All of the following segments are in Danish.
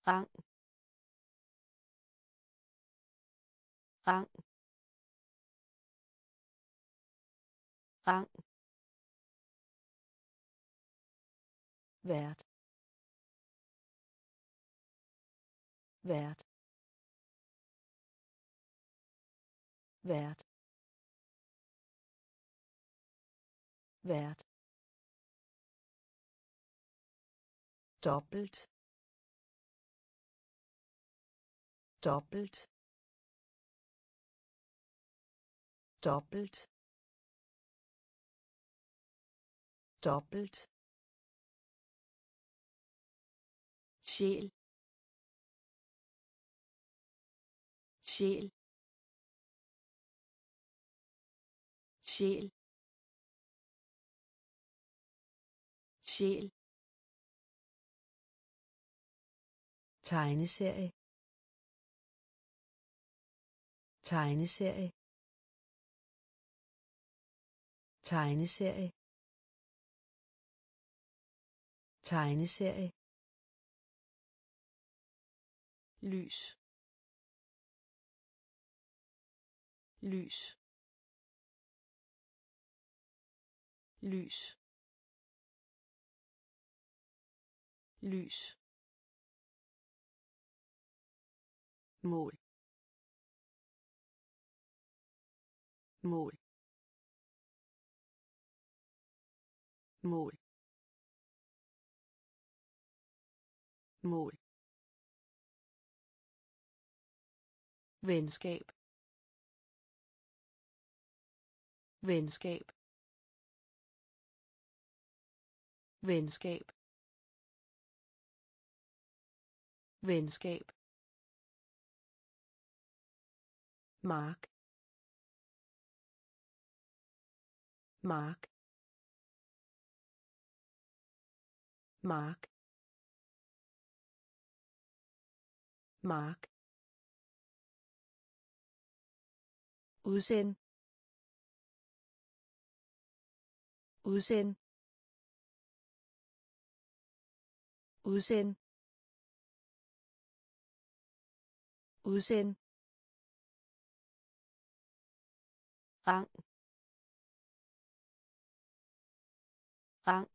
rang, rang, rang, vært, vært, vært, vært, dobbelt, dobbelt, dobbelt, dobbelt, sjæl, sjæl, sjæl, sjæl, tegneserie, tegneserie, tegneserie, tegneserie, lys, lys, lys, lys, mål, mål, mål, mål, venskab, venskab, venskab, venskab, mark, mark, mark, mark, udsend, udsend, udsend, udsend, rang, rang,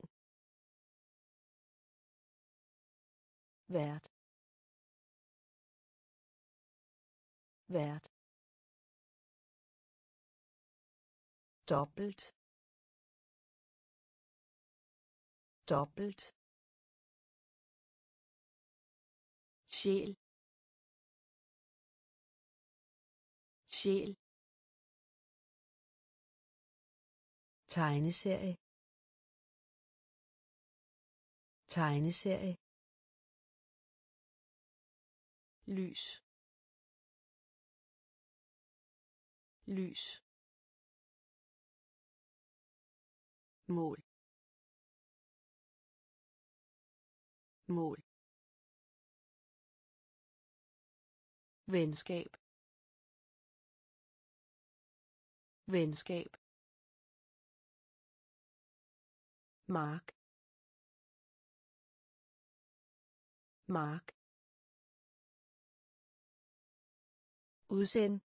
vært, vært, dobbelt, dobbelt, sjæl, sjæl, tegneserie, tegneserie, lys, lys, mål, mål, venskab, venskab, mark, mark, udsend,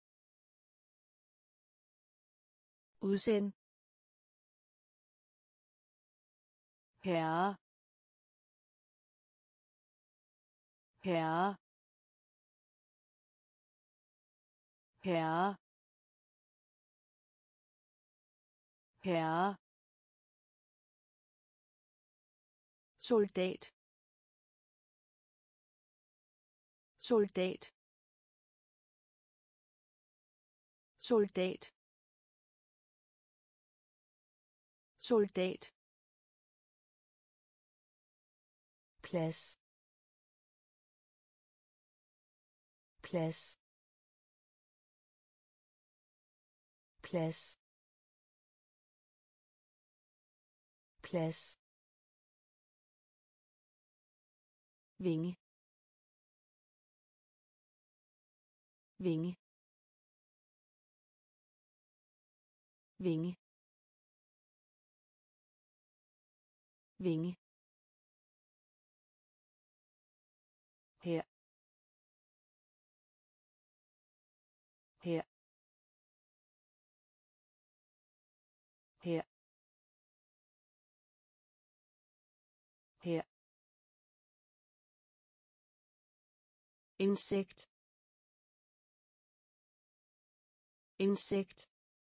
udsend, herre, herre, herre, herre, soldat, soldat, soldat, soldat, plads, plads, plads, plads, vinge, vinge, vinge, vinge, her, her, her, her, insekt, insekt,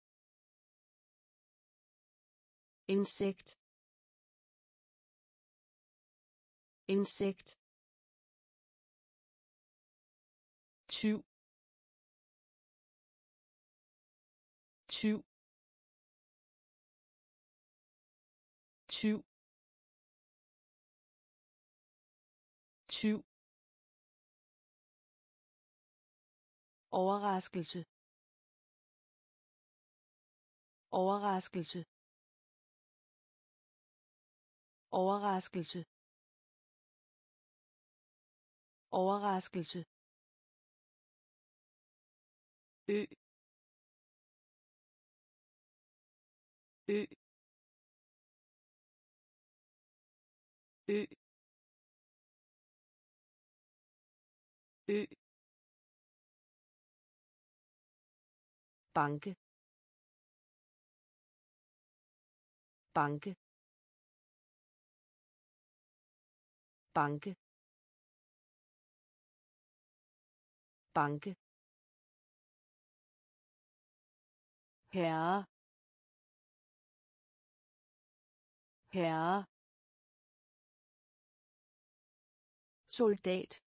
insekt, insekt, tyv, tyv, tyv, tyv, overraskelse, overraskelse, overraskelse, overraskelse, ø, ø, ø, ø, banke, banke, banke, banke, herre, herre, soldat,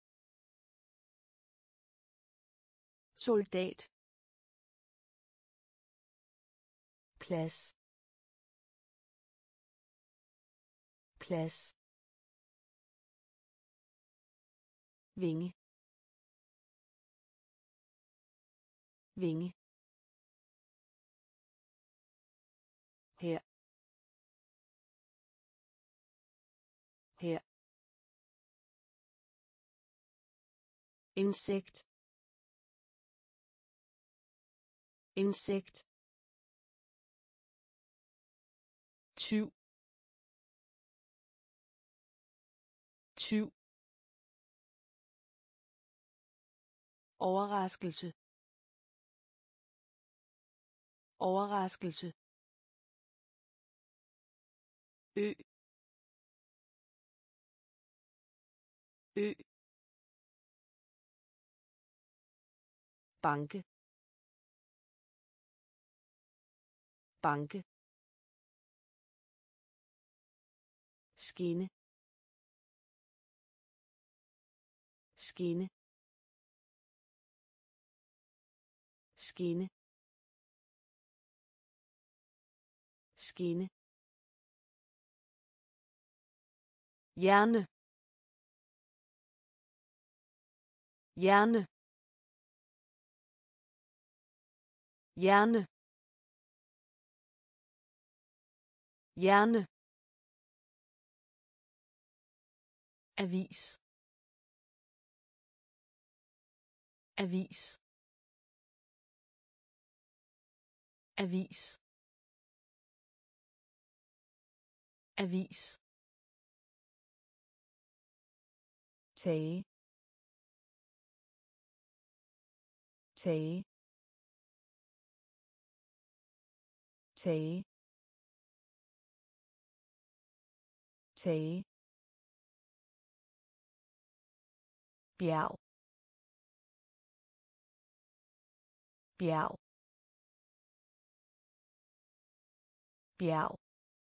soldat, plads, plads, vinge, vinge, her, her, insekt, insekt, tyv, tyv, overraskelse, overraskelse, ø, ø, banke, banke, skinne, skinne, skinne, skinne, hjerne, hjerne, hjerne, hjerne, avis, avis, avis, avis, tage, tage, tage, tage, bjerg, bjerg, bjerg,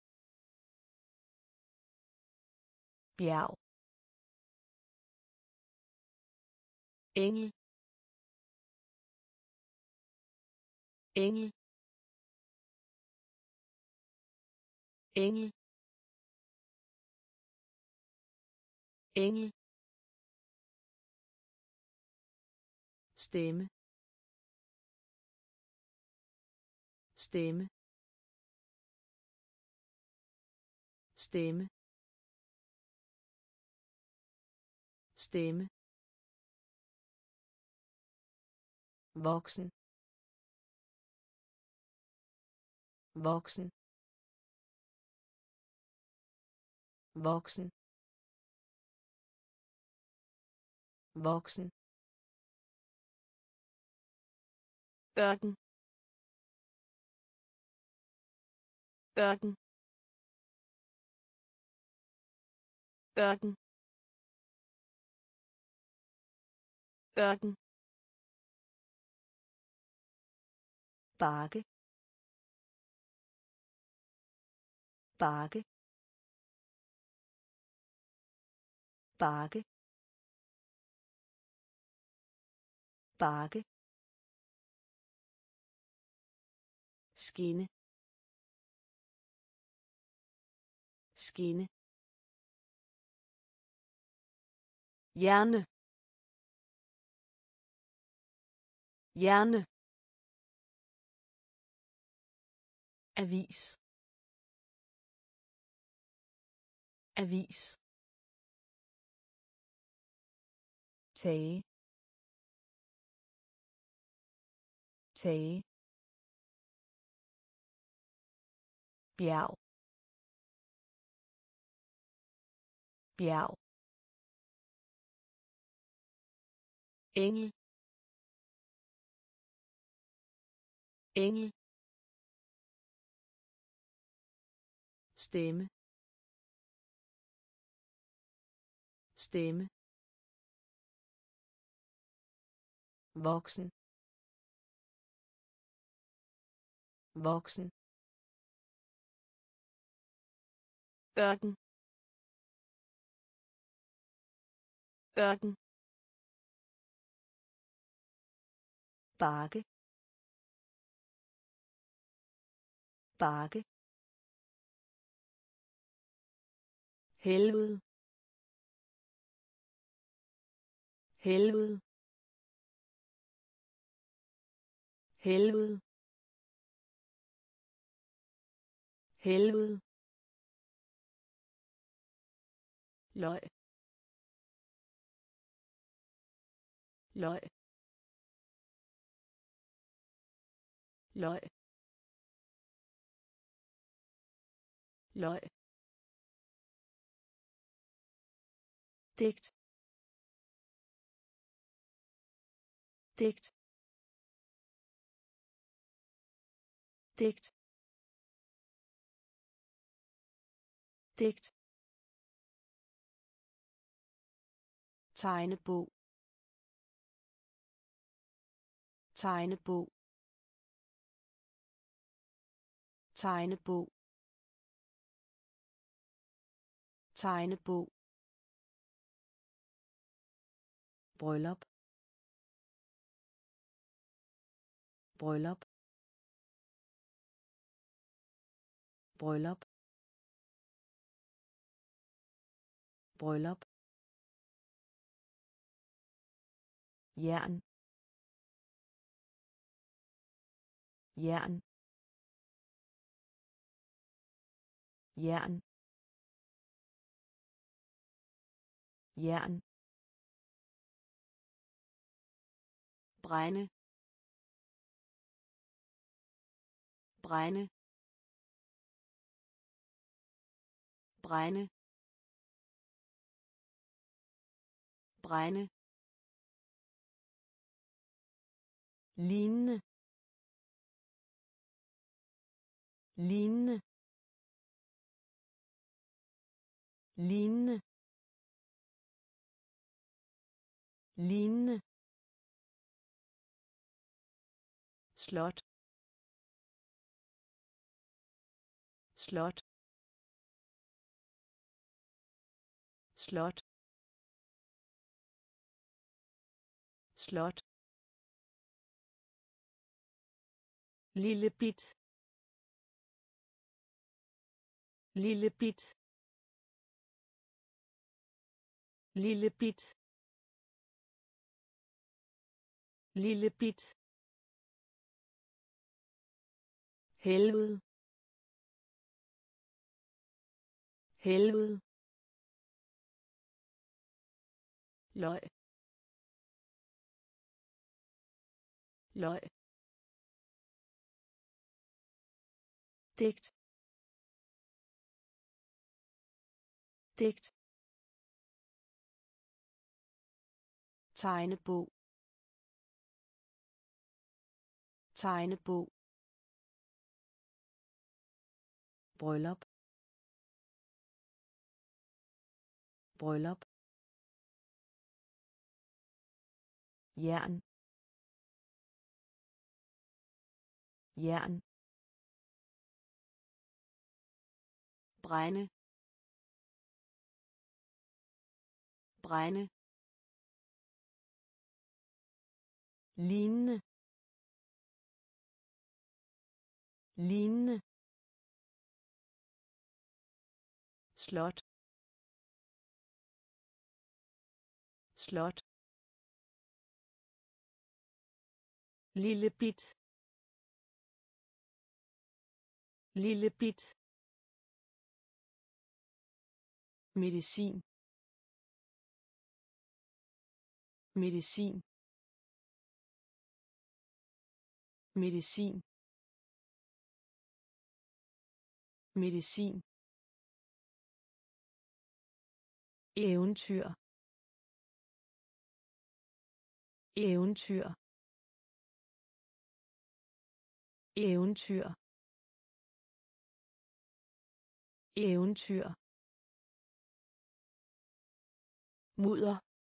bjerg, engel, engel, engel, engel, stemme, stemme, stemme, stemme, voksen, voksen, voksen, voksen, ørken, ørken, ørken, ørken, bakke, bakke, bakke, bakke, skinne, skinne, hjerne, hjerne, avis, avis, tage, tage, bjerg, bjerg, engel, engel, stemme, stemme, voksen, voksen, ørken, ørken, bakke, bakke, helvede, helvede, helvede, helvede, løg, løg, løg, løg, digt, digt, digt, digt, tegnebog, tegnebog, tegnebog, tegnebog, bryllup, bryllup, bryllup, bryllup, jern, jern, jern, jern, brænde, brænde, brænde, brænde, lignende, lignende, lignende, lignende, slot, slot, slot, slot, lille bit, lille bit, lille bit, lille bit, helvede, helvede, løg, løg, digt, digt, tegnebog, tegnebog, bryllup, bryllup, jern, jern, brænde, brænde, lignende, lignende, slot, slot, lille bit, lille bit, medicin, medicin, medicin, medicin, eventyr, eventyr, eventyr, eventyr, mudder,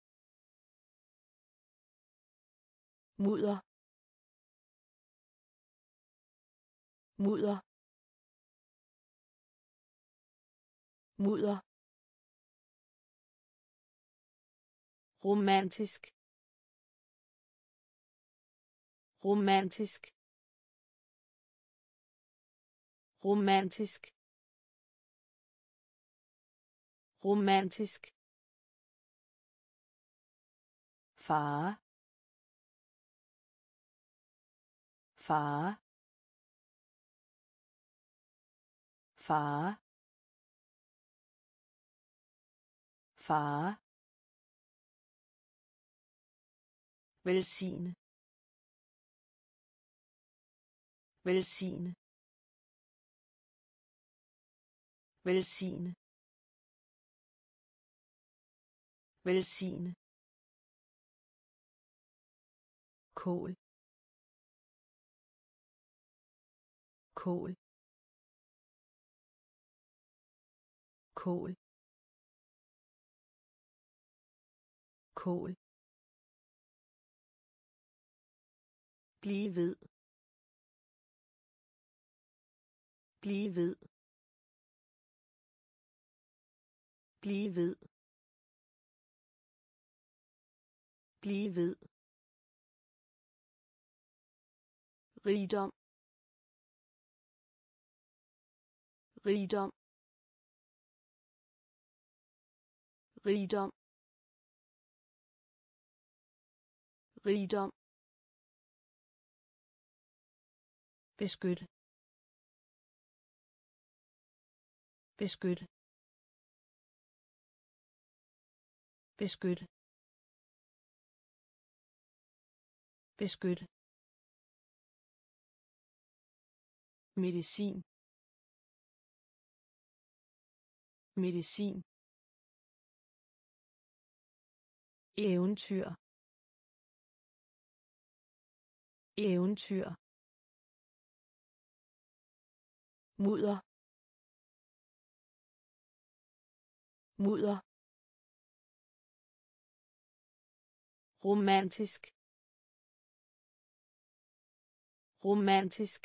mudder, mudder, mudder, romantisk, romantisk, romantisk, romantisk, fare, fare, fare, fare, velsigne, velsigne, velsigne, velsigne, kål, kål, kål, kål, blive ved, blive ved, blive ved, blive ved, rigdom, rigdom, rigdom, rigdom, beskyt, beskyt, beskyt, beskyt, medicin, medicin, eventyr, eventyr, mudder, mudder, romantisk, romantisk,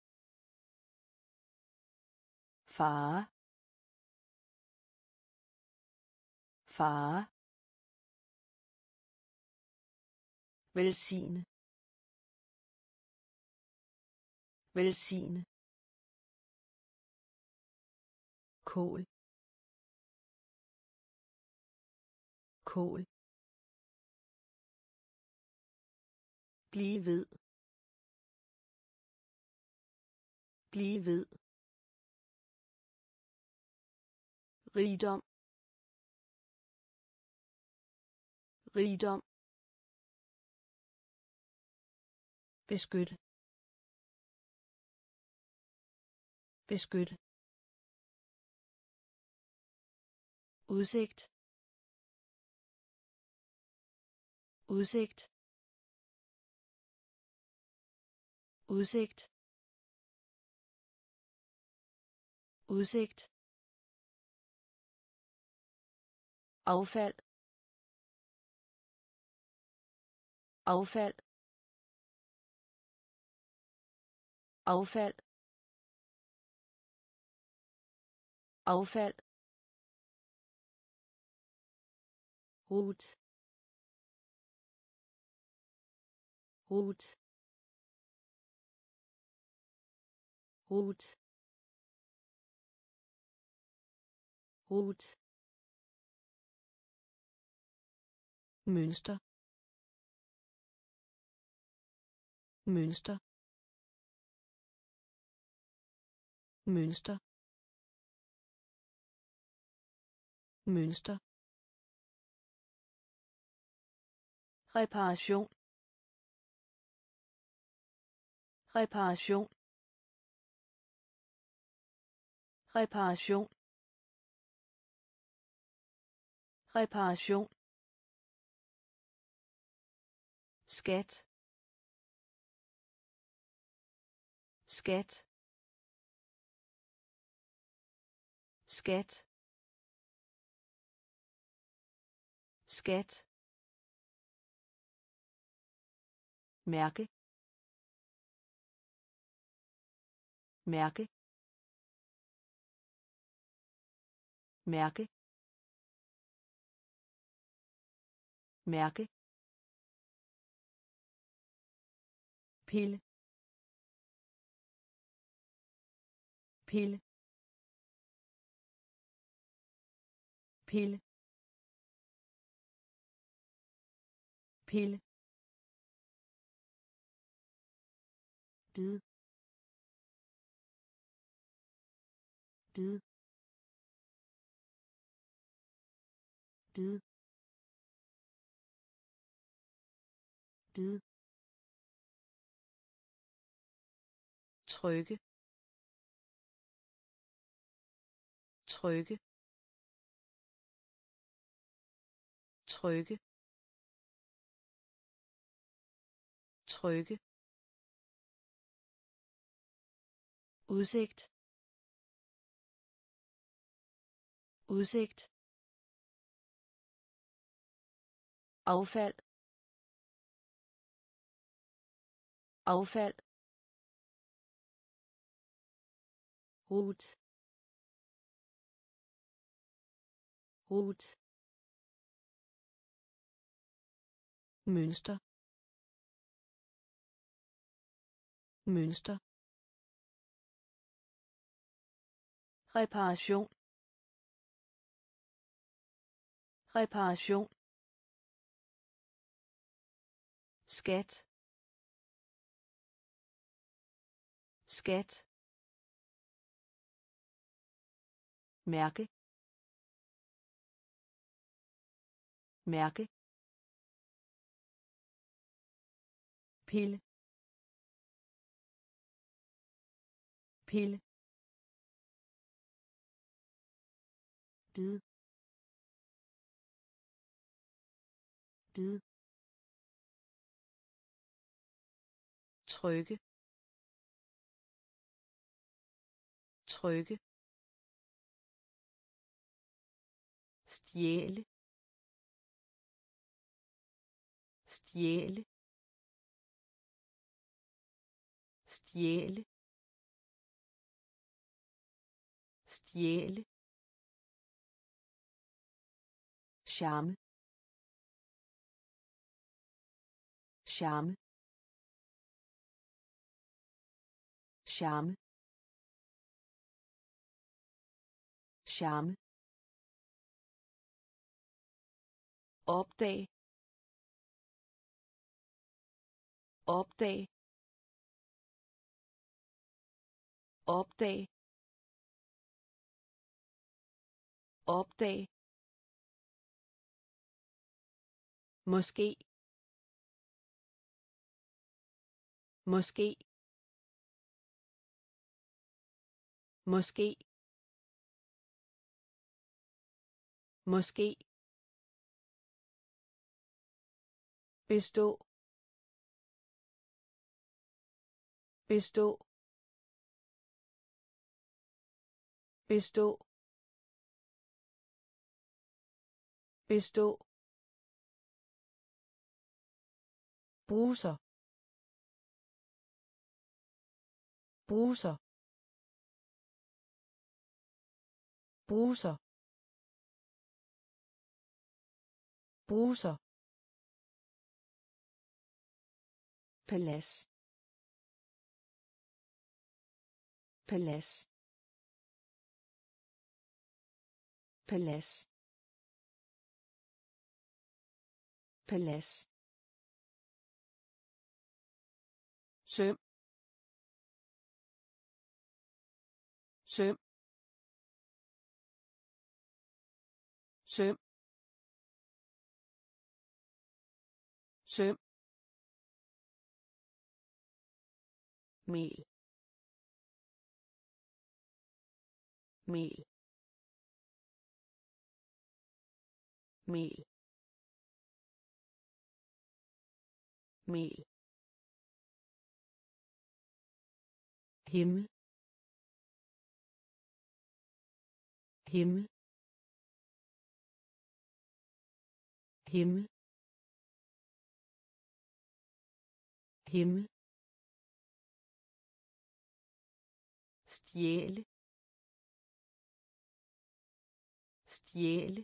fare, fare, velsigne, velsigne, kål, kål, blive ved, blive ved, rigdom, rigdom, beskyt, beskyt, udsigt, udsigt, udsigt, udsigt, affald, affald, affald, affald, rot, rot, rot, rot, mønster, mønster, mønster, mønster, reparation, reparation, reparation, reparation, skat, skat, skat, skat, mærke, mærke, mærke, mærke, pille, pille, pille, pille, bid, bid, bid, bid, trykke, trykke, trykke, trykke, udsigt, udsigt, affald, affald, rot, rot, mønster, mønster, reparation, reparation, skat, skat, mærke, mærke, pille, pille, bid, bid, trykke, trykke, stjæle, stjæle, stjæle, stjæle, charme, charme, charme, charme, opdag, opdag, opdag, opdag, måske, måske, måske, måske, bestå, bestå, bestå, bestå, bruser, bruser, bruser, bruser, palads, palads, palads, palads, søm, søm, søm, søm, mel, mel, mel, mel, himmel, himmel, himmel, himmel, stjæle, stjæle,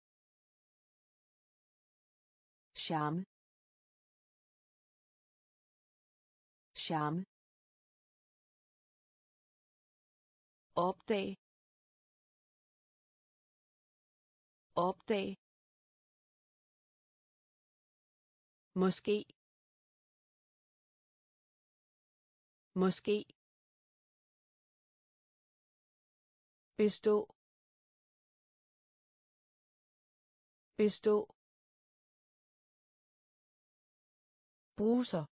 charme, charme, opdag, opdag, måske, måske, bestå, bestå, bruser,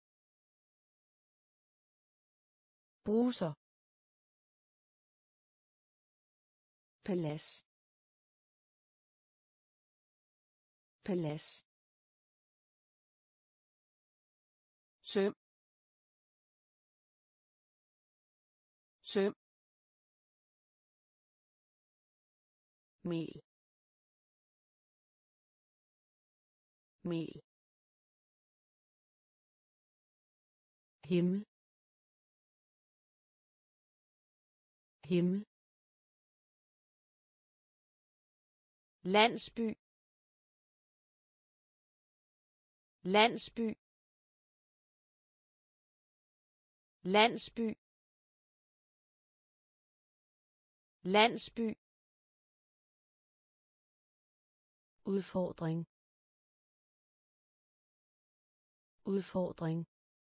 bruser, palads, palads, søm, søm, mel, mel, himmel, himmel, landsby, landsby, landsby, landsby, udfordring, udfordring,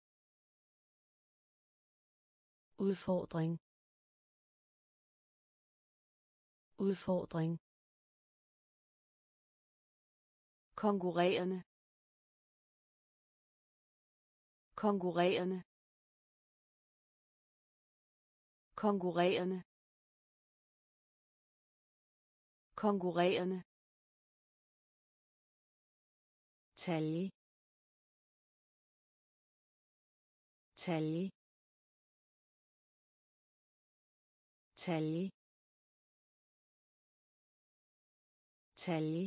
udfordring, udfordring, konkurrerende, konkurrerende, konkurrerende, konkurrerende, talje, talje, talje, talje,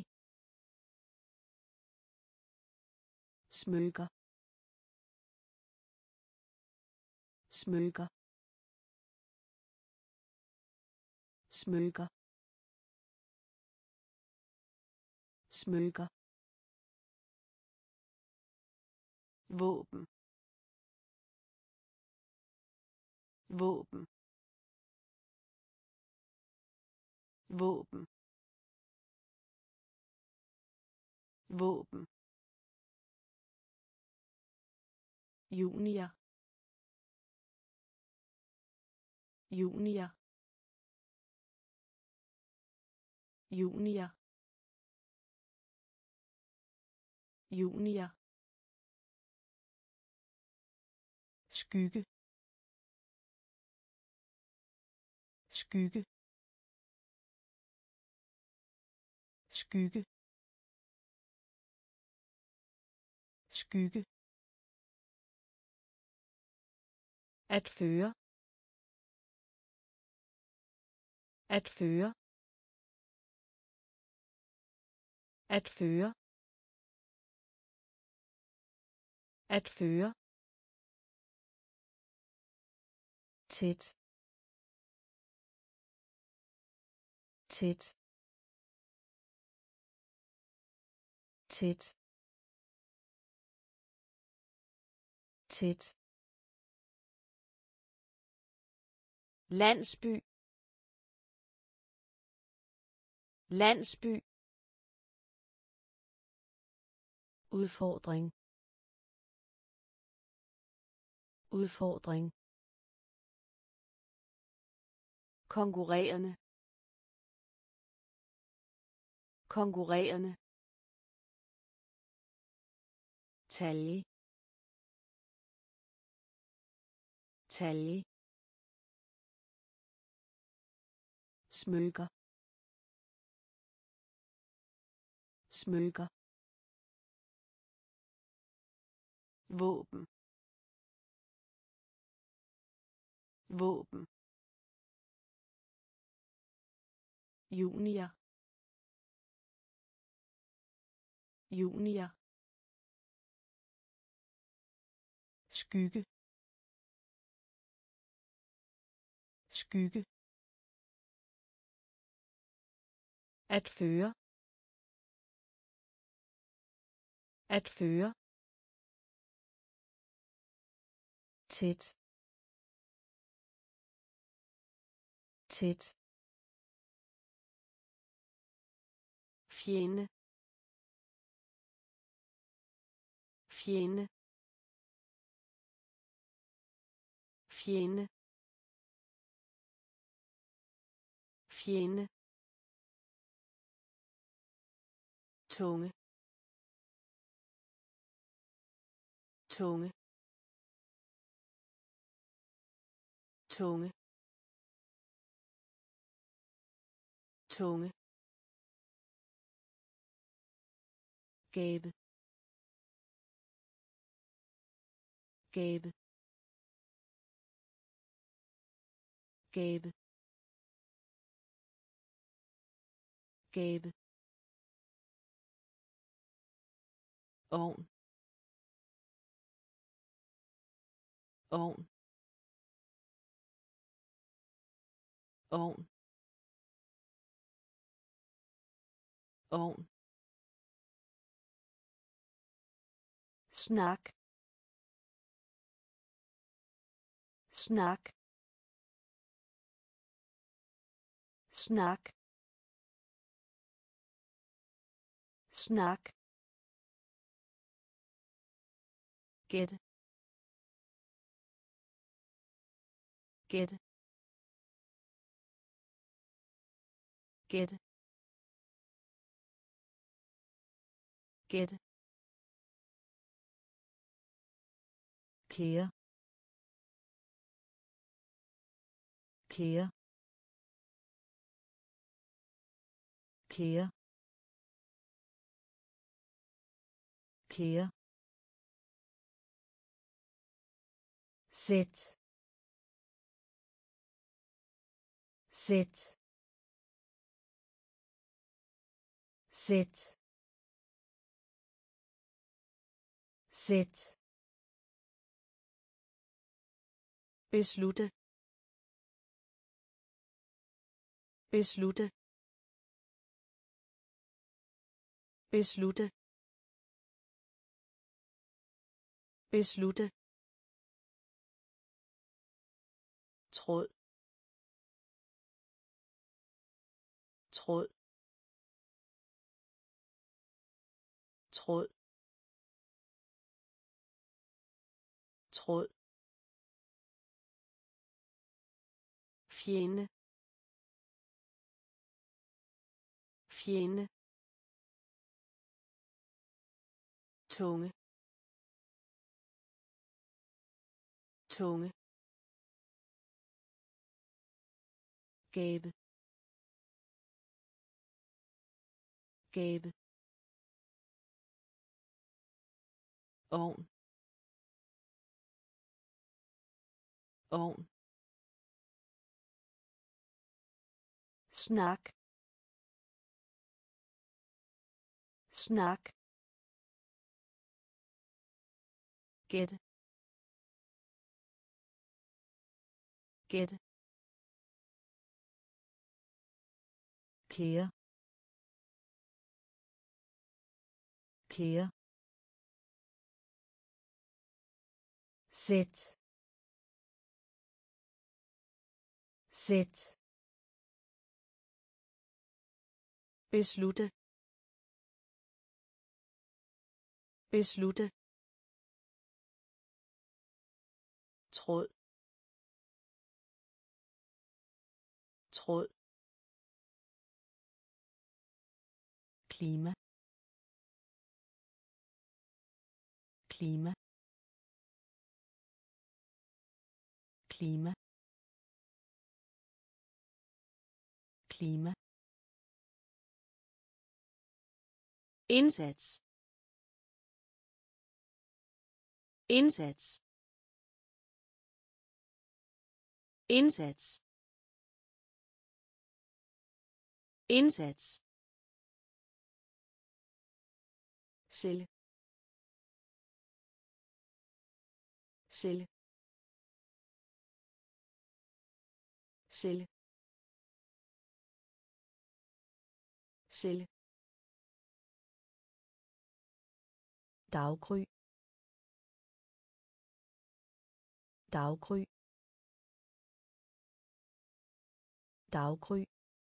smykker, smykker, smykker, smykker, våben, våben, våben, våben, junior, junior, junior, junior, skygge, skygge, skygge, skygge, at føre, at føre, at føre, at føre, tæt, tæt, tæt, tæt, landsby, landsby, udfordring, udfordring, konkurrerende, konkurrerende, talje, talje, smykker, smykker, våben, våben, junior, junior, skygge, skygge, at føre, at føre, tæt, tæt, fjende, fjende, fjende, fjende, tunge, tunge, tunge, tunge, gabe, gabe, gabe, gabe, ovn, ovn, ovn, ovn, snak, snak, snak, snak, gæt, gæt, gæt, gæt, kære, kære, kære, kære, sæt, sæt, sæt, sæt, beslutte, beslutte, beslutte, beslutte, tråd, tråd, tråd, tråd, fjende, fjende, tunge, tunge, gabe, gabe, ovn, ovn, snak, snak, gæt, gæt, kære, kære, sæt, sæt, beslutte, beslutte, tråd, tråd, klima, klima, klima, klima, indsats, indsats, indsats, indsats, celle, celle, celle, celle, daggry, daggry, daggry,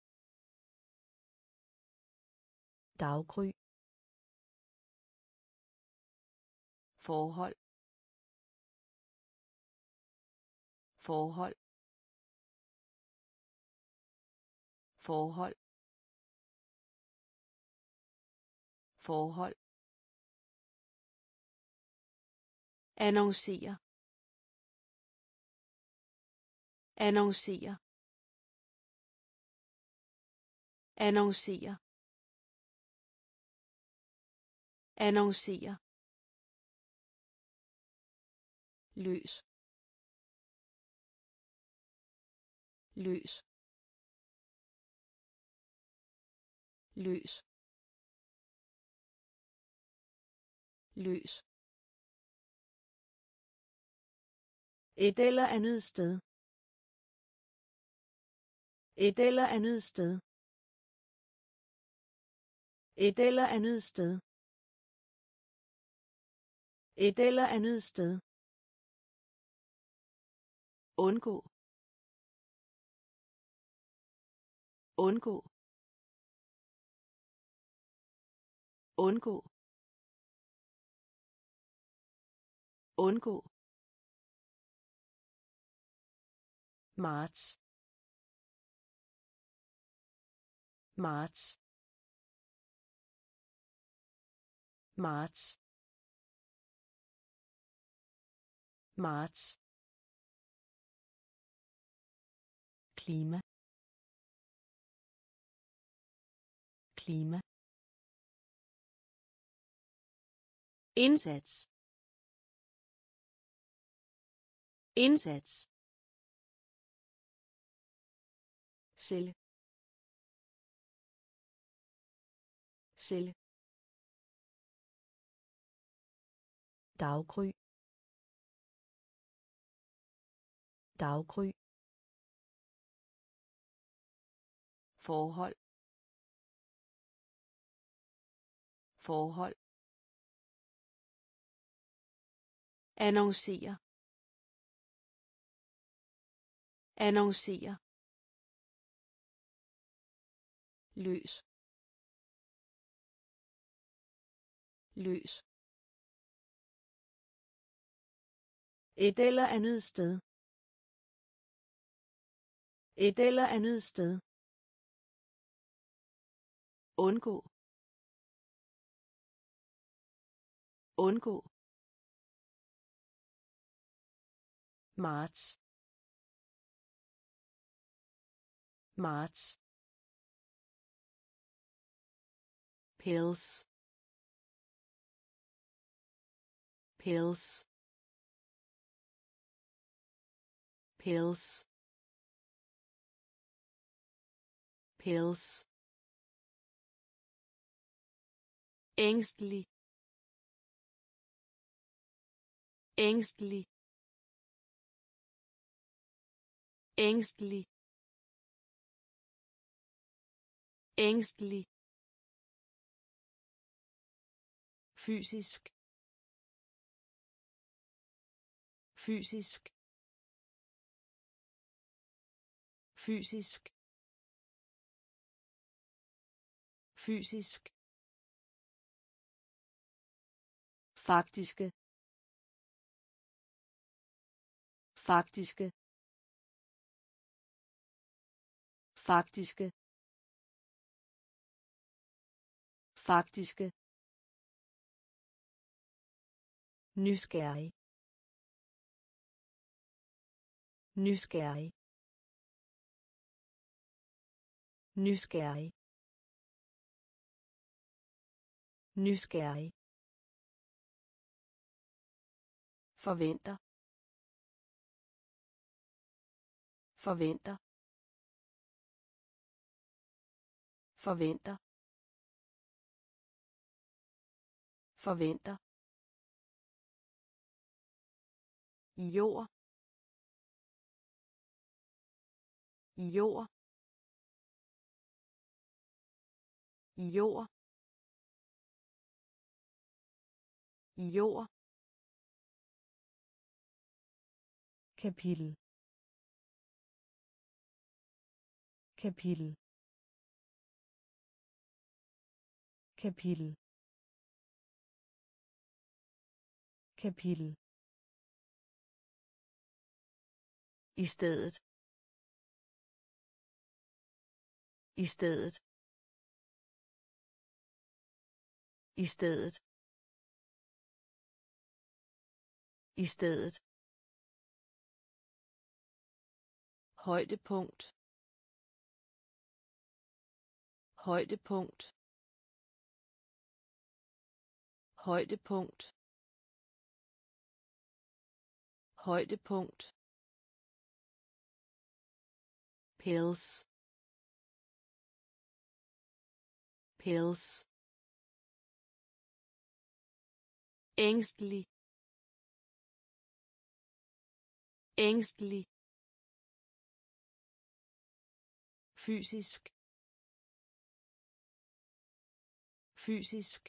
daggry, forhold, forhold, forhold, forhold, annoncere, annoncere, annoncere, annoncere, løs, løs, løs, løs, et eller andet sted, et eller andet sted, et eller andet sted, et eller andet sted, undgå, undgå, undgå, undgå, marts, marts, marts, marts, klima, klima, indsats, indsats, celle, celle, daggry, daggry, forhold, forhold, annoncere, annoncere, løs, løs, et eller andet sted, et eller andet sted, undgå, undgå, marts, marts, pills, pels, pels, pels, ængstelig, ængstelig, ængstelig, ængstelig, fysisk, fysisk, fysisk, fysisk, faktiske, faktiske, faktiske, faktiske, nysgerrig, nysgerrig, nysgerrig, nysgerrig, forventer, forventer, forventer, forventer, jord, jord, jord, jord, kapitel, kapitel, kapitel, kapitel, i stedet, i stedet, i stedet, i stedet, højdepunkt, højdepunkt, højdepunkt, højdepunkt, pels, pels, ængstelig, ængstelig, fysisk, fysisk,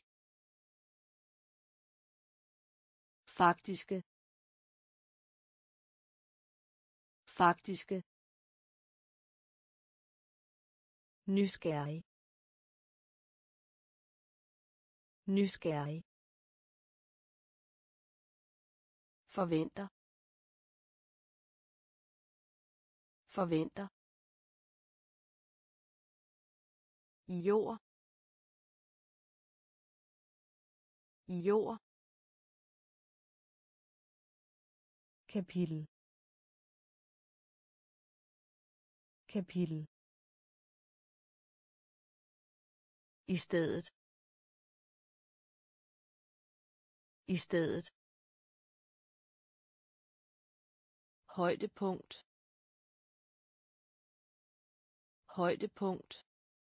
faktiske, faktiske, nysgerrig, nysgerrig, forventer, forventer, jord, jord, kapitel, kapitel, i stedet, i stedet, højdepunkt, højdepunkt,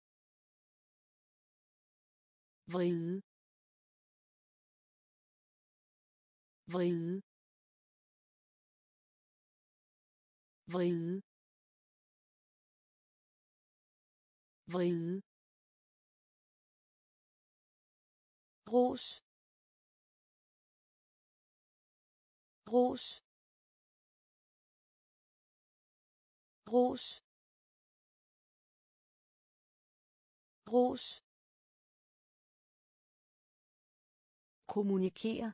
vride, vride, vride, vride, ros, ros, ros, ros, kommunikere,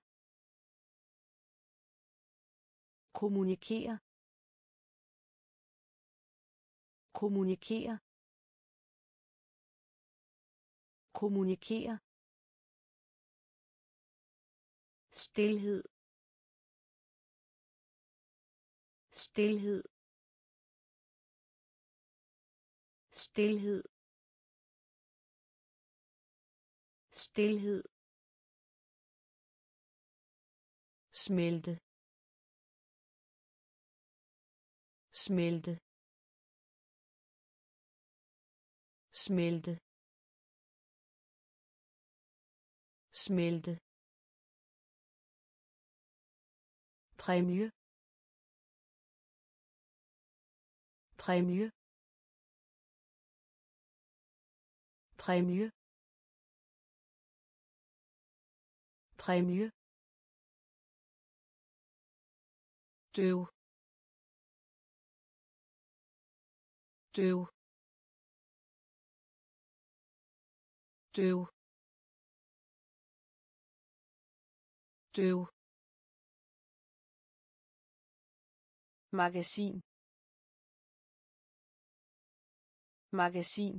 kommunikere, kommunikere, kommunikere, stilhed, stilhed, stilhed, stilhed, smelte, smelte, smelte, smelte, præmie, præmie, præmie, præmie, døv, døv, døv, døv, magasin, magasin,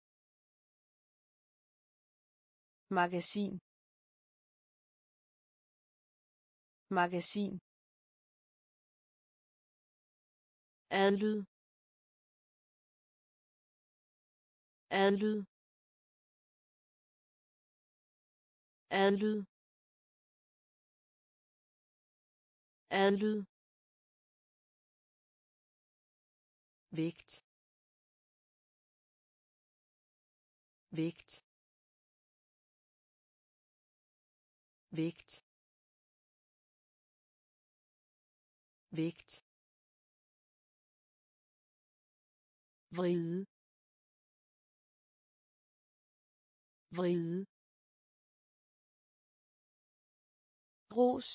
magasin, magasin, adlyd, adlyd, adlyd, adlyd, vægt, vægt, vægt, vægt, vride, vride, ros,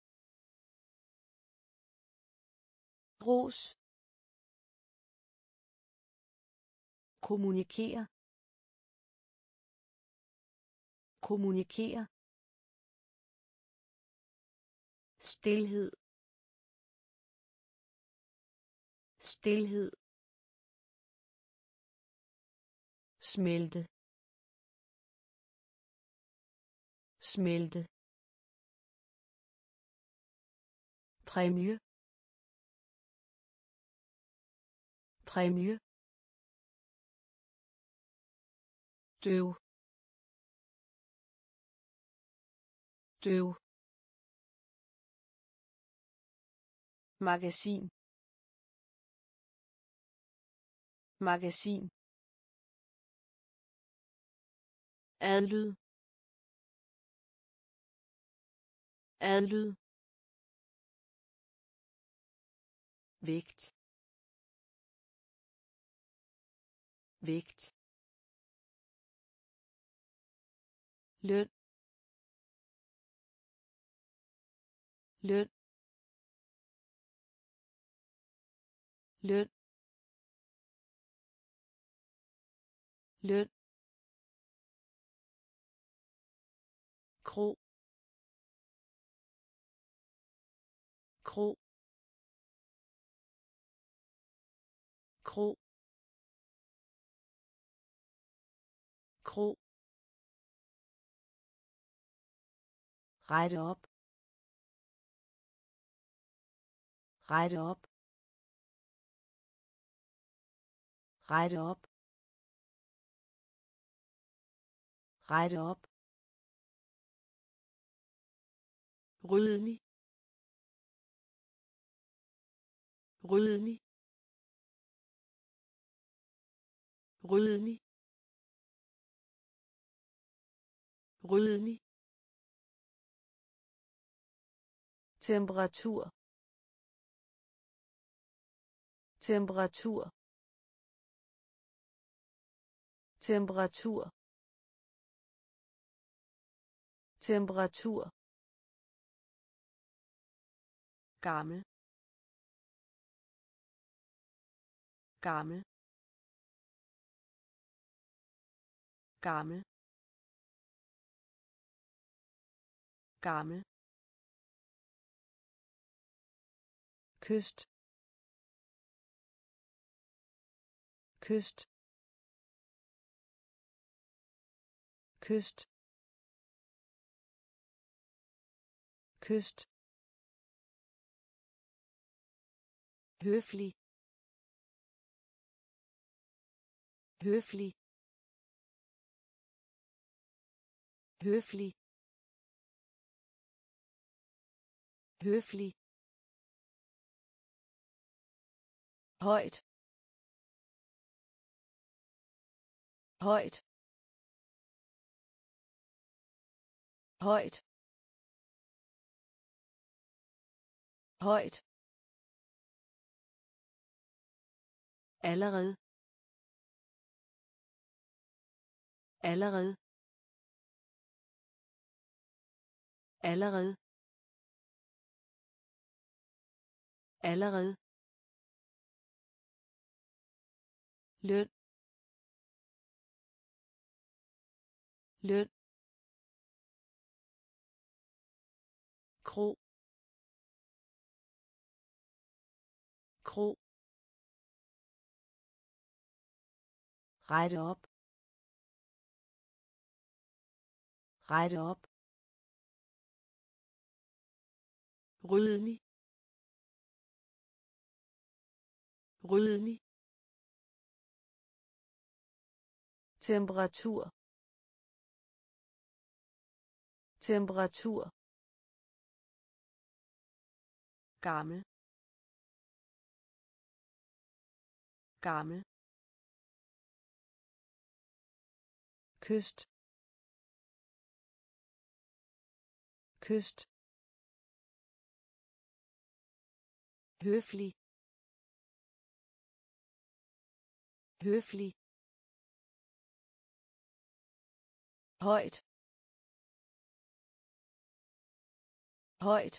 ros, kommunikere, kommunikere, stilhed, stilhed, smelte, smelte, præmie, præmie, døv, døv, magasin, magasin, adlyd, adlyd, vægt, vægt, løn, løn, løn, løn, kro, kro, kro, kro, rette op, rette op, rette op, rette op, ryddelig, ryddelig, ryddelig, ryddelig, temperatur, temperatur, temperatur, temperatur, gammel, gammel, gammel, gammel, kyst, kyst, kyst, kyst, høflig, høflig, høflig, høflig, højt, højt, højt, højt, allerede, allerede, allerede, allerede, løn, løn, kro, kro, rette op, rette op, ryddelig, ryddelig, temperatur, temperatur, gammel, gammel, kyst, kyst, høflig, høflig, højt, højt,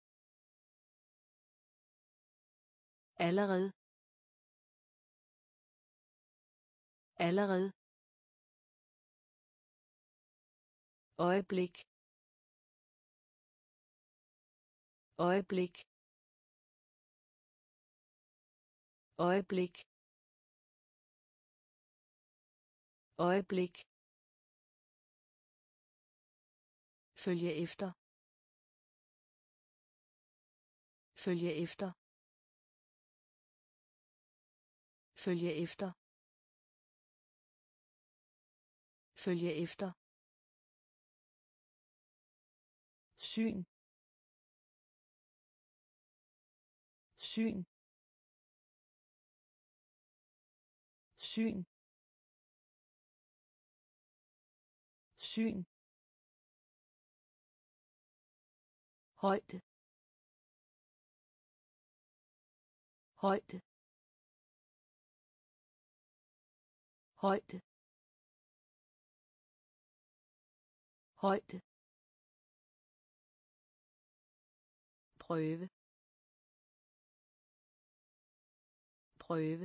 allerede, allerede, øjeblik, øjeblik, øjeblik, øjeblik, følge efter, følge efter, følge efter, følge efter, syn, syn, syn, syn, højde, højde, højde, højde, prøve, prøve,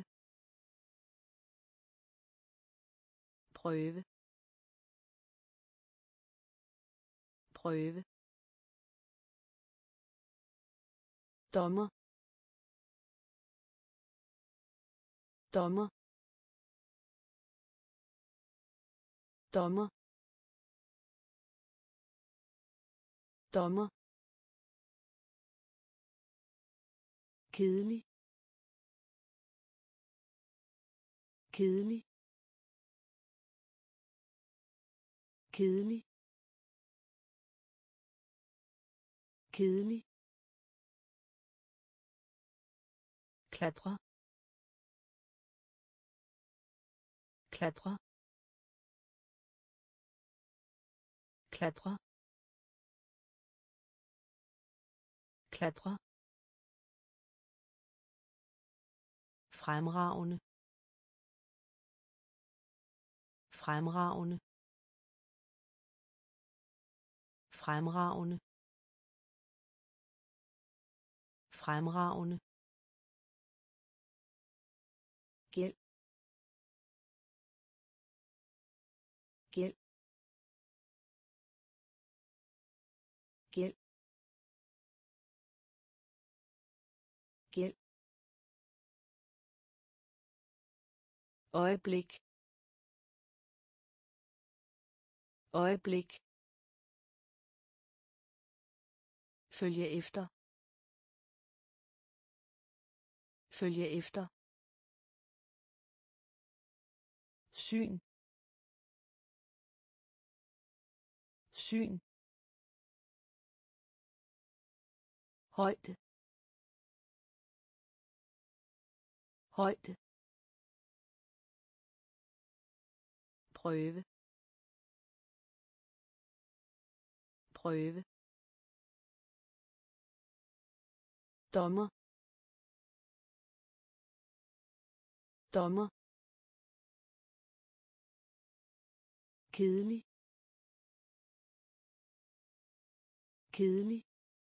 prøve, prøve, dommer, dommer, dommer, dommer, kedelig, kedelig, kedelig, kedelig, klatre, klatre, klatre, klatre, fremragende, fremragende, fremragende, fremragende, gæld, gæld, gæld, gæld, øjeblik, øjeblik, følge efter, følge efter, syn, syn, højde, højde, prøve, prøve, dommer, dommer, kedelig, kedelig,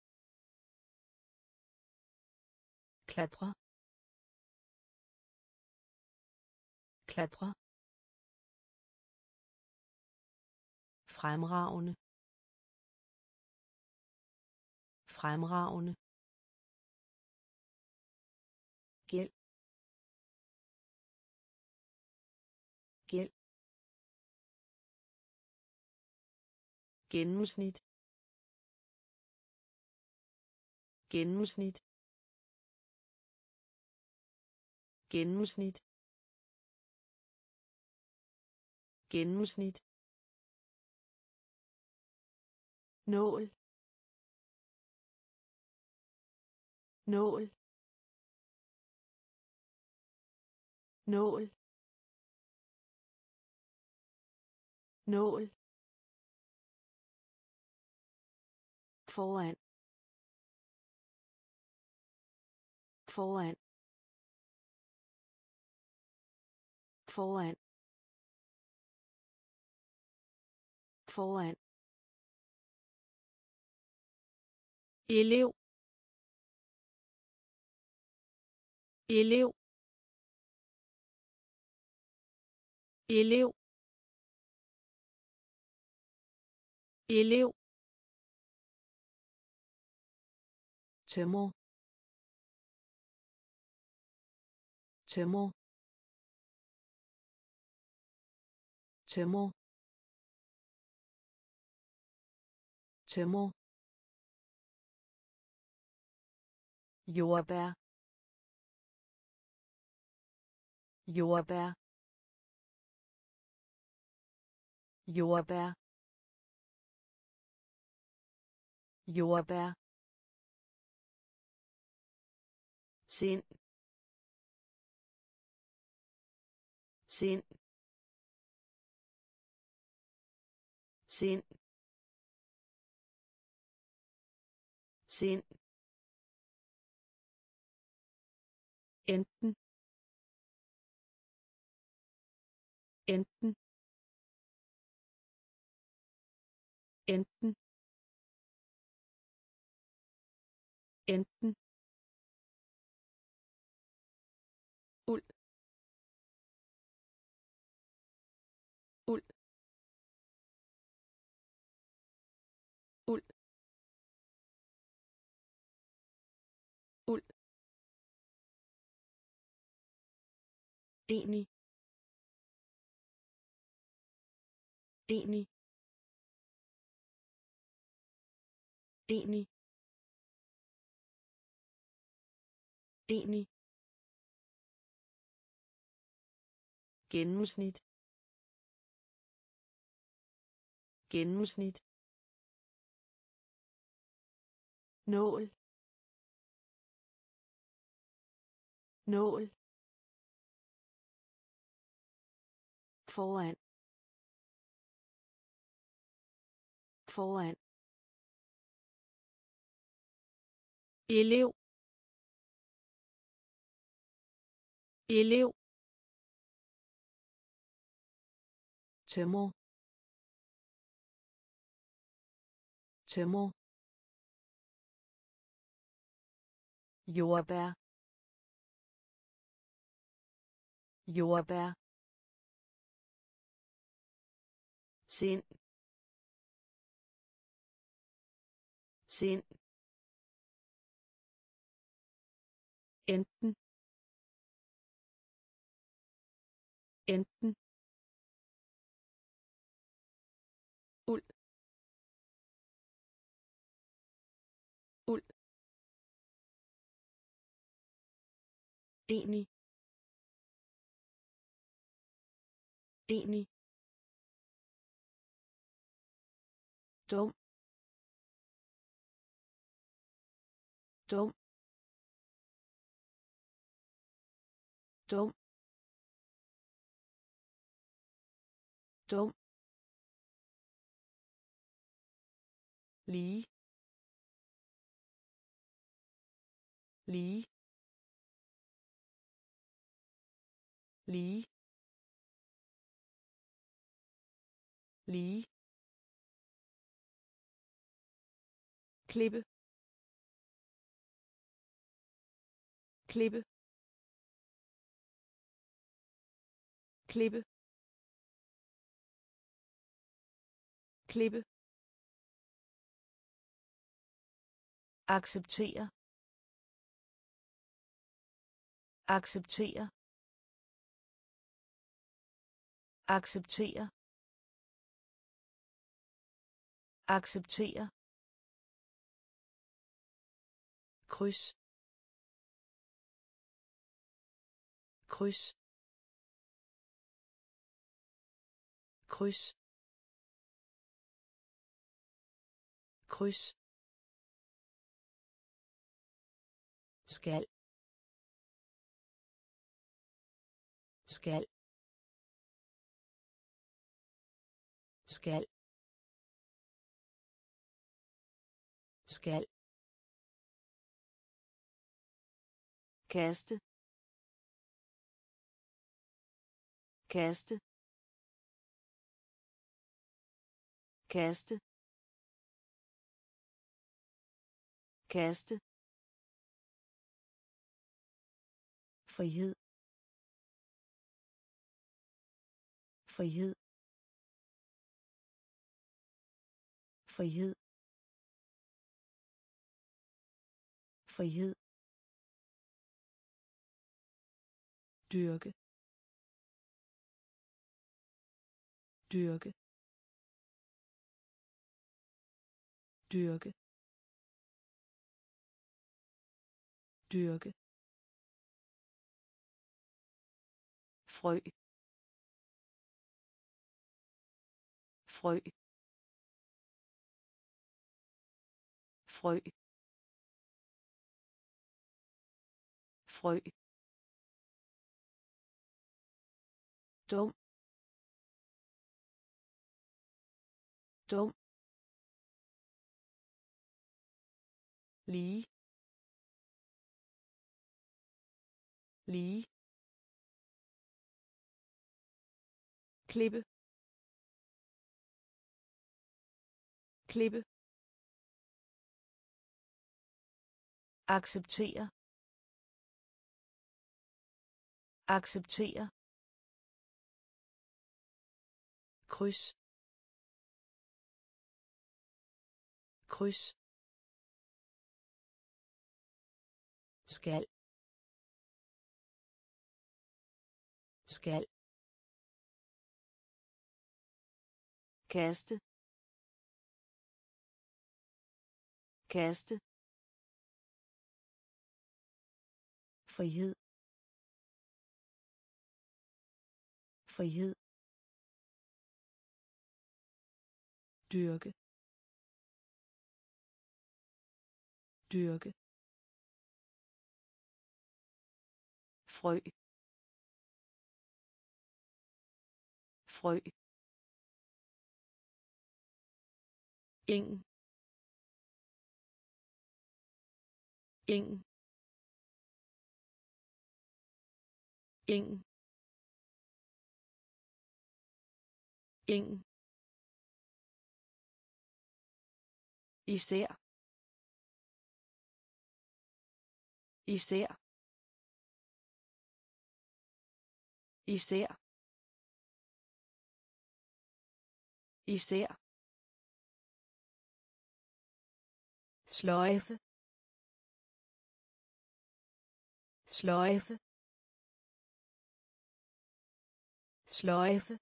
klatre, klatre, fremragende, fremragende, gæld, gæld, gennemsnit, gennemsnit, gennemsnit, gennemsnit, nål, nål, nål, nål, foran, foran, foran, foran, elev, elev, elev, elev, tømmer, tømmer, tømmer, tømmer, jordbær, jordbær, jordbær, jordbær, sind, sind, sind, sind, enten, enten, enten, enten, uld, uld, uld, uld, enig, enig, enig, enig, gennemsnit, gennemsnit, nål, nål, foran, foran, elev, elev, tømmer, tømmer, jordbær, jordbær, sind, sind, enten, enten, uld, uld, enig, enig, dum, dum, dum, dum, lige, lige, lige, lige, klippe, klippe, klippe, klippe, acceptere, acceptere, acceptere, acceptere, kryds, kryds, kryds, kryds, skal, skal, skal, skal, kaste, kaste, kaste, kaste, frihed, frihed, frihed, frihed, dyrke, dyrke, dyrke, dyrke, frø, frø, frø, frø, dum, dum, lige, lige, klippe, klippe, acceptere, acceptere, kryds, kryds, skal, skal, kaste, kaste, frihed, frihed, dyrke, dyrke, frø, frø, eng, eng, eng, eng, især, især, især, især, sløjfe, sløjfe, sløjfe,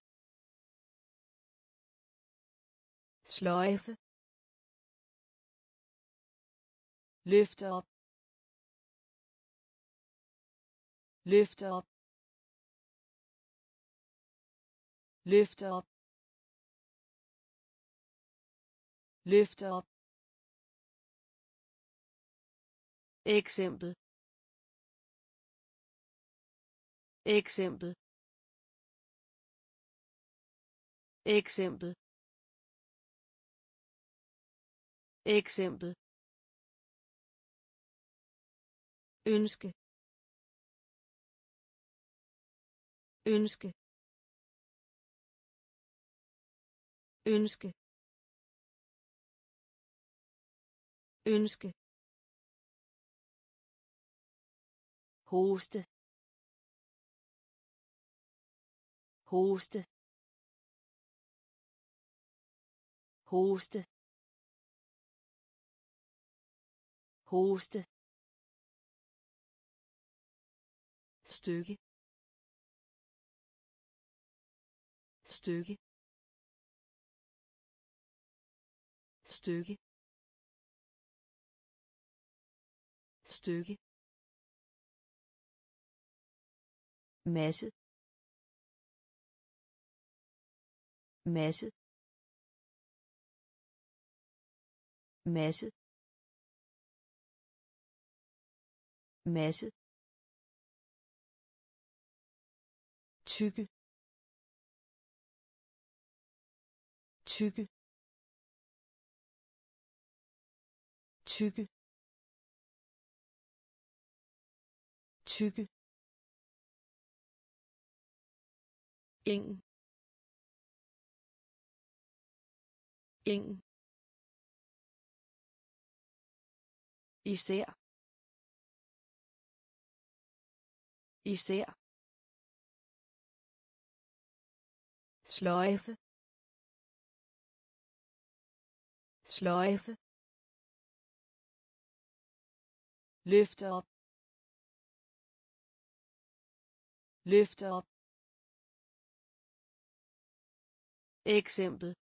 sløjfe, løfte op, løfte op, løfte op, løfte op, eksempel eksempel eksempel eksempel ønske ønske ønske ønske hoste hoste hoste hoste stykke stykke stykke stykke masse masse masse masse tykke tykke tykke tykke ingen ingen især især sløjfe sløjfe løfte op løfte op eksempel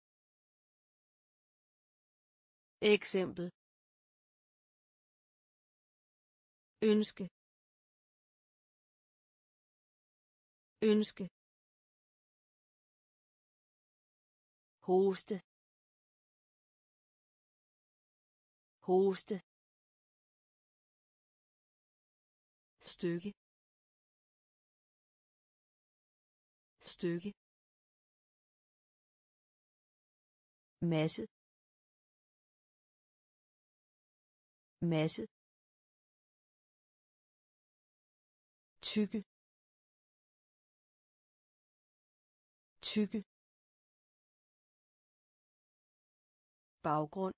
eksempel ønske ønske hoste hoste stykke stykke masse masse tykke tykke baggrund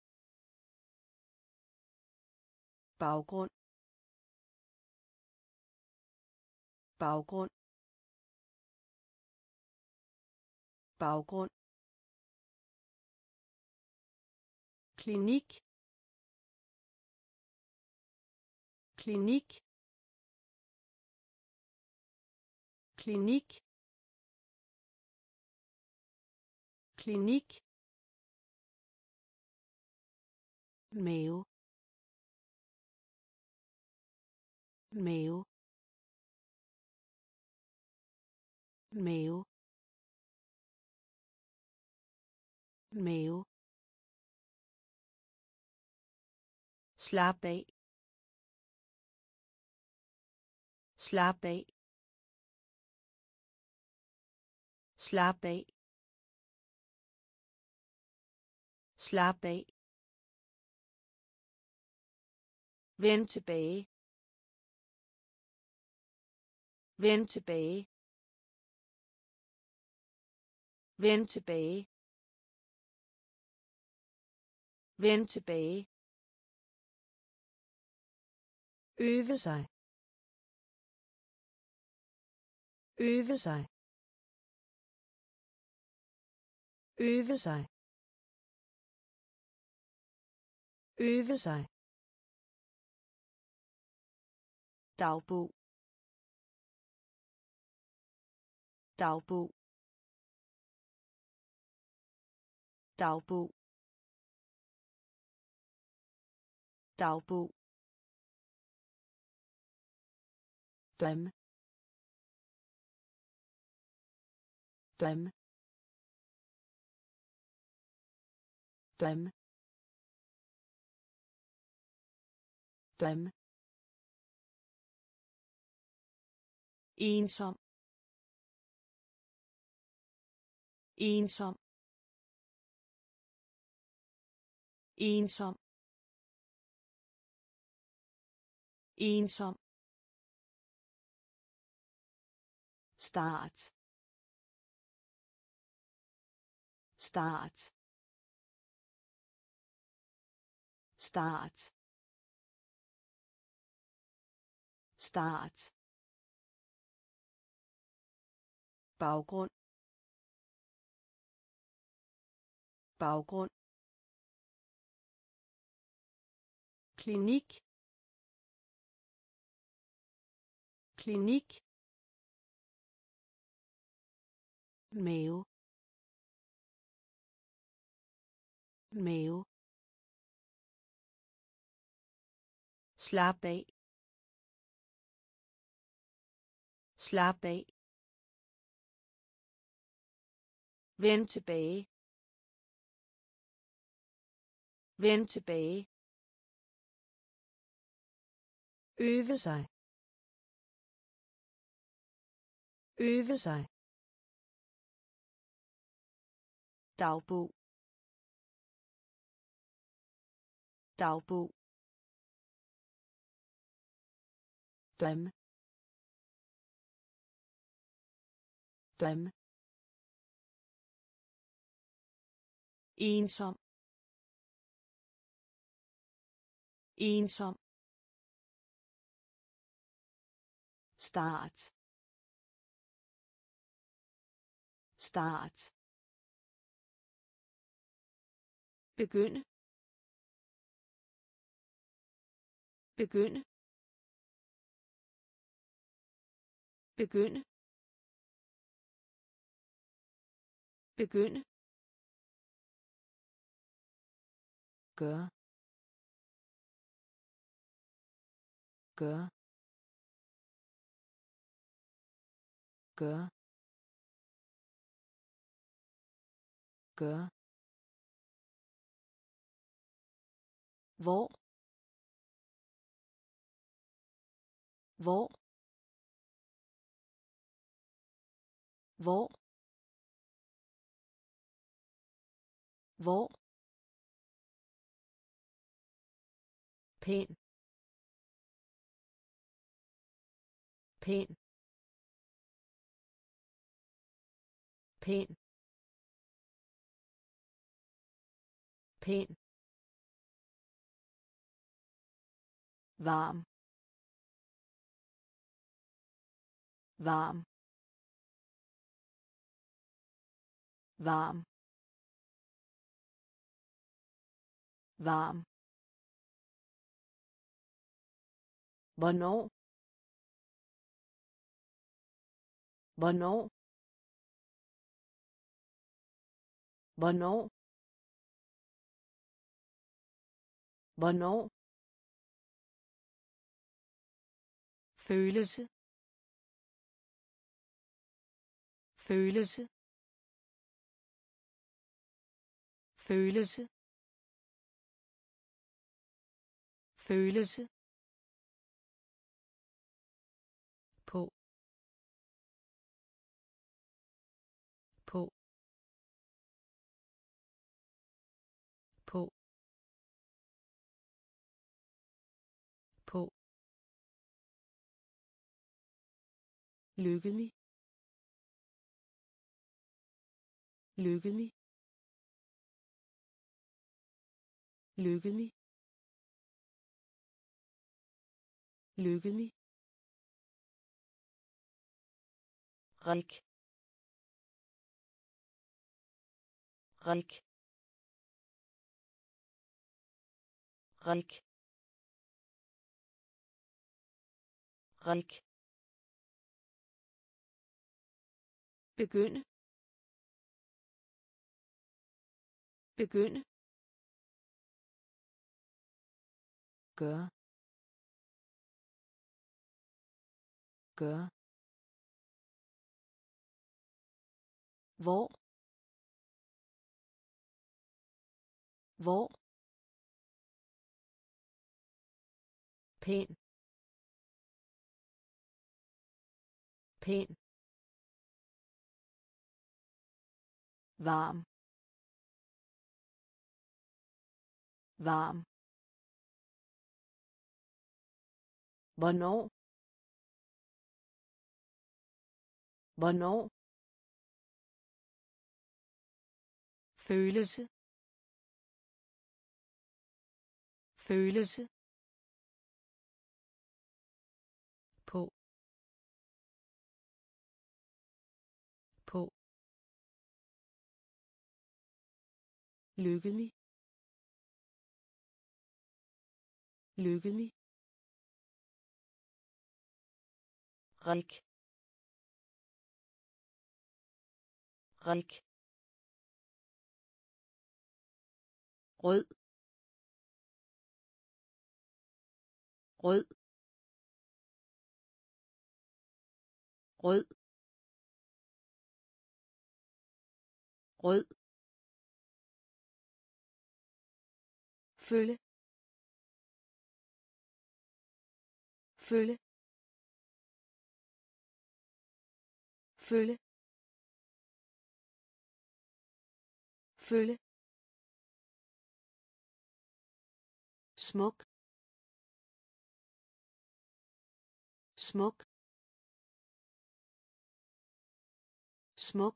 baggrund baggrund baggrund klinik klinik klinik klinik mave mave mave mave slap af slap af slap af slap af vend tilbage vend tilbage vend tilbage vend tilbage øve sig øve sig øve sig øve sig dagbog dagbog dagbog dagbog drøm drøm drøm drømme, ensom, ensom, ensom, ensom, start, start, start, start, baggrund, baggrund, klinik, klinik, mave, mave, slap af, slap af, vend tilbage, vend tilbage, øve sig, øve sig, dagbog, dagbog, drømme, drømme, ensom, ensom, start, start, begynde, begynde, begynde, begynde, gør, gør, gør, gør, hvor, hvor, hvor, hvor, pæn, pæn, pæn, pæn, varm, varm, varm, varm, hvornår, hvornår, hvornår, hvornår, følelse, følelse, følelse, følelse, på, på, på, på, lykkelig, lykkelig, lykkelig, lykkelig, rik, rik, rik, rik, begynde, begynde, gør, gør, hvor, hvor, pæn pæn varm varm hvornår hvornår følelse følelse på på lykkelig lykkelig rik rik rød rød rød rød følge følge følge følge smuk smuk smuk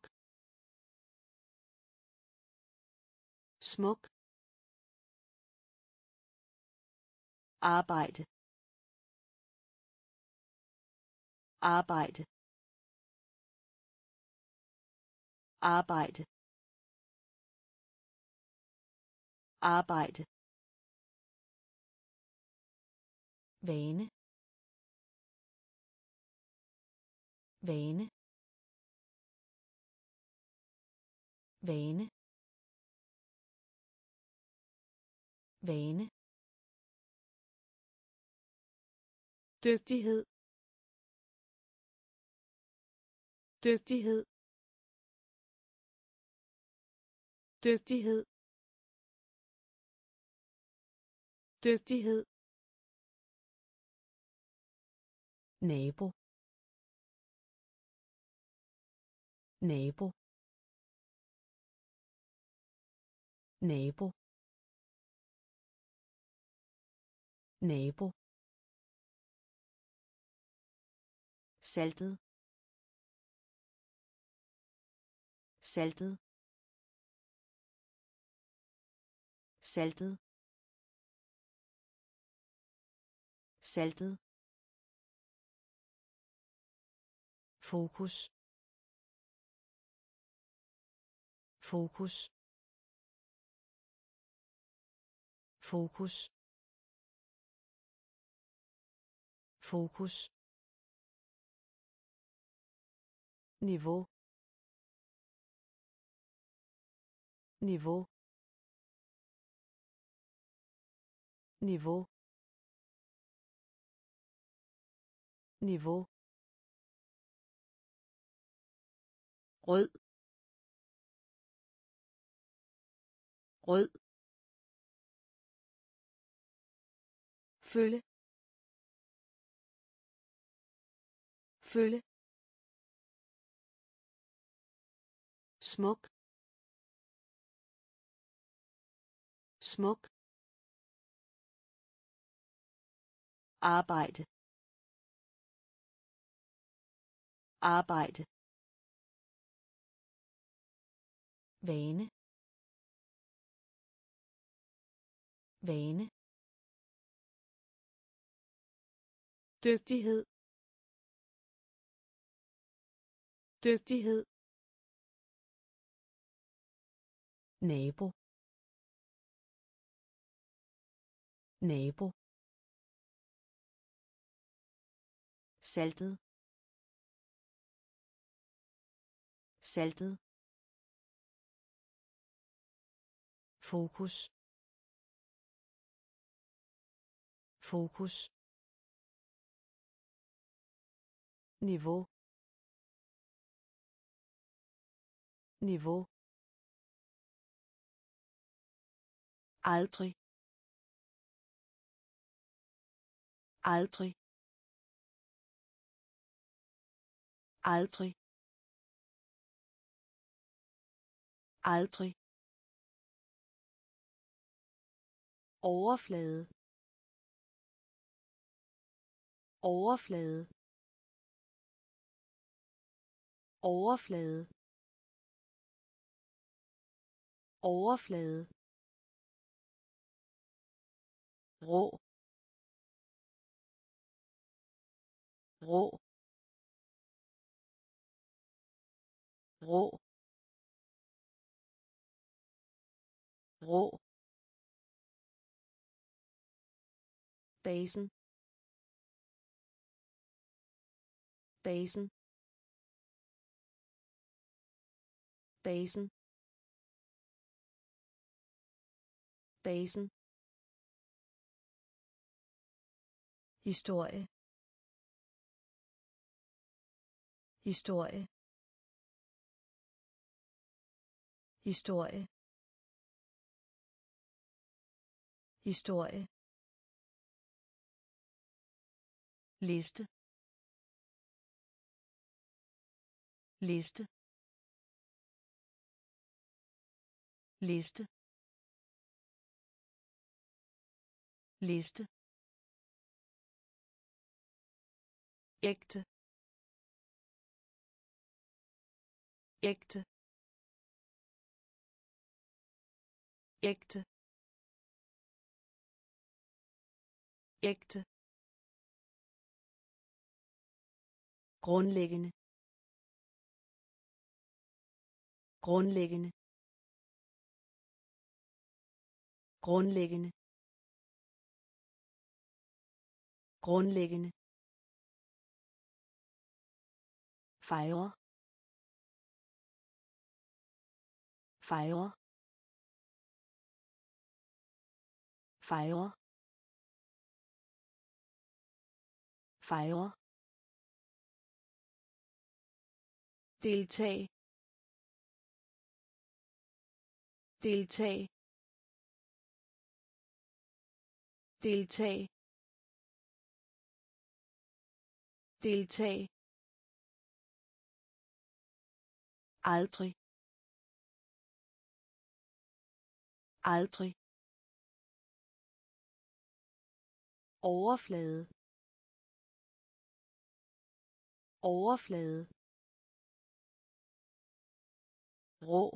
smuk arbejde arbejde arbejde arbejde vane vane vane vane dygtighed dygtighed dygtighed dygtighed nabo nabo nabo nabo saltet saltet saltet saltet fokus fokus fokus fokus niveau niveau niveau niveau rød rød følge følge smuk smuk arbejde arbejde vane vane dygtighed dygtighed nabo nabo saltet saltet fokus fokus niveau niveau aldrig aldrig, aldrig, aldrig, overflade, overflade, overflade, overflade, rå, rå, rå, rå, basen, basen, basen, basen, historie, historie, historie, historie, liste, liste, liste, liste, ægte, ægte, ægte, ægte, grundlæggende, grundlæggende, grundlæggende, grundlæggende, fejre, fejre, fejre, fejre, deltag, deltag, deltag, deltag, aldrig, aldrig, overflade, overflade, rå,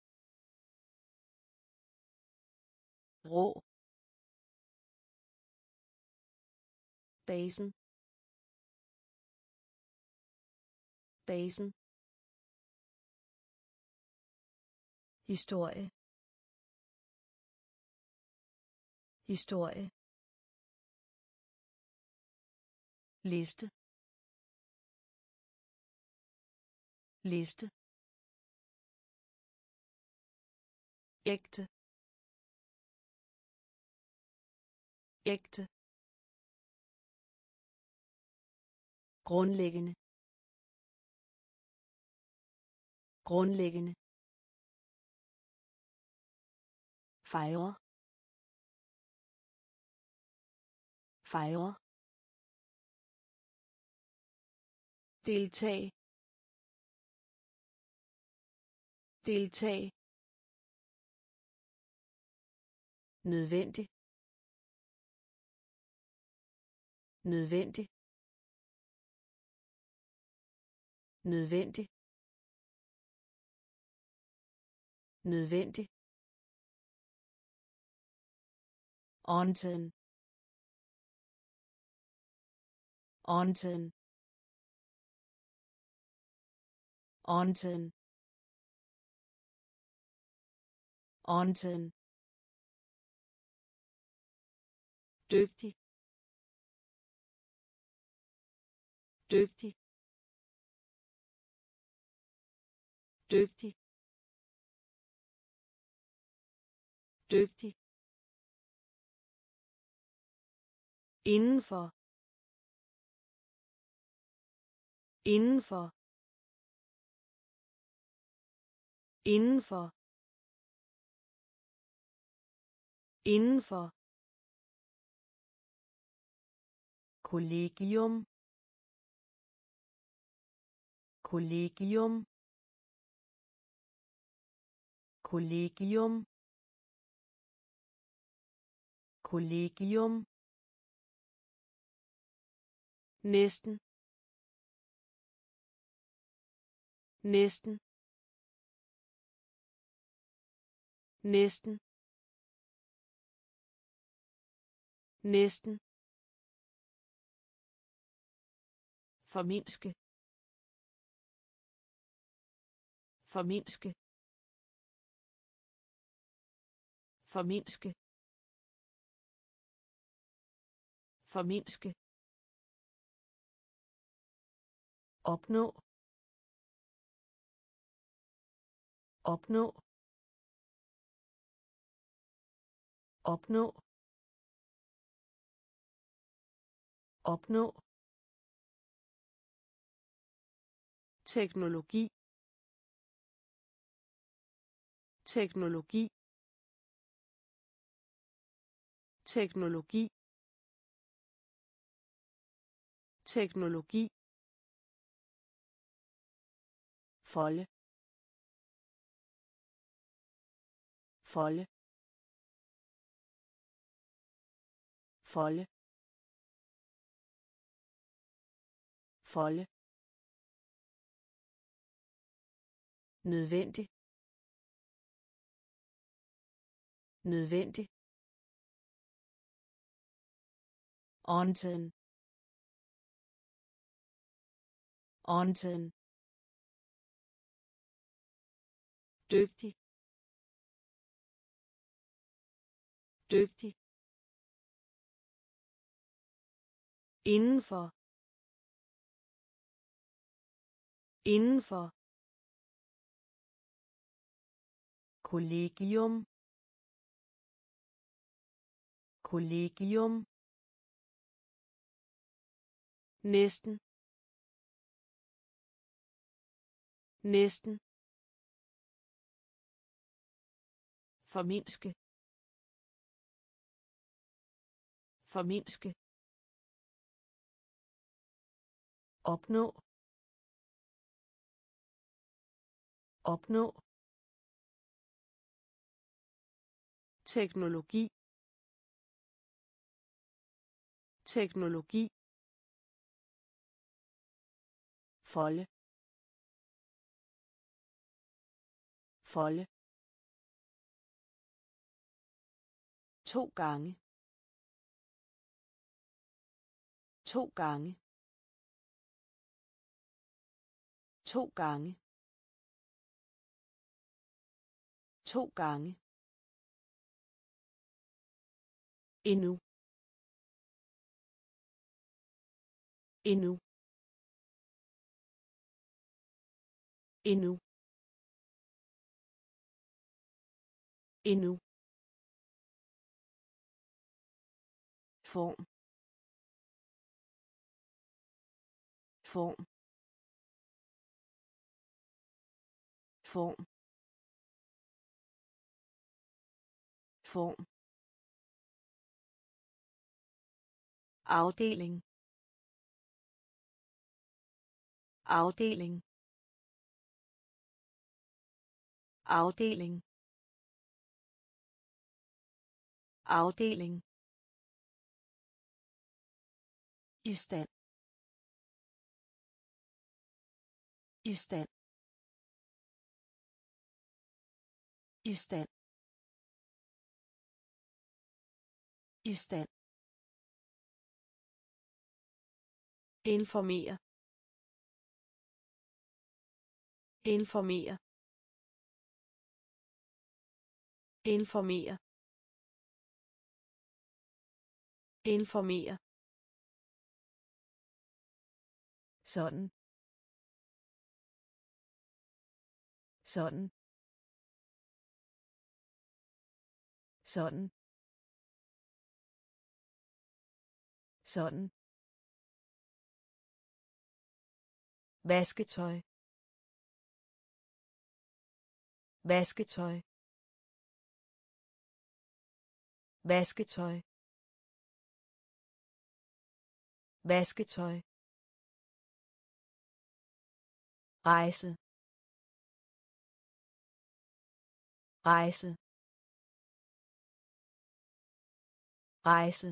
rå, basen, basen, historie, historie, liste, liste, ægte, ægte, grundlæggende, grundlæggende, fejre, fejre, deltag, deltag, nødvendig, nødvendig, nødvendig, nødvendig, Onten. Onten. Onten. Onten. Dygtig. Dygtig. Dygtig. Dygtig. Indenfor. Indenfor. Indenfor. Indenfor. kollegium, kollegium, kollegium, kollegium, næsten, næsten, næsten, næsten, formindske, formindske, formindske, formindske, opnå, opnå, opnå, opnå, teknologi, teknologi, teknologi, teknologi, folde, folde, folde, folde, nødvendig, nødvendig, undtagen, undtagen, dygtig, dygtig, indenfor, indenfor, kollegium, kollegium, næsten, næsten, formindske, formindske, opnå, opnå, teknologi, teknologi, folde, folde, 2 gange, 2 gange, 2 gange, 2 gange, endnu, endnu, endnu, endnu, form, form, form, form, afdeling, afdeling, afdeling, afdeling, i stand, i stand, i stand, i stand, informere, informere, informere, informere, sådan, sådan, sådan, sådan, vasketøj, vasketøj, vasketøj, vasketøj, rejse, rejse, rejse,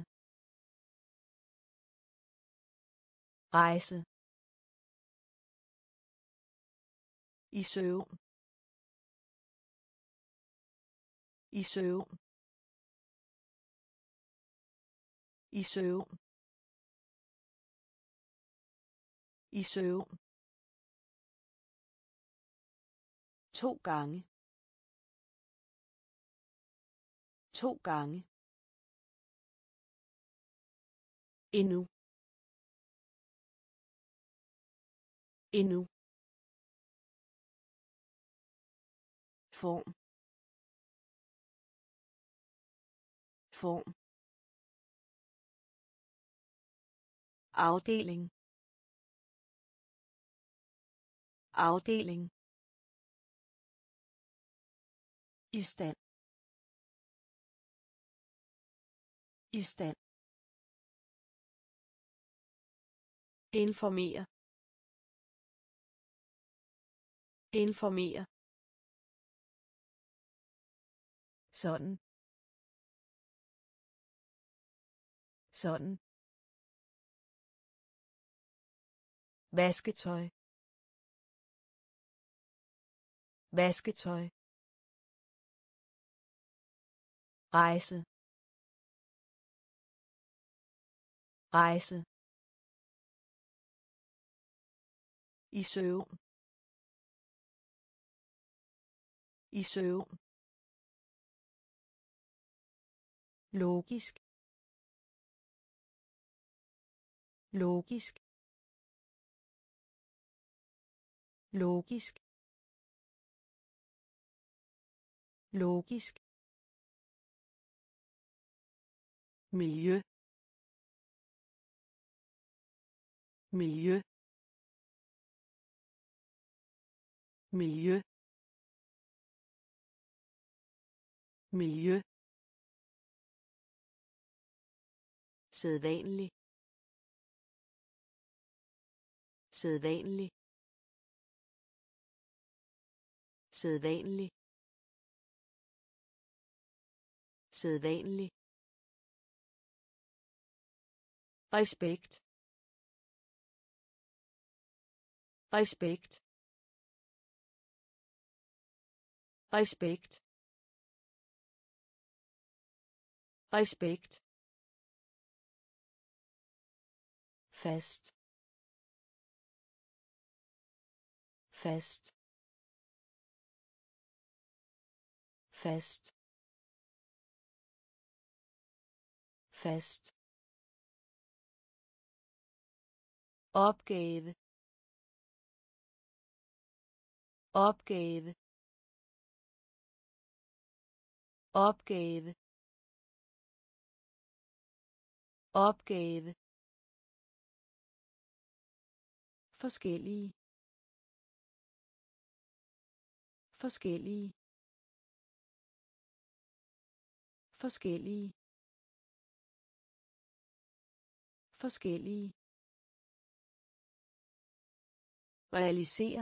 rejse, i søvn, i søvn, i søvn, i søvn, 2 gange, 2 gange, endnu, endnu, form, form, afdeling, afdeling, i stand, i stand, informere, informere, sådan, sådan, vasketøj, vasketøj, rejse, rejse, i søvn, i søvn, logisk, logisk, logisk, logisk, miljø, miljø, miljø, miljø, sædvanlig, sædvanlig, sædvanlig, sædvanlig, respekt, respekt, respekt, respekt, fast, fast, fast, fast, opgave, opgave, opgave, opgave, forskellige, forskellige, forskellige, forskellige, realisere,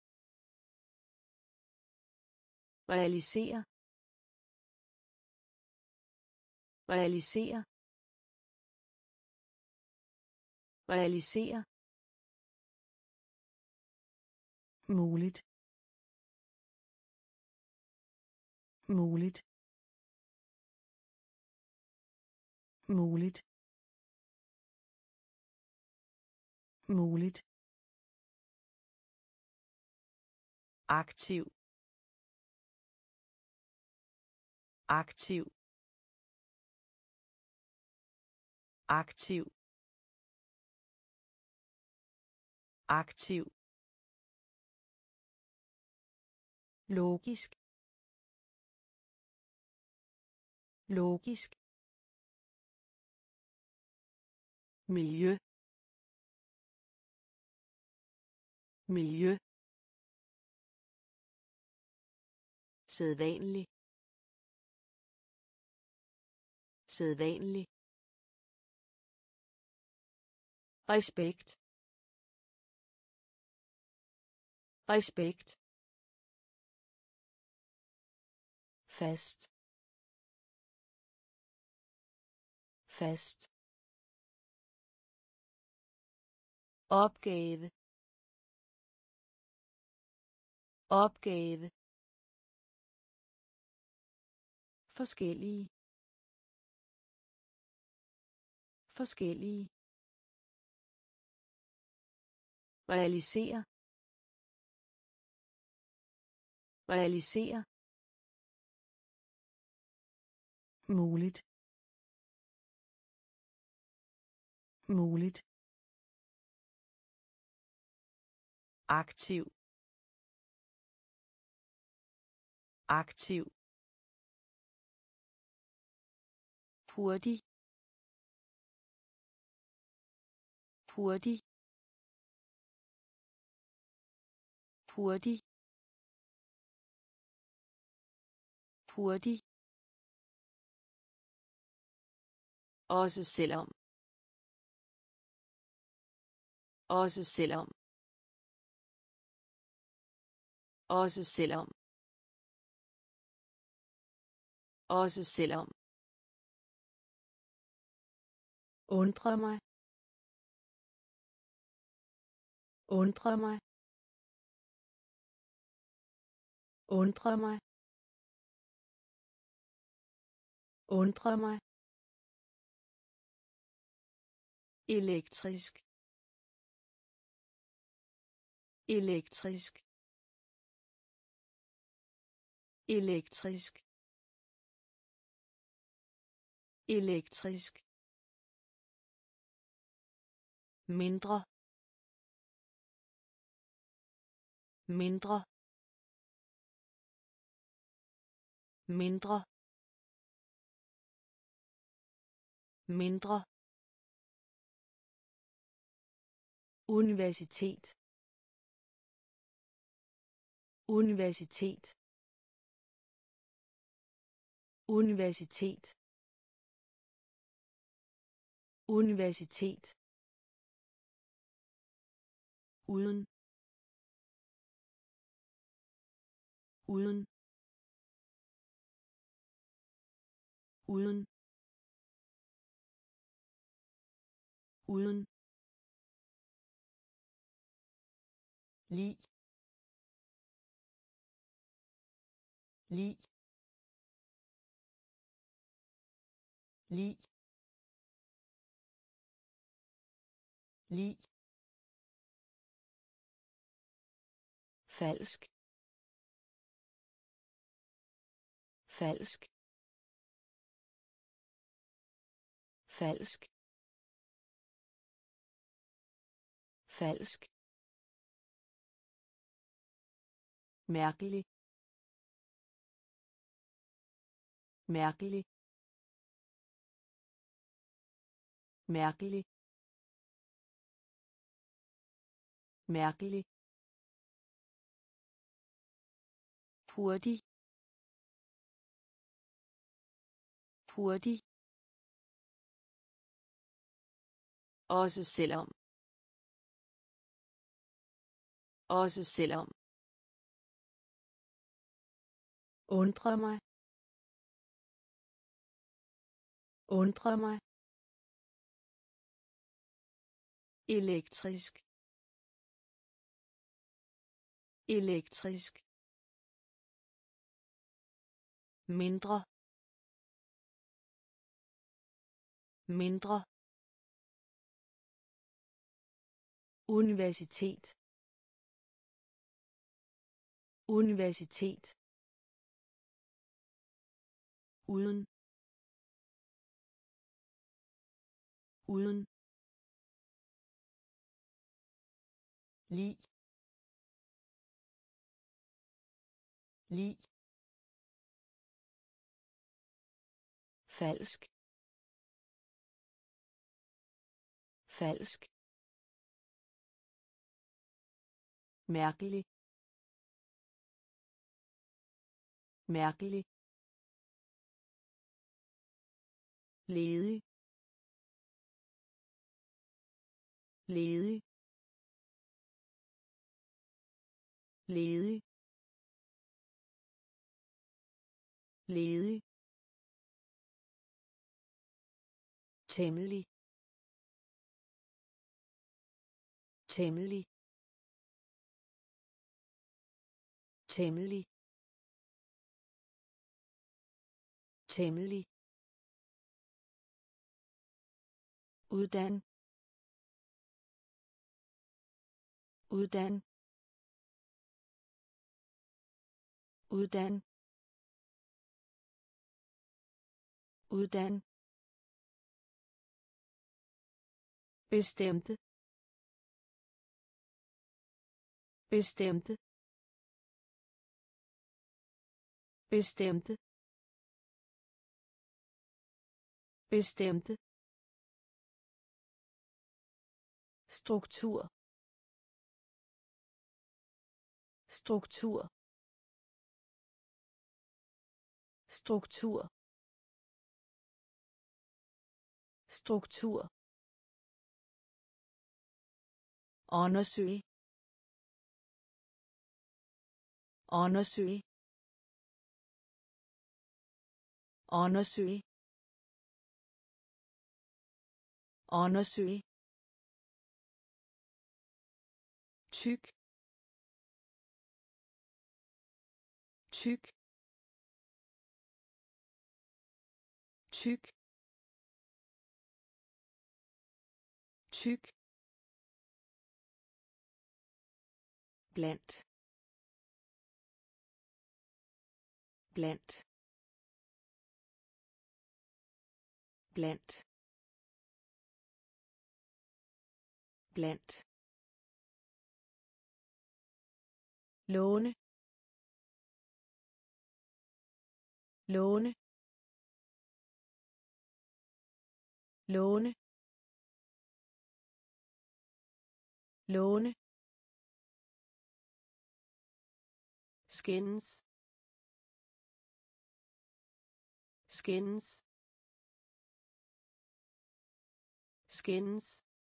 realisere, realisere, realisere, muligt, muligt, muligt, muligt, aktiv, aktiv, aktiv, aktiv, logisk, logisk, miljø, miljø, sædvanlig, sædvanlig, respekt, respekt, fast, fast, opgave, opgave, forskellige, forskellige, realisere, realisere, muligt, muligt, aktiv, aktiv, hurtig, hurtig, hurtig, hurtig, også selvom, også selvom, også selvom, også selvom, undre mig, undre mig, undre mig, undre mig, elektrisk, elektrisk, elektrisk, elektrisk, mindre, mindre, mindre, mindre, universitet, universitet, universitet, universitet, uden, uden, uden, uden, lig, lig, lig, lig, falsk, falsk, falsk, falsk, mærkelig, mærkelig, mærkelig, mærkelig, hurtig, hurtig, også selvom, også selvom, undre mig, undre mig, elektrisk, elektrisk, mindre, mindre, universitet, universitet, uden, uden, lig, lig, falsk, falsk, mærkelig, mærkelig, ledig, ledig, ledig, ledig, temmelig, temmelig, temmelig, temmelig, uddan, uddan, uddan, uddan, bestemte, bestemte, bestemte, bestemte, struktur, struktur, struktur, struktur, undersøge, undersøge, undersøge, undersøge, tyk, tyk, tyk, tyk, blandt, blandt, blandt, blandt, låne, låne, låne, låne, skændes, skændes, skændes,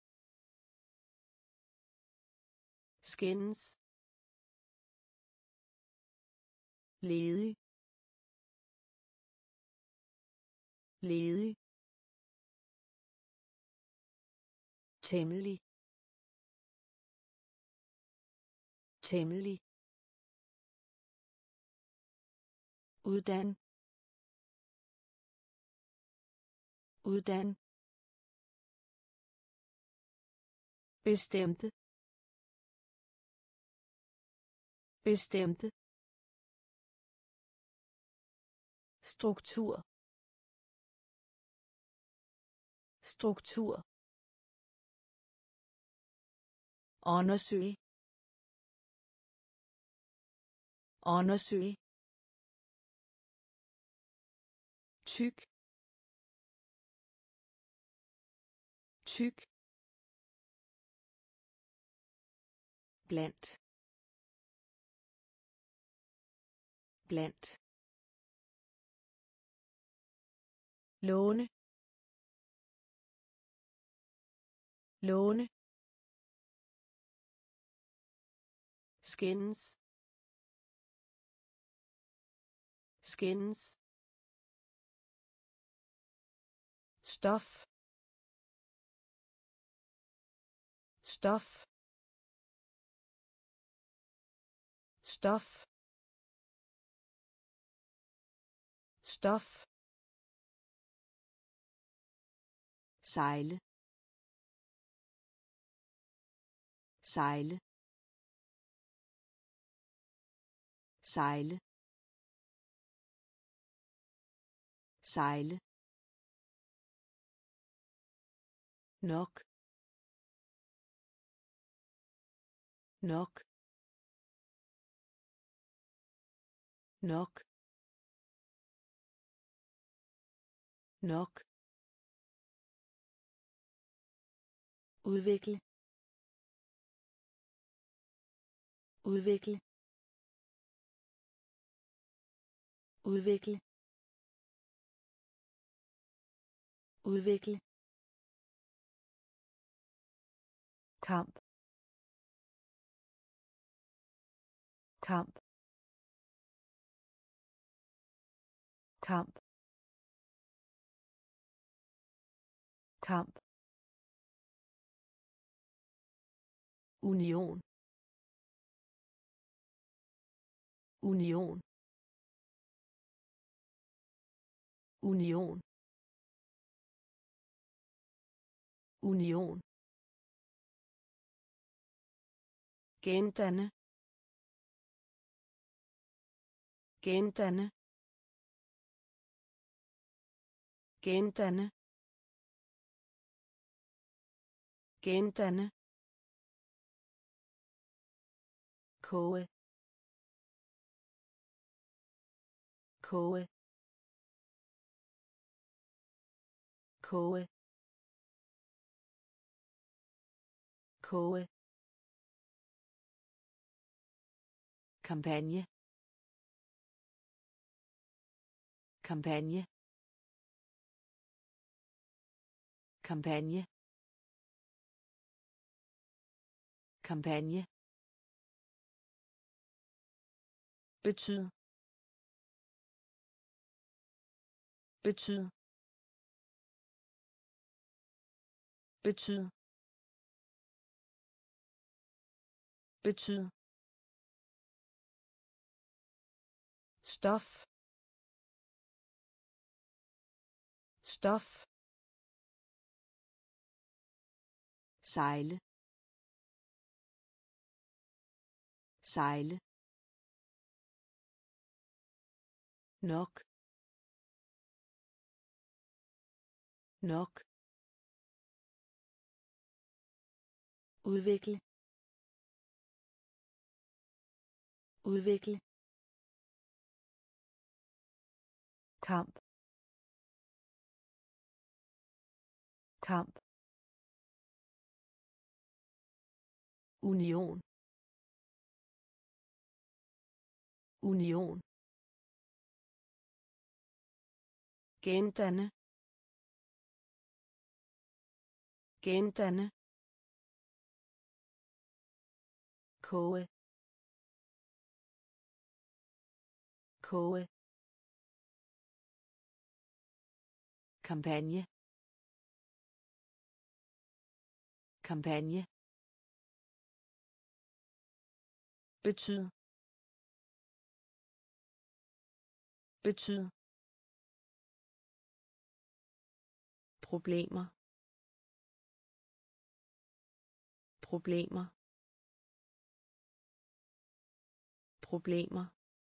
skændes, ledig, ledig, temmelig, temmelig, uddan, uddan, bestemte, bestemte, struktur, struktur, undersøge, undersøge, tyk, tyk, blandt, blandt, låne, låne, skændes, skændes, stof, stof, stof, stof, sejle, sejle, sejle, sejle, nok, nok, nok, nok, udvikle, udvikle, udvikle, udvikle, kamp kamp kamp kamp union union union union gendanne gendanne gendanne gendanne koge koge koge koge kampagne kampagne kampagne kampagne betyd betyd betyd betyd stof stof sejle sejle nok nok udvikle udvikle kamp kamp union union gendanne gendanne koge koge kampagne kampagne betyd betyd problemer problemer problemer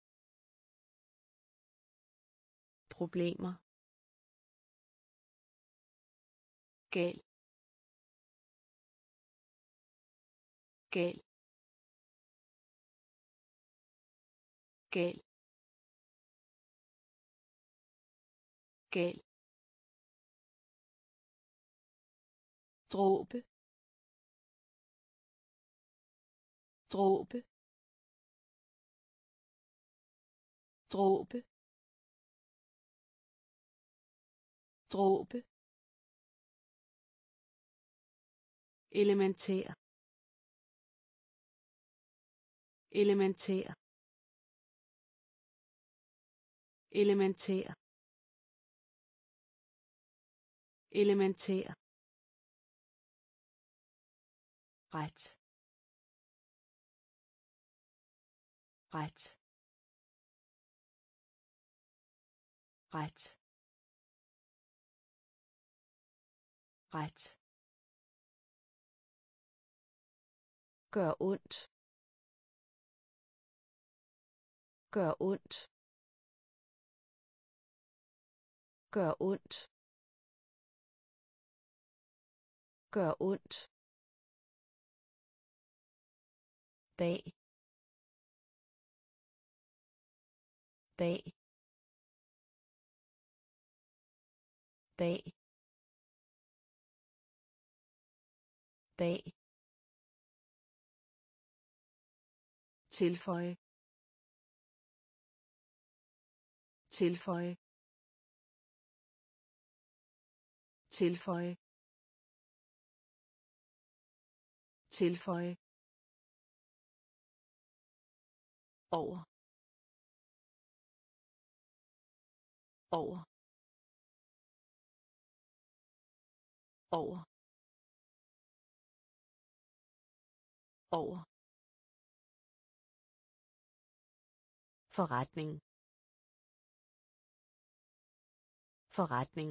problemer gal gal gal gal dråbe dråbe dråbe dråbe elementær elementær elementær elementær ret ret ret ret gør ondt gør ondt gør ondt gør ondt bag bag bag bag tilføje tilføje tilføje tilføje over over over over forretning forretning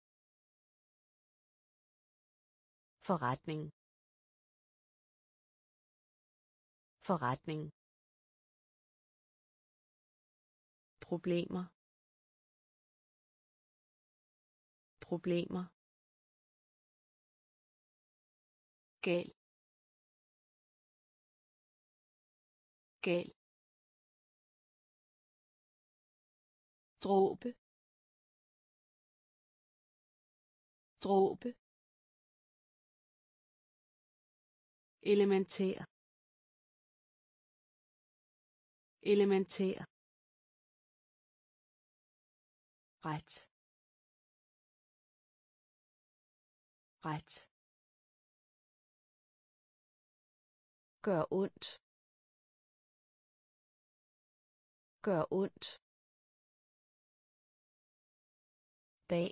forretning forretning problemer problemer gal gal dråbe dråbe elementær elementær ret ret gør ondt gør ondt bag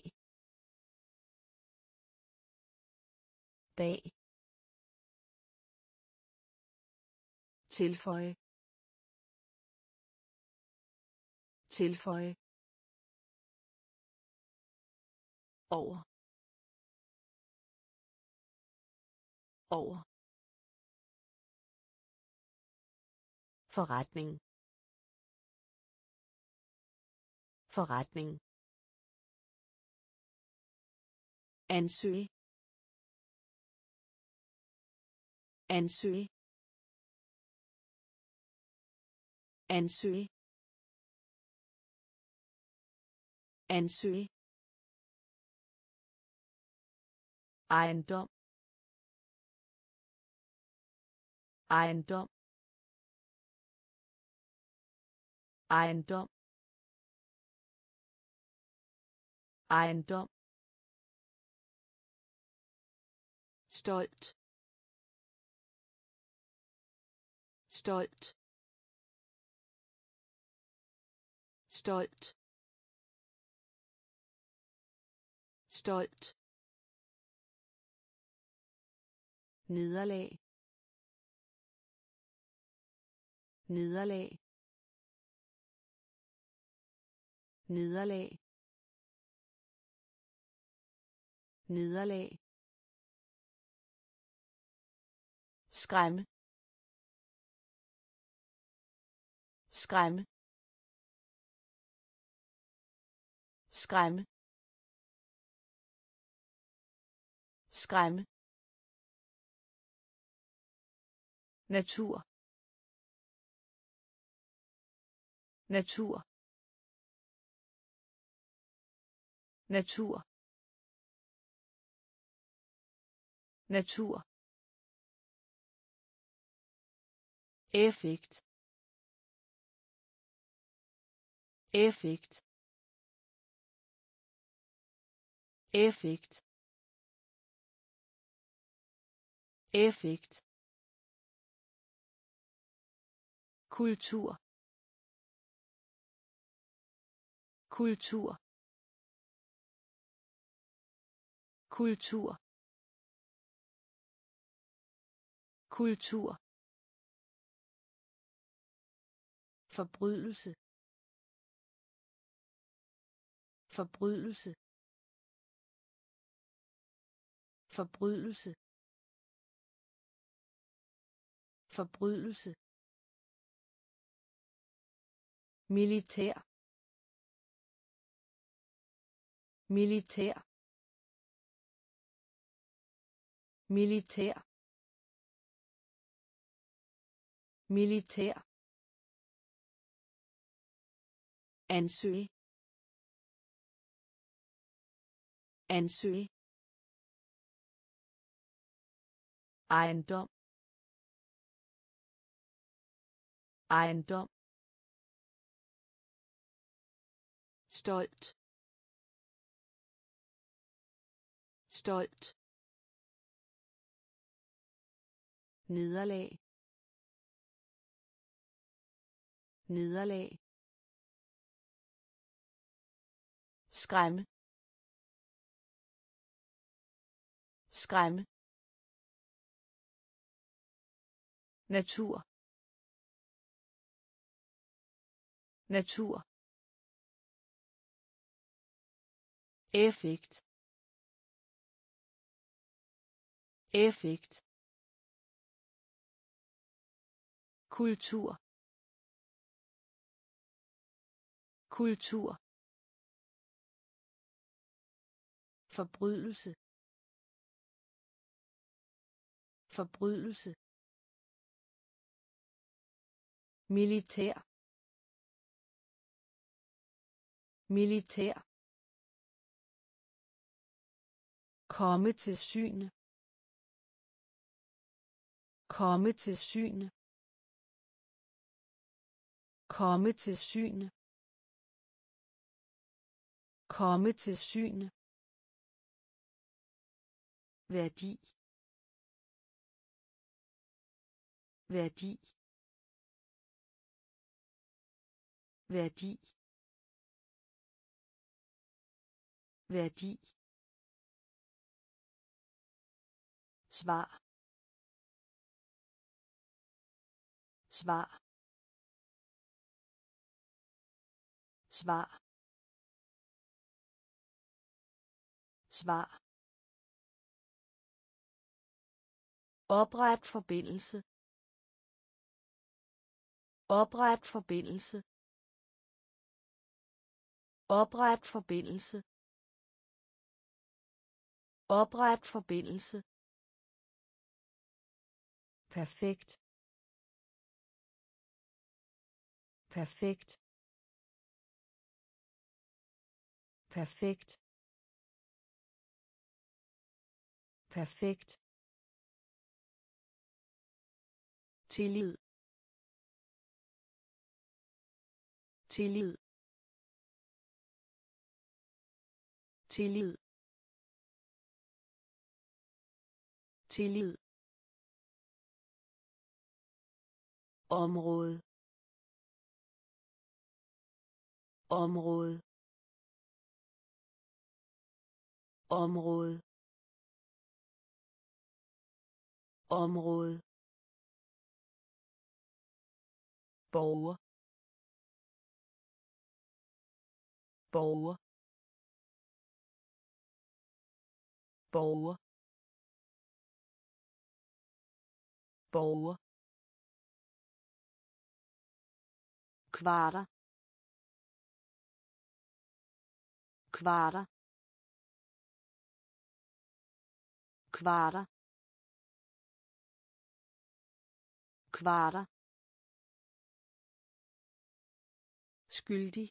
bag tilføje tilføje over over forretning forretning ansøge ansøge ansøge ansøge ejendom ejendom ejendom ejendom stolt stolt stolt stolt nederlag nederlag nederlag nederlag skræmme skræmme skræmme skræmme natur natur natur natur effekt effekt effekt effekt kultur kultur kultur kultur forbrydelse forbrydelse forbrydelse forbrydelse militær militær militær militær ansøge ansøge ejendom ejendom stolt stolt nederlag, nederlag, skræmme, skræmme, natur, natur, effekt, effekt, kultur, kultur, forbrydelse, forbrydelse, militær, militær, komme til syne, komme til syne, komme til syne, komme til syne, værdi, værdi, værdi, værdi, svar, svar, svar, svar, opret forbindelse, opret forbindelse, opret forbindelse, opret forbindelse, perfekt, perfekt, perfekt, perfekt, tillid, tillid, tillid, tillid, område, område, område, område, borger, borger, borger, borger, kvarter, kvarter, kvarter, kvarter, skyldig,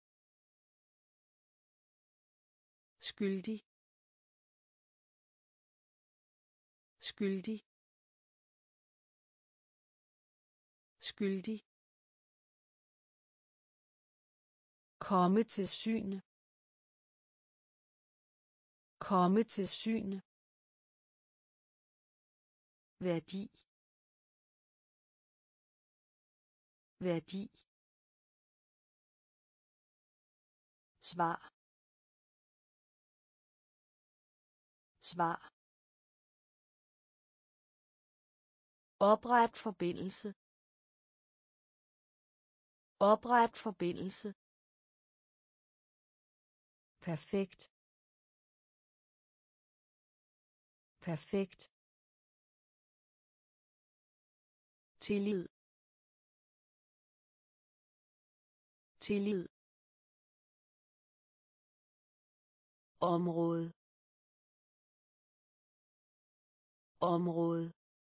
skyldig, skyldig, skyldig, komme til syne, komme til syne, værdi, værdi, svar, svar, opret forbindelse, opret forbindelse, perfekt, perfekt, tillid, tillid, område, område,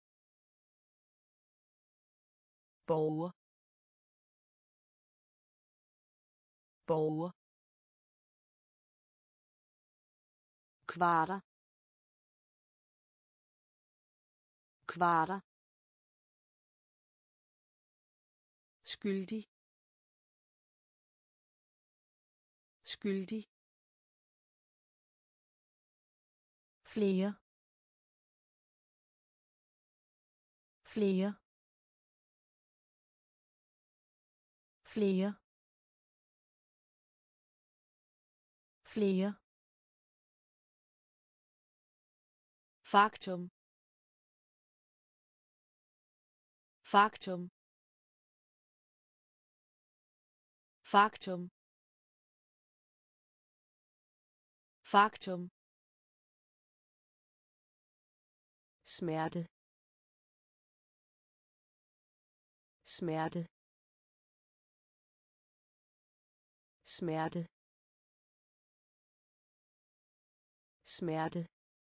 borger, borger, kvarter, kvarter, skyldig, skyldig, flere, flere flere flere faktum faktum faktum faktum smerte smerte smerte smerte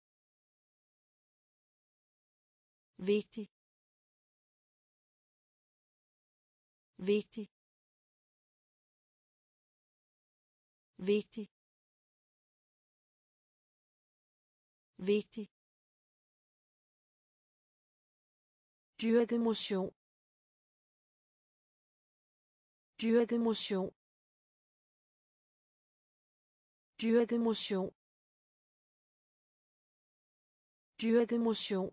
vigtig vigtig vigtig vigtig dyrke motion dyrke motion dyrke motion dyrke motion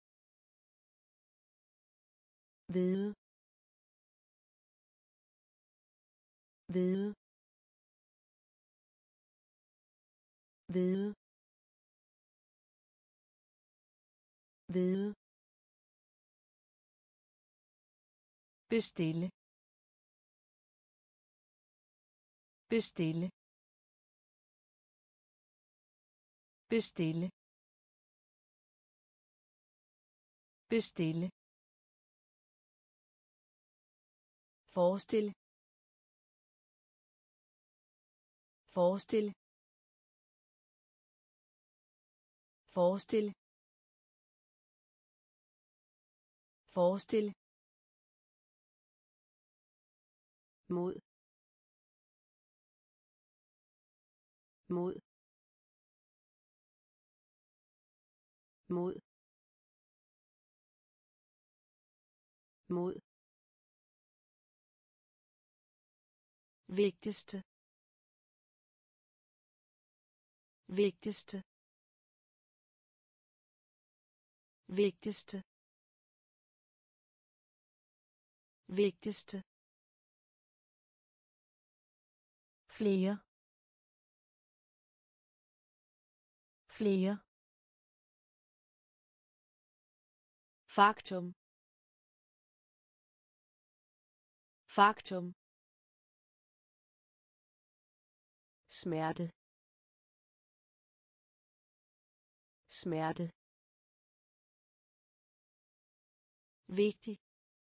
vide vide vide vide bestille bestille bestille bestille forestil forestil forestil forestil mod mod mod mod vigtigste vigtigste vigtigste vigtigste flere flere faktum faktum smerte smerte vigtig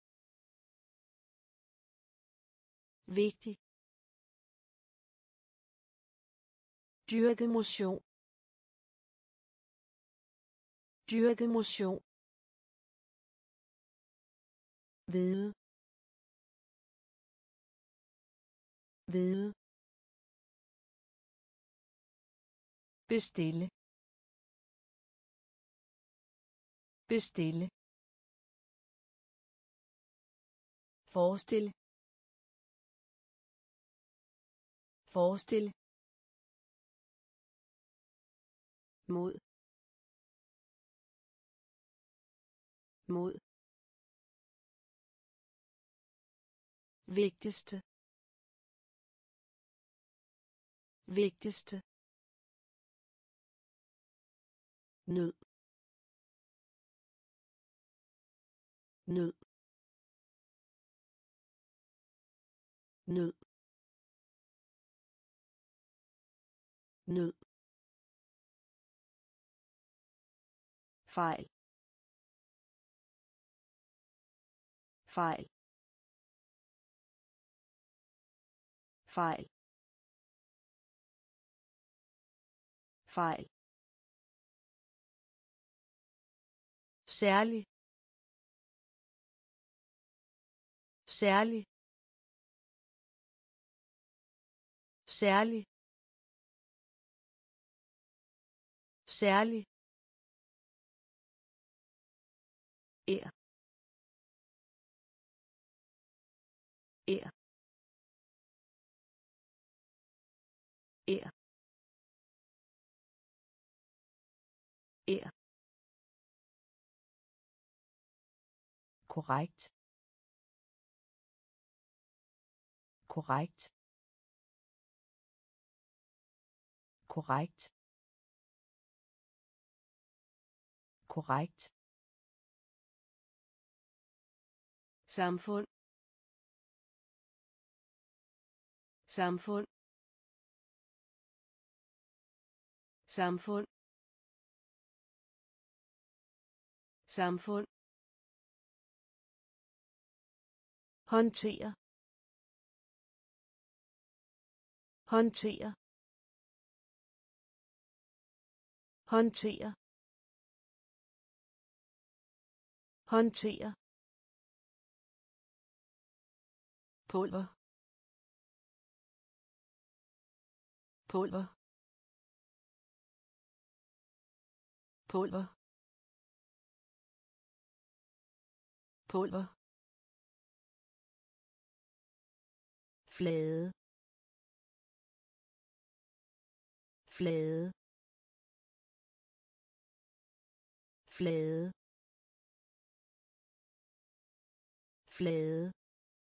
vigtig dyrke motion dyrke motion vide vide bestille bestille forestil forestil mod mod vigtigste vigtigste nød nød nød nød fejl fejl fejl fejl særlig særlig særlig særlig er er er er korrekt korrekt korrekt korrekt samfund samfund samfund samfund håndtere håndtere håndtere håndtere pulver pulver pulver pulver flade flade flade flade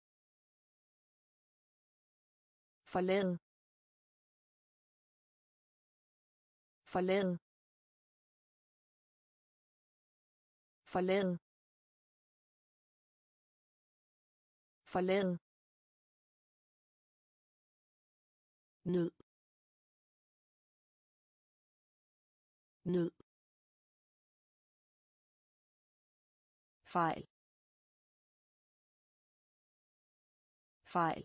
forlade forlade forlade forlade nød nød fejl fejl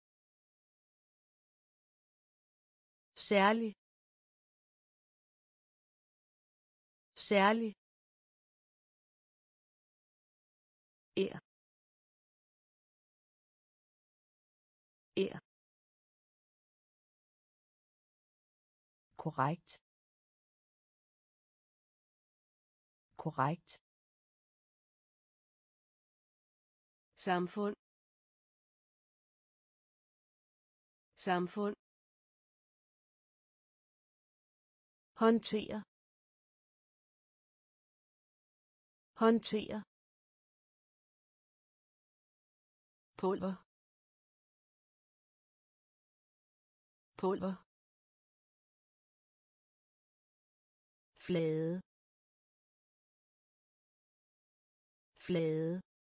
særlig særlig er er korrekt korrekt samfund samfund håndtere håndtere pulver pulver flade flade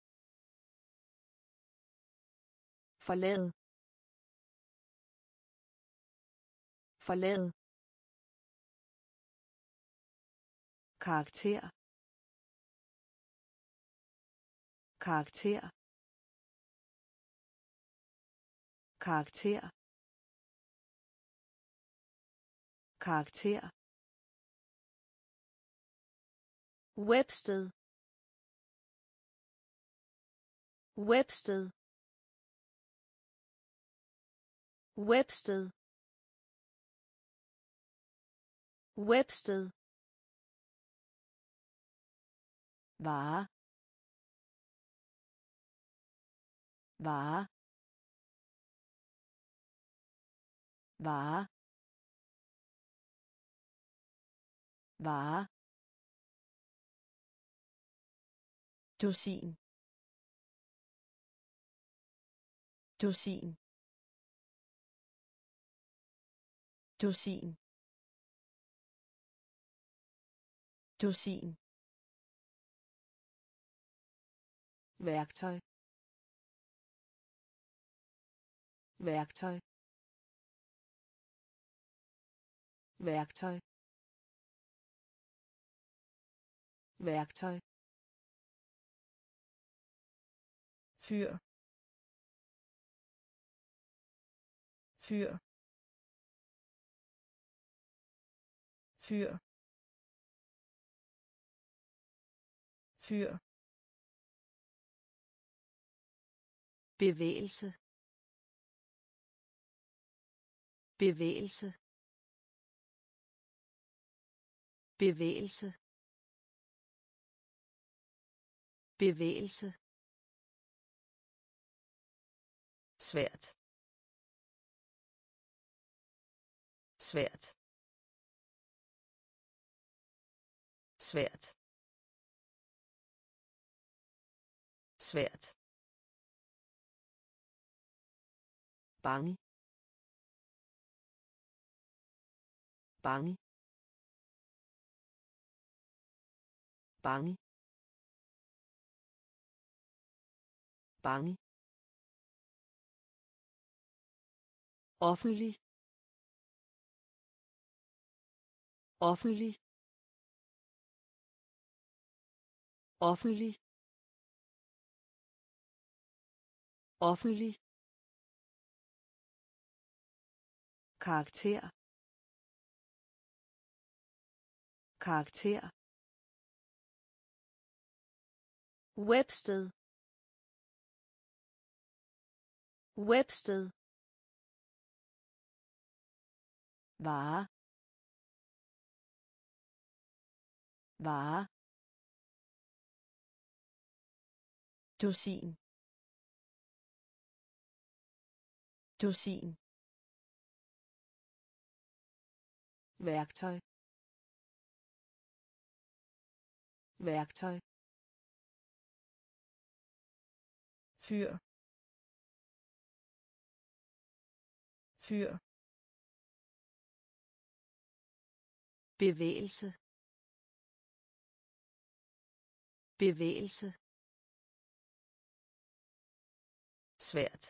forlade forlade karakter karakter karakter karakter Websted Websted Websted Websted vare vare vare vare dusin dusin dusin dusin værktøj værktøj værktøj værktøj fyr fyr fyr fyr bevægelse bevægelse bevægelse bevægelse svært svært svært svært, bange, bange, bange, bange, offentlig, offentlig, offentlig, offentlig, karakter, karakter, websted, websted, vare, vare, dusin, dusin, værktøj, værktøj, fyr, fyr, bevægelse, bevægelse, svært,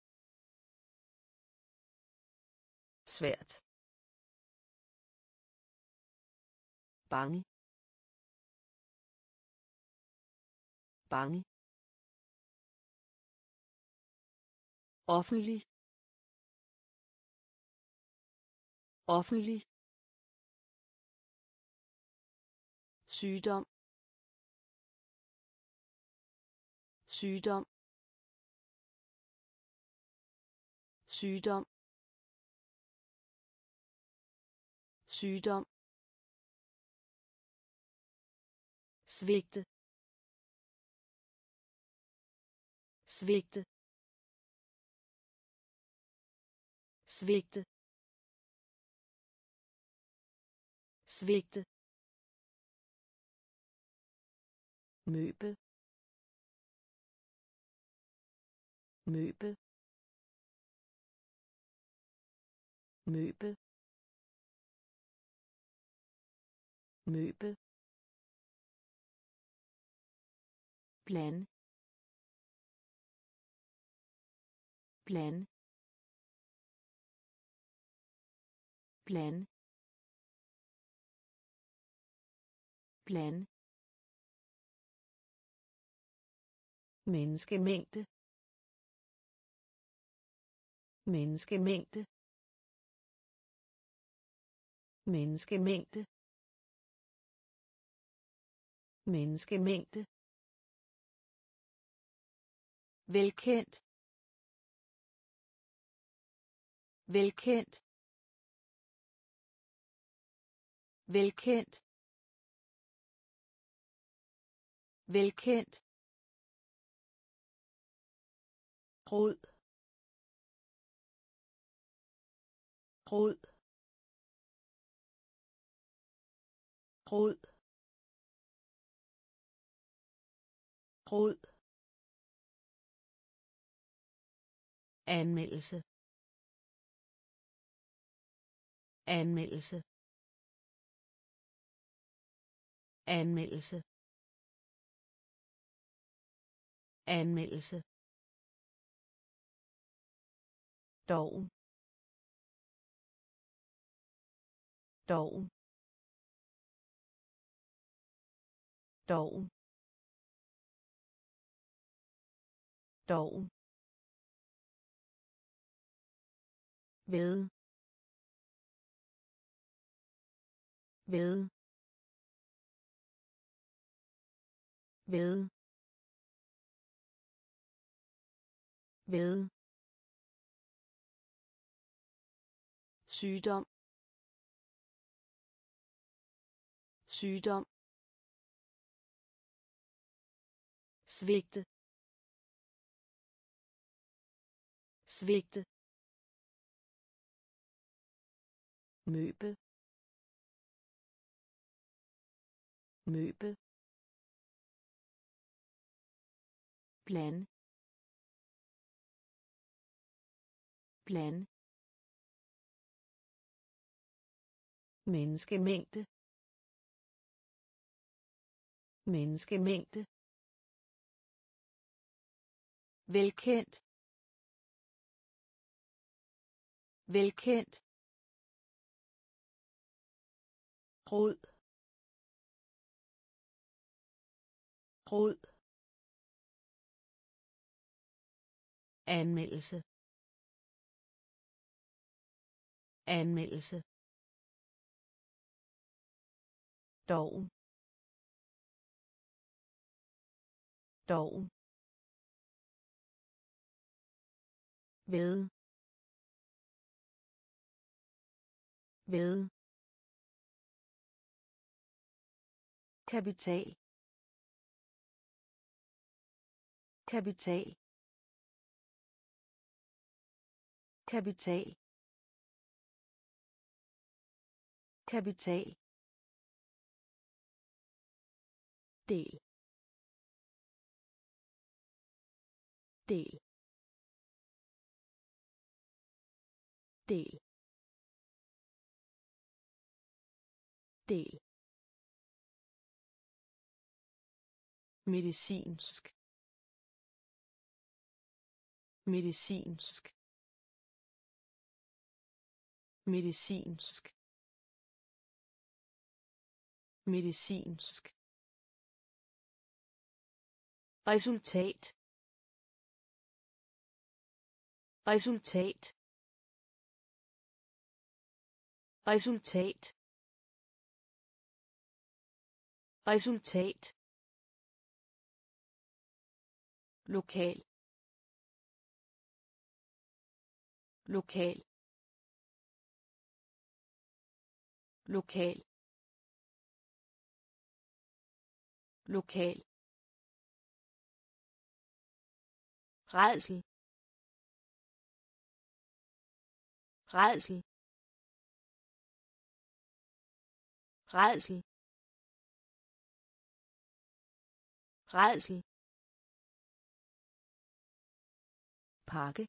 svært, bange, bange, offentlig, offentlig, sygdom, sygdom, sygdom, sygdom, svigte, svigte, svigte, svigte, møbel, møbel, møbel, møbel, plan, plan, plan, plan, menneskemængde, menneskemængde, menneskemængde, menneskemængde, velkendt, velkendt, velkendt, velkendt, rod, rod, rod, rod, anmeldelse, anmeldelse, anmeldelse, anmeldelse, doven, doven, doven, doven, ved, ved, ved, ved, sygdom, sygdom, svigte, svigte, møbel, møbel, blande blande menneskemængde menneskemængde velkendt velkendt rod rod anmeldelse anmeldelse doven doven ved ved kapital kapital kapital kapital del del del del medicinsk medicinsk medicinsk medicinsk resultat resultat resultat resultat lokal lokal lokal lokal rædsel rædsel rædsel rædsel pakke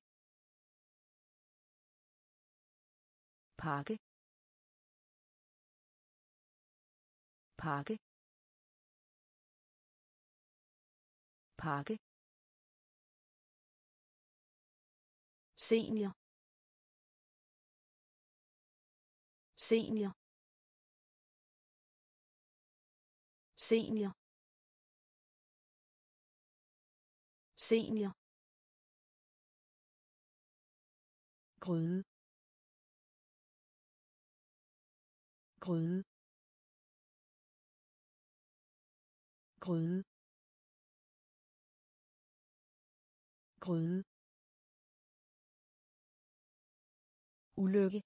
pakke pakke pakke senior senior senior senior gryde gryde gryde gryde ulykke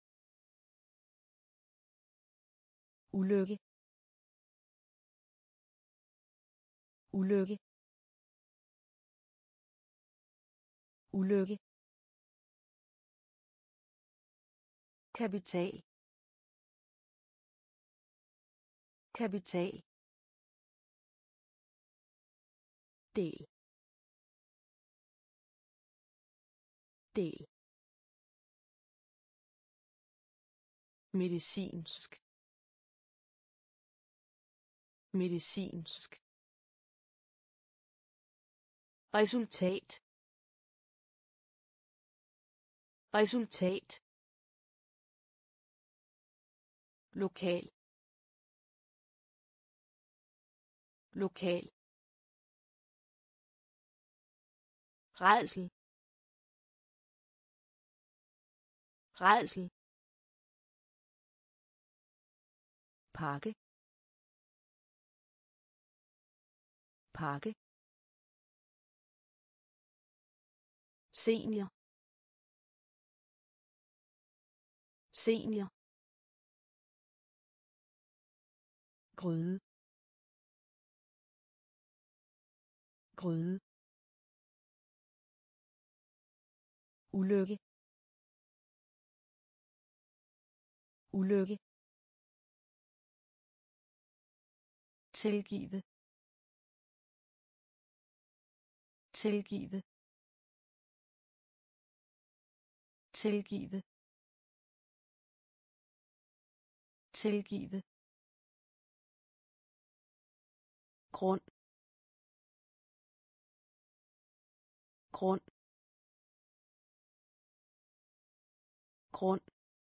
ulykke ulykke ulykke kapital kapital del del medicinsk medicinsk resultat resultat lokal lokal rædsel rædsel pakke pakke senior senior gryde gryde ulykke ulykke tilgive tilgive tilgive tilgive grund grund grund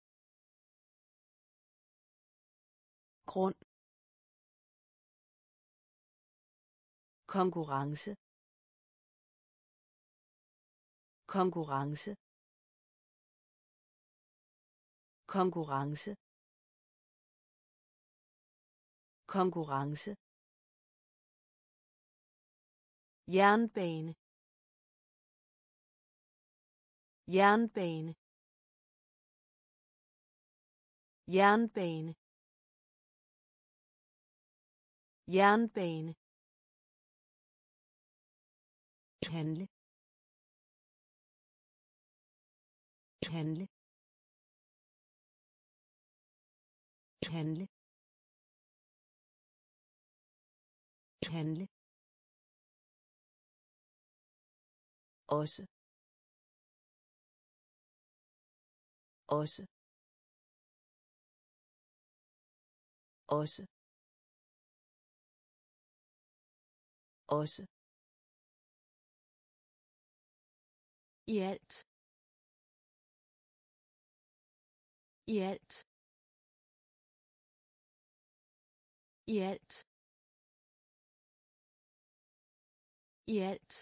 grund konkurrence konkurrence konkurrence konkurrence jernbane jernbane jernbane jernbane handle handle handle handle også også også også i alt i alt i alt i alt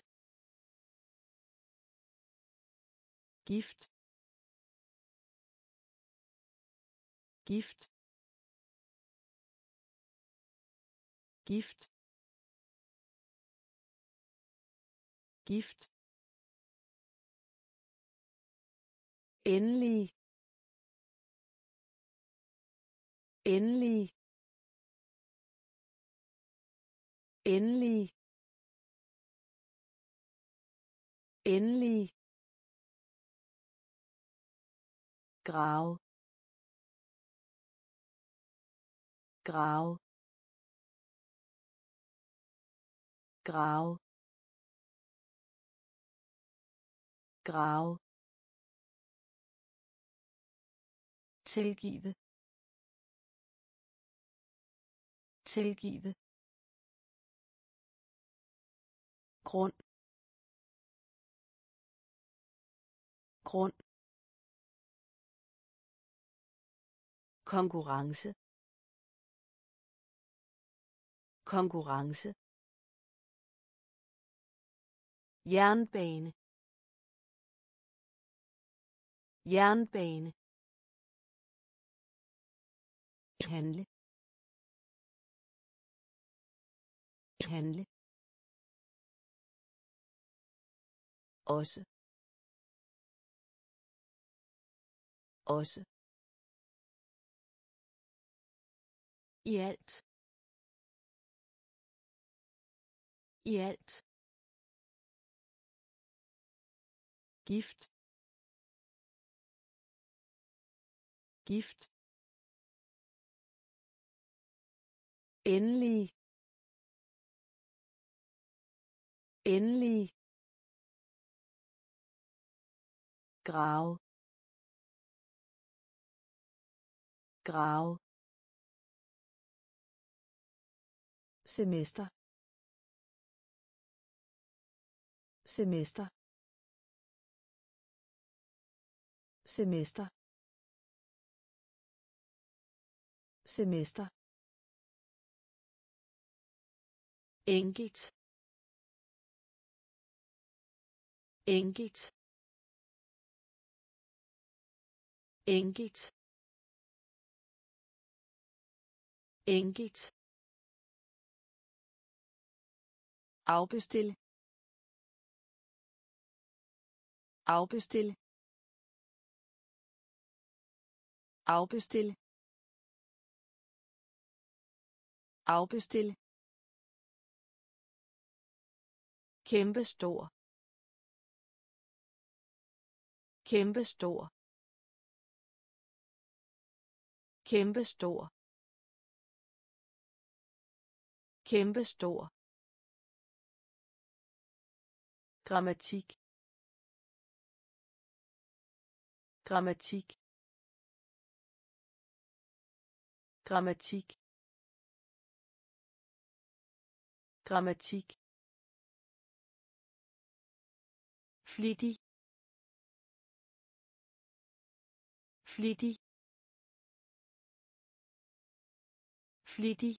gift gift gift gift endelig endelig endelig endelig grav grav grav grav tilgive tilgive grund grund konkurrence konkurrence jernbane jernbane handle handle også også i alt i alt gift gift endelig endelig grav grav semester semester semester semester enkelt enkelt enkelt enkelt afbestil afbestil afbestil afbestil kæmpestor kæmpestor kæmpestor kæmpestor grammatik grammatik grammatik grammatik flittig flittig flittig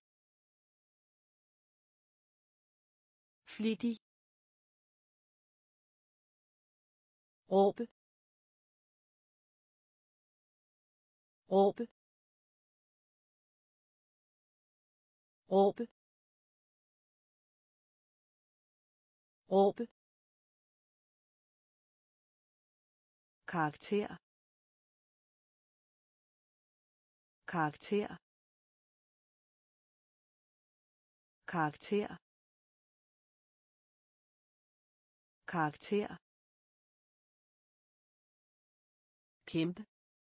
flittig råbe råbe råbe råbe karakter karakter karakter karakter kæmpe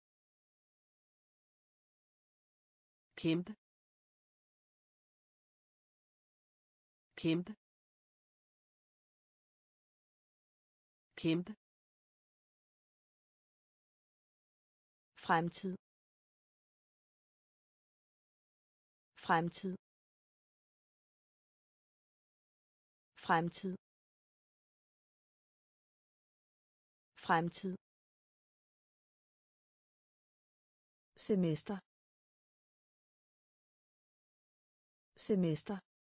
kæmpe kæmpe kæmpe fremtid fremtid fremtid fremtid semester semester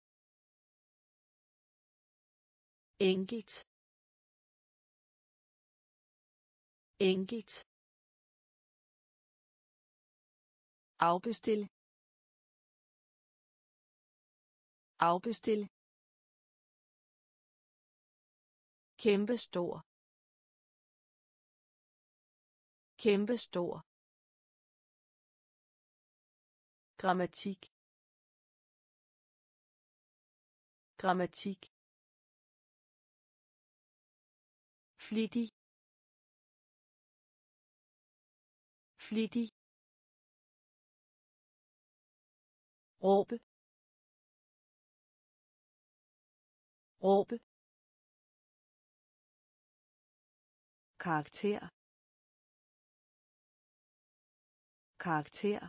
enkelt enkelt afbestil afbestil kæmpestor kæmpestor grammatik grammatik flittig flittig råbe råbe karakter karakter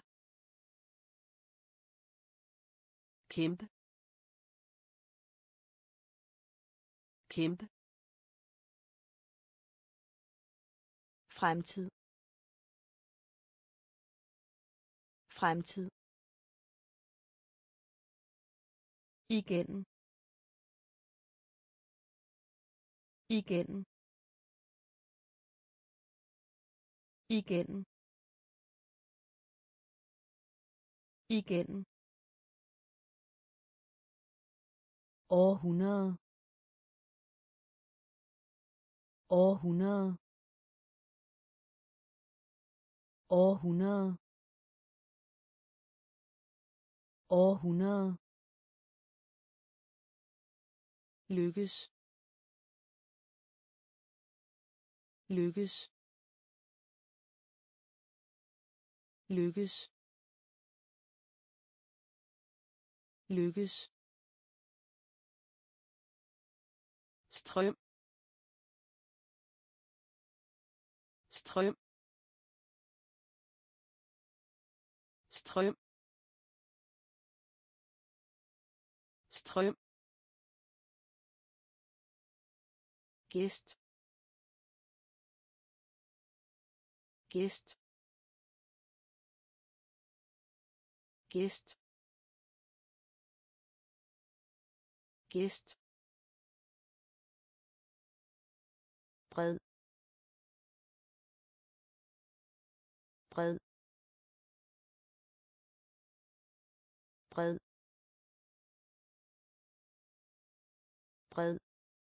kæmpe kæmpe fremtid fremtid igennem igennem igennem igennem århundrede århundrede århundrede århundrede lykkes lykkes lykkes lykkes strøm strøm strøm strøm gæst gæst gæst gæst bred bred bred bred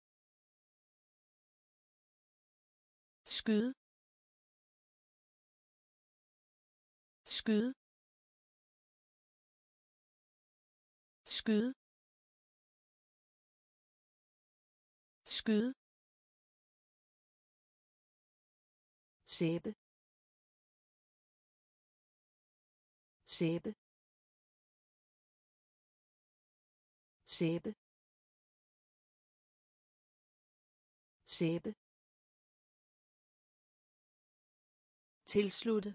skyde skyde skyde skyde sæbe sæbe sæbe sæbe, tilslutte,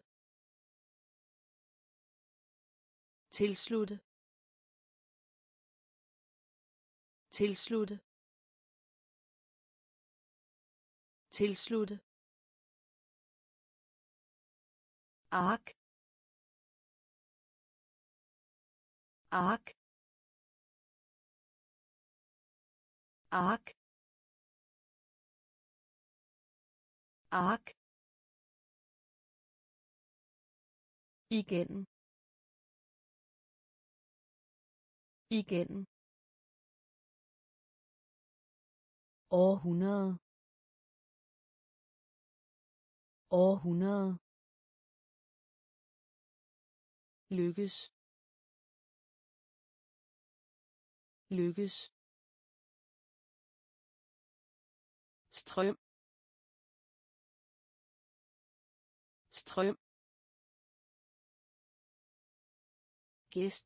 tilslutte, tilslutte, tilslutte, ark, ark, ark, ark, igennem, igennem, århundrede, århundrede, lykkes, lykkes, strøm, strøm, gæst,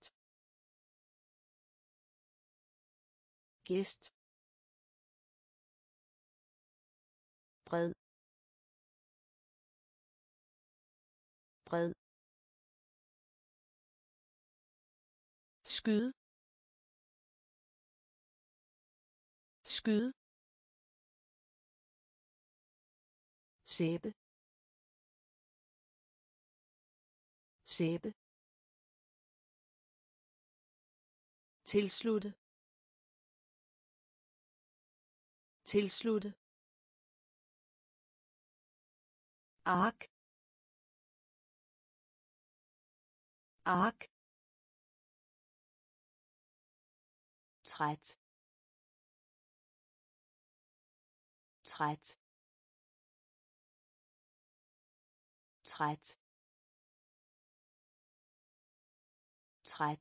gæst, bred, bred, skyd, skyd, sæbe, sæbe, tilslutte, tilslutte, ark, ark, træt, træt, træt, træt,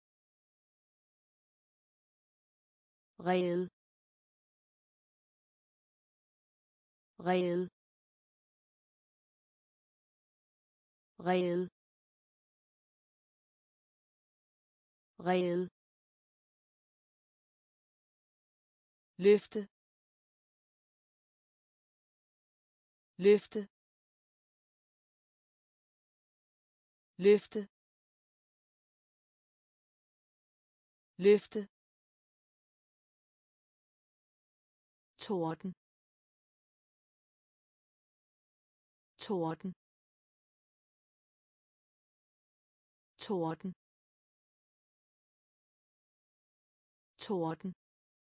reel, reel, reel, reel, løfte, løfte, løfte, løfte, torden, torden, torden, torden,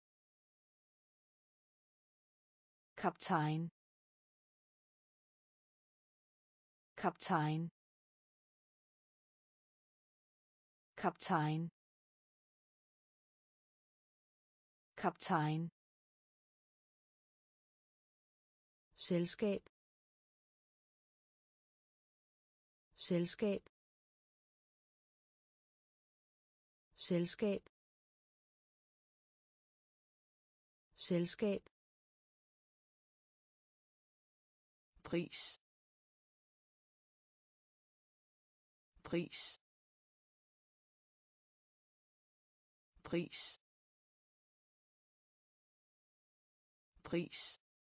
kaptajn, kaptajn, kaptajn, kaptajn, selskab, selskab, selskab, selskab, pris, pris, pris, pris,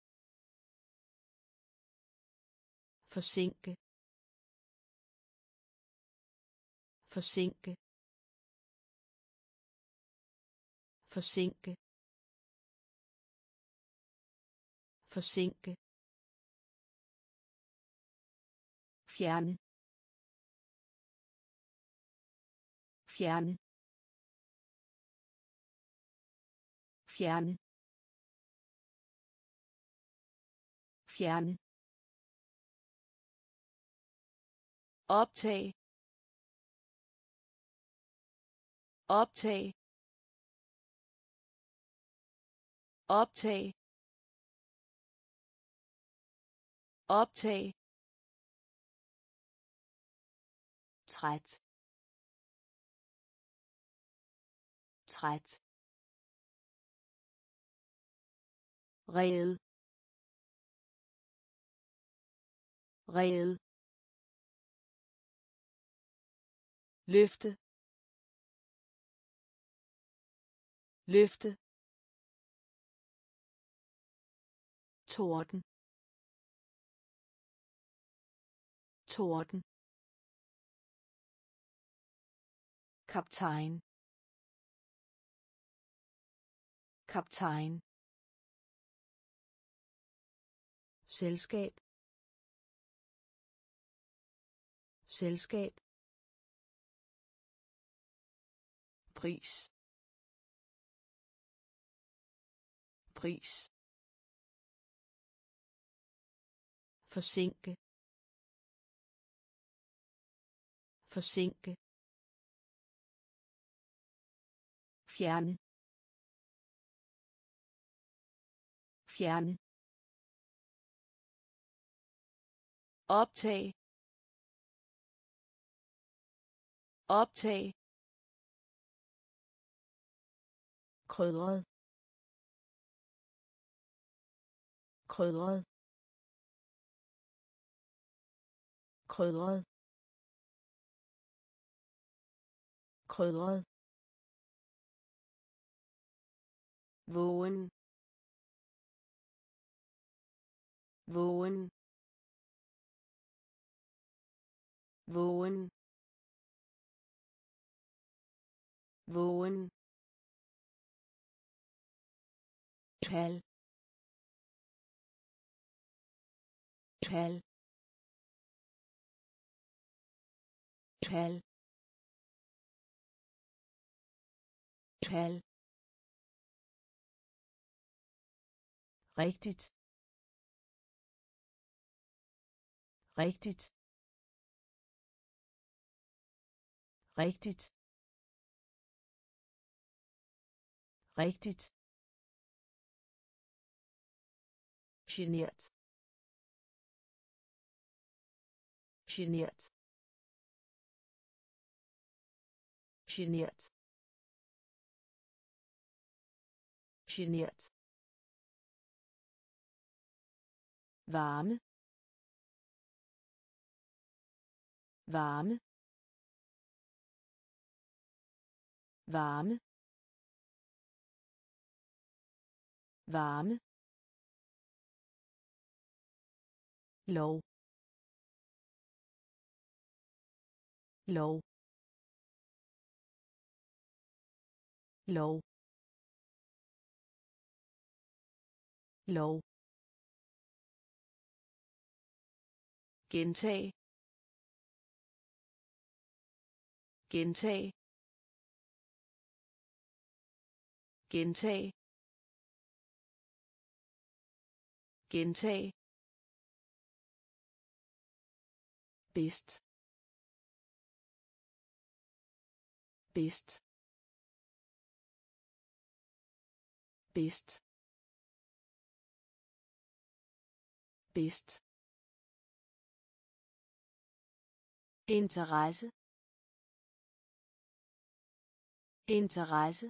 forsinke, forsinke, forsinke, forsinke, fjerne, fjerne, fjerne, fjerne, optag, optag, optag, optag, træt, træt, reel, reel, løfte, løfte, torden, torden, kaptajn, kaptajn, selskab, selskab, pris, pris, forsinke, forsinke, fjerne, fjerne, optag, optag, krydret, krydret, krydret, krydret, vågen, vågen, vågen, vågen, kald, kald, kald, kald, rigtigt, rigtigt, rigtigt, rigtigt, genert, genert, genert, genert, varme, varme, varme, varme, lov, lov, lov, lov, gentag, gentag, gentag, gentag, bedst, bedst, bedst, bedst, interesse, interesse,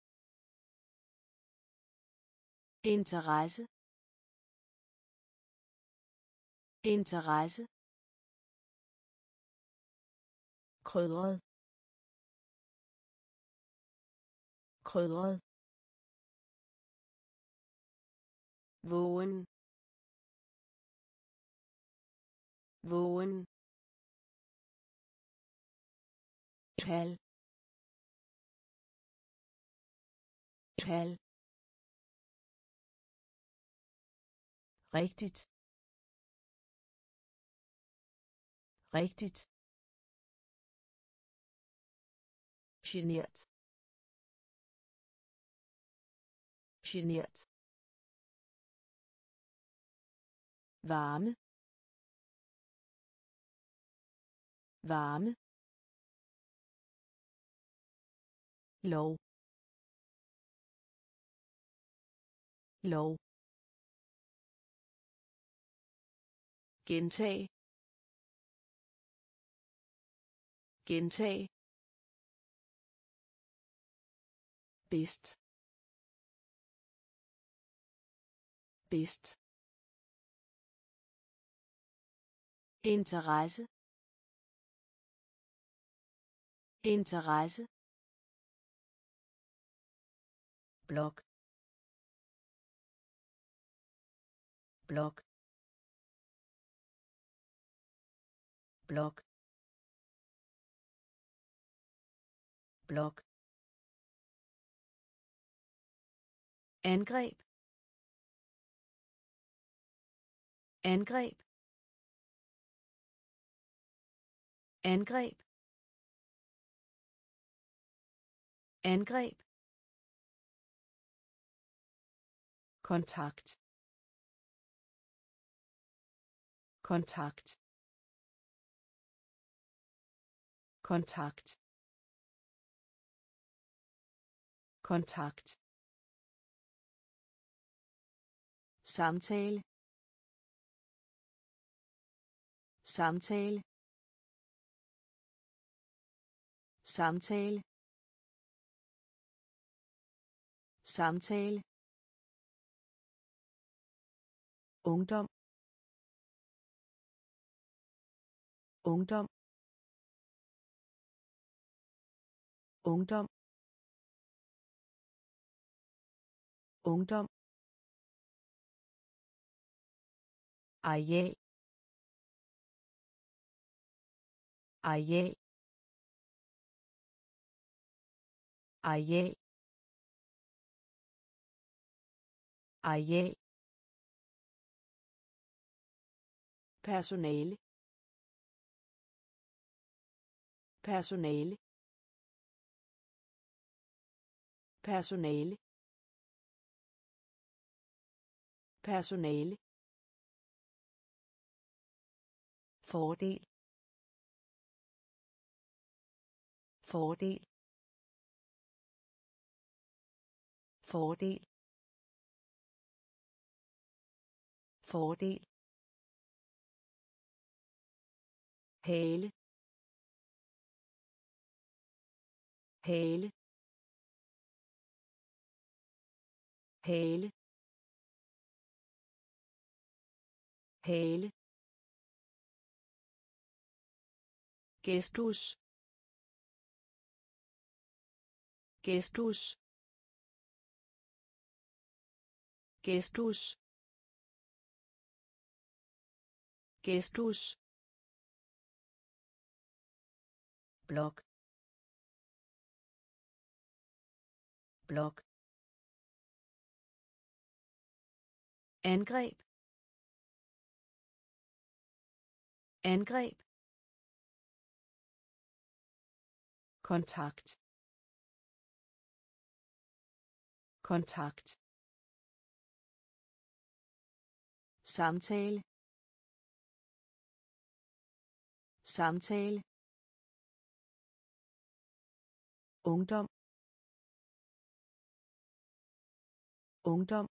interesse, interesse, krydret, krydret, vågen, vågen, kald, kald, rigtigt, rigtigt, genert, genert, varme, varme, lov, lov, gentag, gentag, bedst, bedst, interesse, interesse, blok, blok blok blok angreb angreb angreb angreb kontakt kontakt kontakt kontakt samtale samtale samtale samtale ungdom ungdom ungdom ungdom areal areal areal areal personale personale personale personale fordel fordel fordel fordel hale hale hale hale gestus gestus gestus gestus blok blok angreb angreb kontakt kontakt samtale samtale ungdom ungdom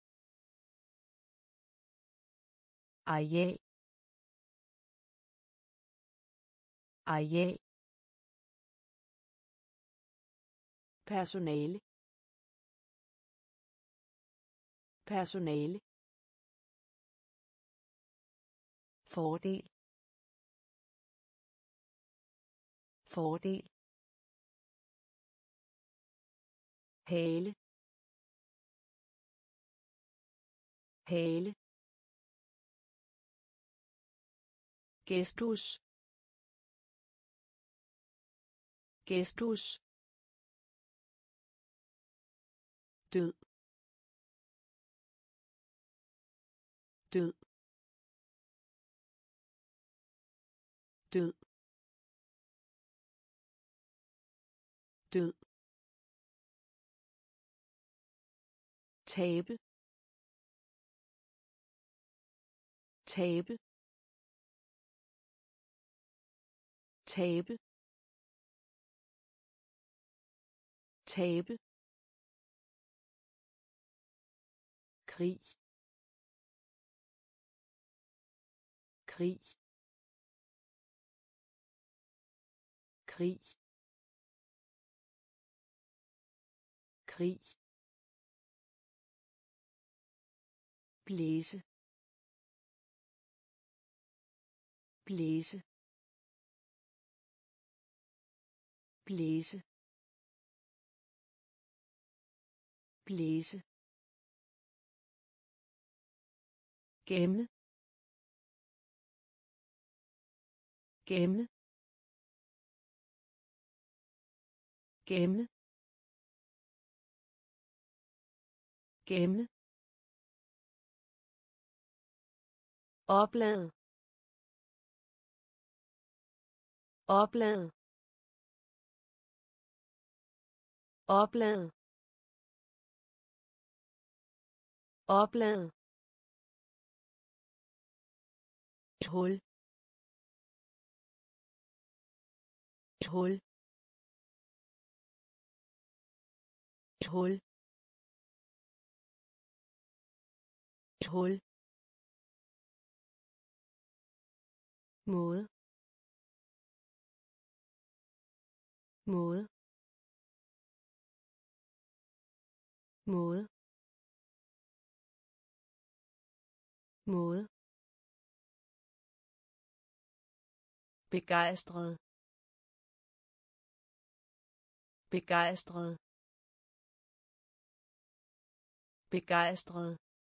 areal areal personale personale fordel fordel hale hale gestus gestus død død død død tabe tabe tabe tabe krig krig krig krig blæse blæse blæse blæse gemme, gemme, gemme, gemme, oplad, oplad, oplad, oplad, hul, hul, hul, hul, måde, måde, måde, måde, begejstret, begejstret, begejstret,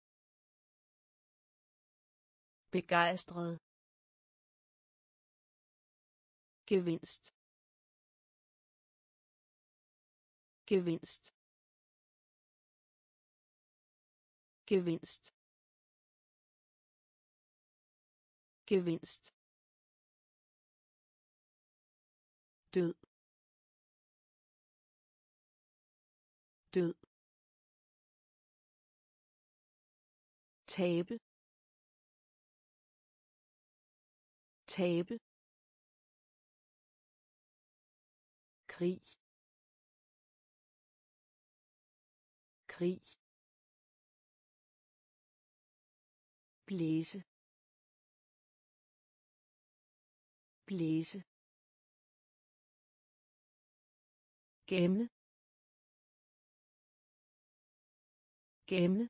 begejstret, gevinst, gevinst, gevinst, gevinst, død, død, tabe, tabe, krig, krig, blæse, blæse, gemme, gemme,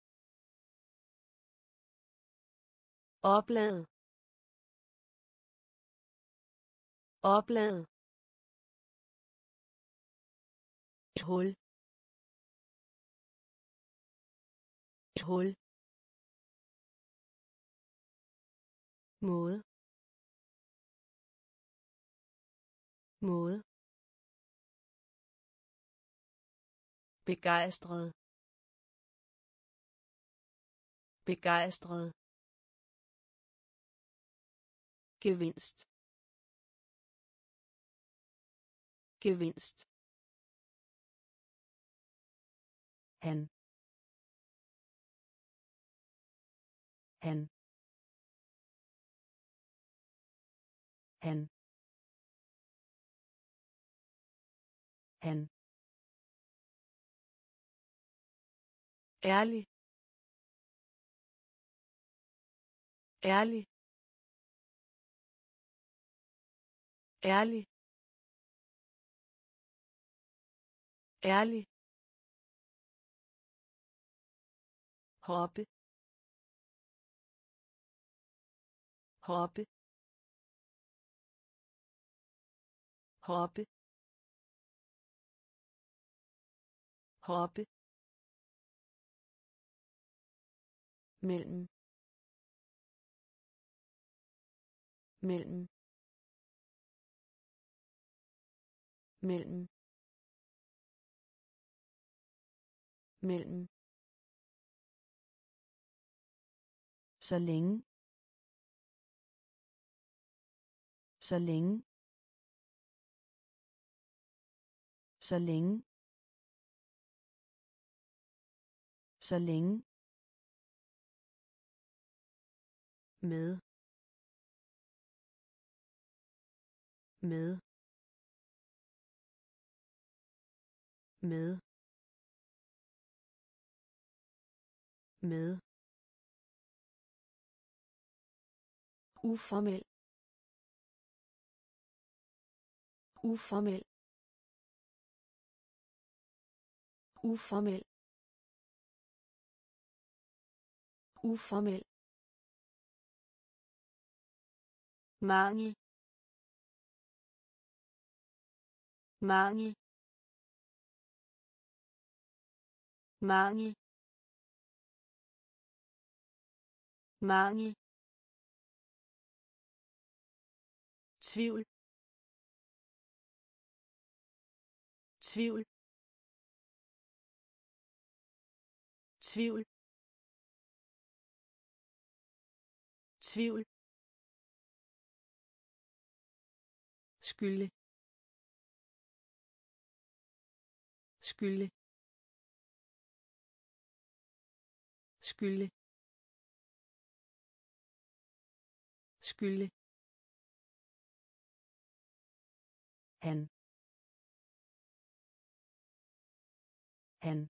oplad, oplad, hul, hul, måde, måde, begejstret, begejstret, gevinst, gevinst, han, han, han, han, ærlig, ærlig, ærlig, ærlig, hoppe, hoppe, hoppe, hoppe, mellem, mellem, mellem, mellem, så længe, så længe, så længe, så længe, med, med, med, med, uformel, uformel, uformel, uformel, mangel, mangel, mangel, mangel, tvivl, tvivl, tvivl, tvivl, skylde, skylde, skylde, skylde, han, han,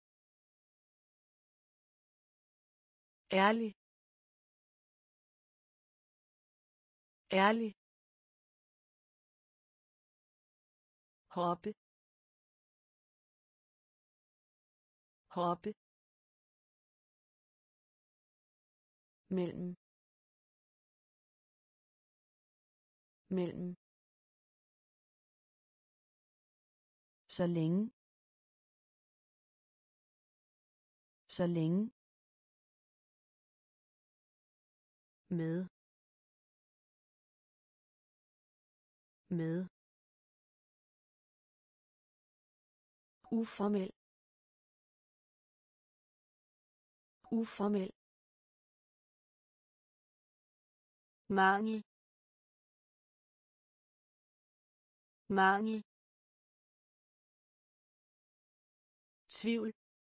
ærlig, ærlig, hoppe, hoppe, mellem, mellem, så længe, så længe, med, med, uformel, uformel, mangel, mangel, tvivl,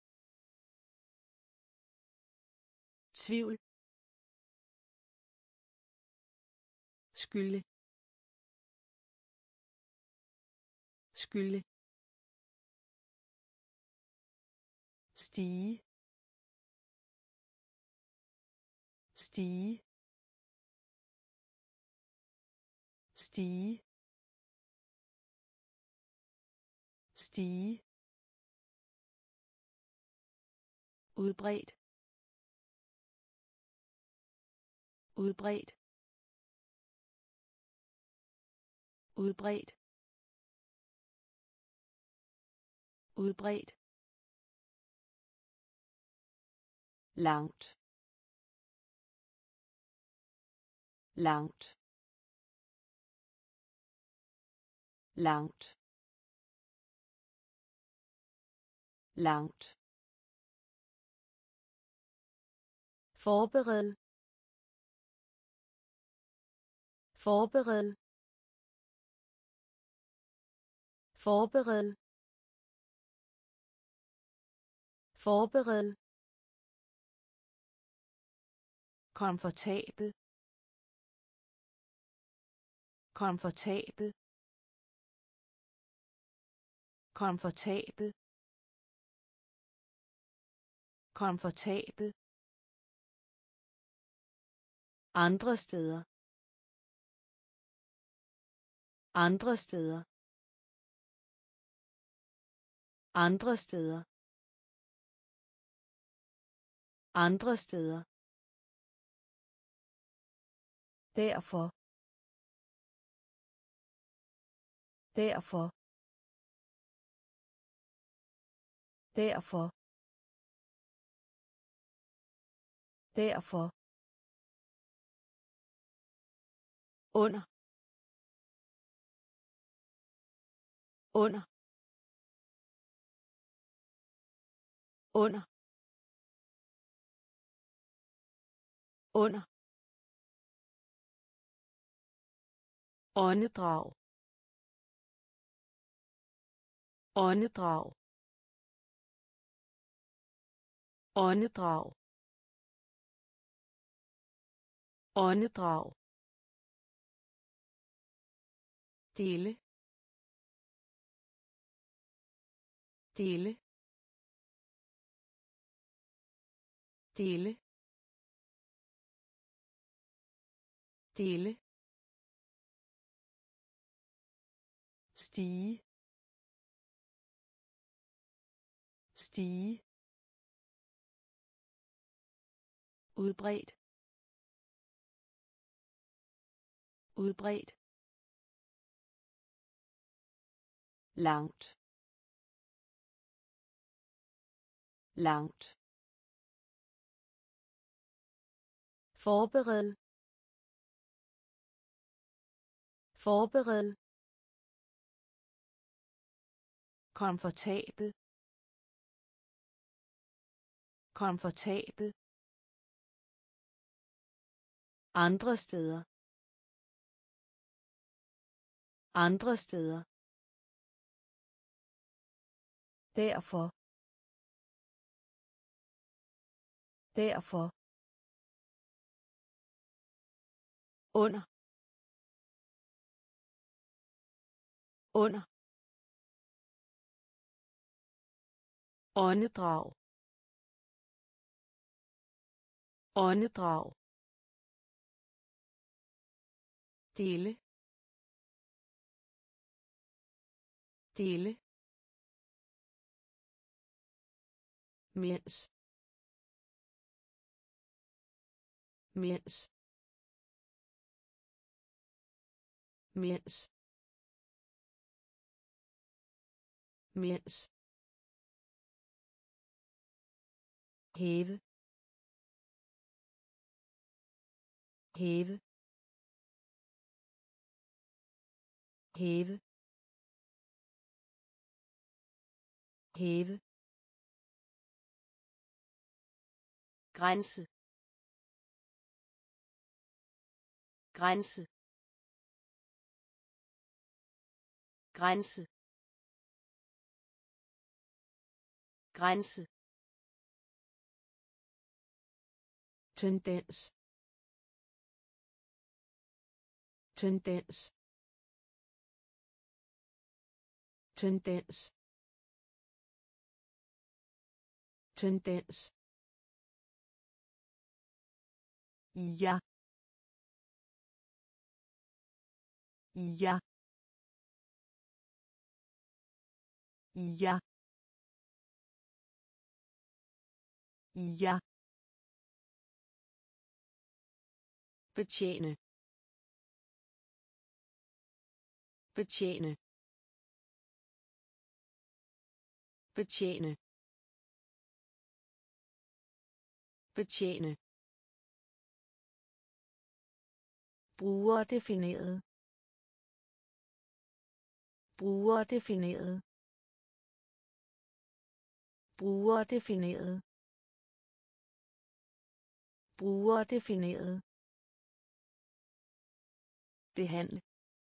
tvivl, skylde, skylde, stige, stige, stige, stige, udbredt, udbredt, udbredt, udbredt, langt, langt, langt, langt, forbered, forbered, forbered, forbered, komfortabel, komfortabel, komfortabel, komfortabel, andre steder, andre steder, andre steder, andre steder, derfor, derfor, derfor, derfor, under, under, under, under, åndedrag, åndedrag, åndedrag, åndedrag, dele, dele, dele, dele, stige, stige, udbredt, udbredt, langt, langt, forbered, forbered, komfortabel, komfortabel, andre steder, andre steder, derfor, derfor, under, under, åndedrag, åndedrag, dele, dele, mens, mens, mens, mens, hæve, hæve, hæve, hæve, grænse, grænse, grænse, grænse, tendens, tendens, tendens, tendens, ja, ja, ja, ja, betjene, betjene, betjene, betjene, brugerdefineret, brugerdefineret, brugerdefineret, brugerdefineret, behandle,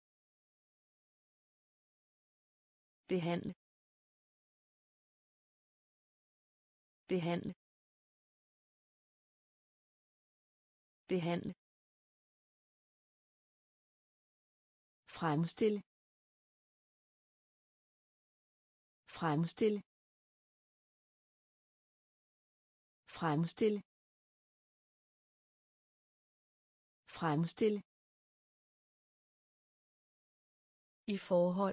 behandle, behandle, behandle, fremstille, fremstille, fremstille, fremstille, i forhold,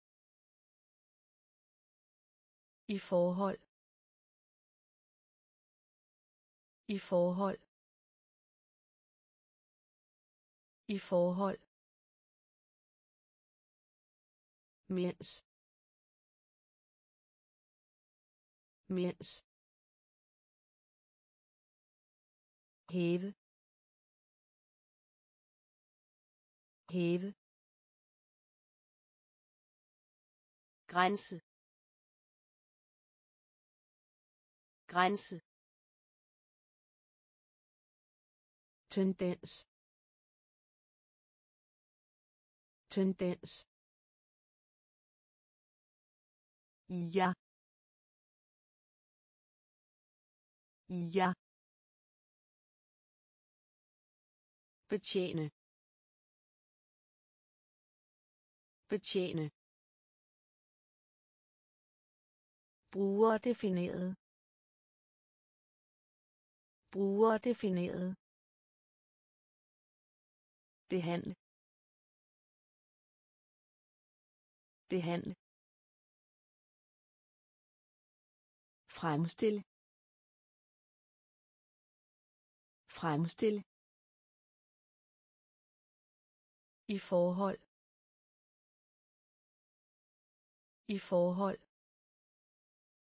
i forhold, i forhold, i forhold, mens, mens, hæve, hæve, grænse, grænse, tendens, tendens, ja, ja, betjene, betjene, brugerdefineret, brugerdefineret, behandle, behandle, fremstille, fremstille, i forhold, i forhold,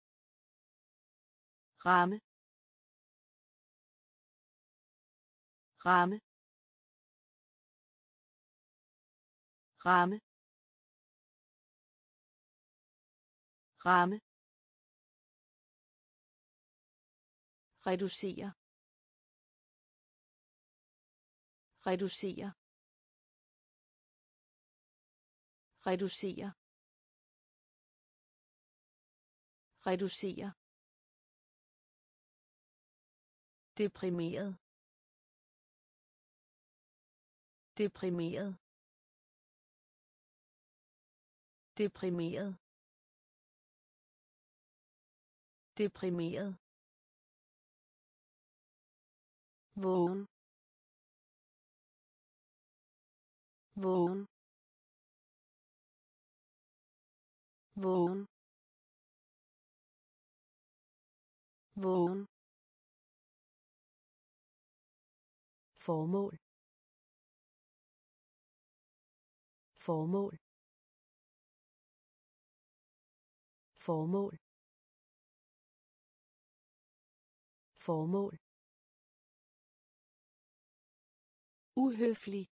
ramme, ramme, ramme, ramme, reducere, reducere, reducere, reducere, deprimeret, deprimeret, deprimeret, deprimeret, vågen, vågen, vågen, vågen, formål, formål, formål, formål, uhøflig,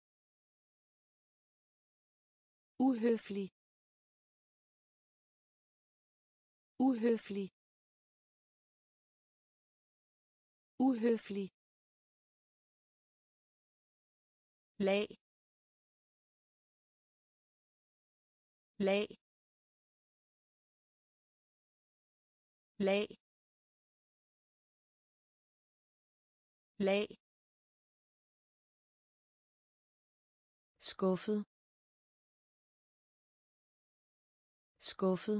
uhøflig, uhøflig, uhøflig, lag, lag, lag, lag, skuffet, skuffet,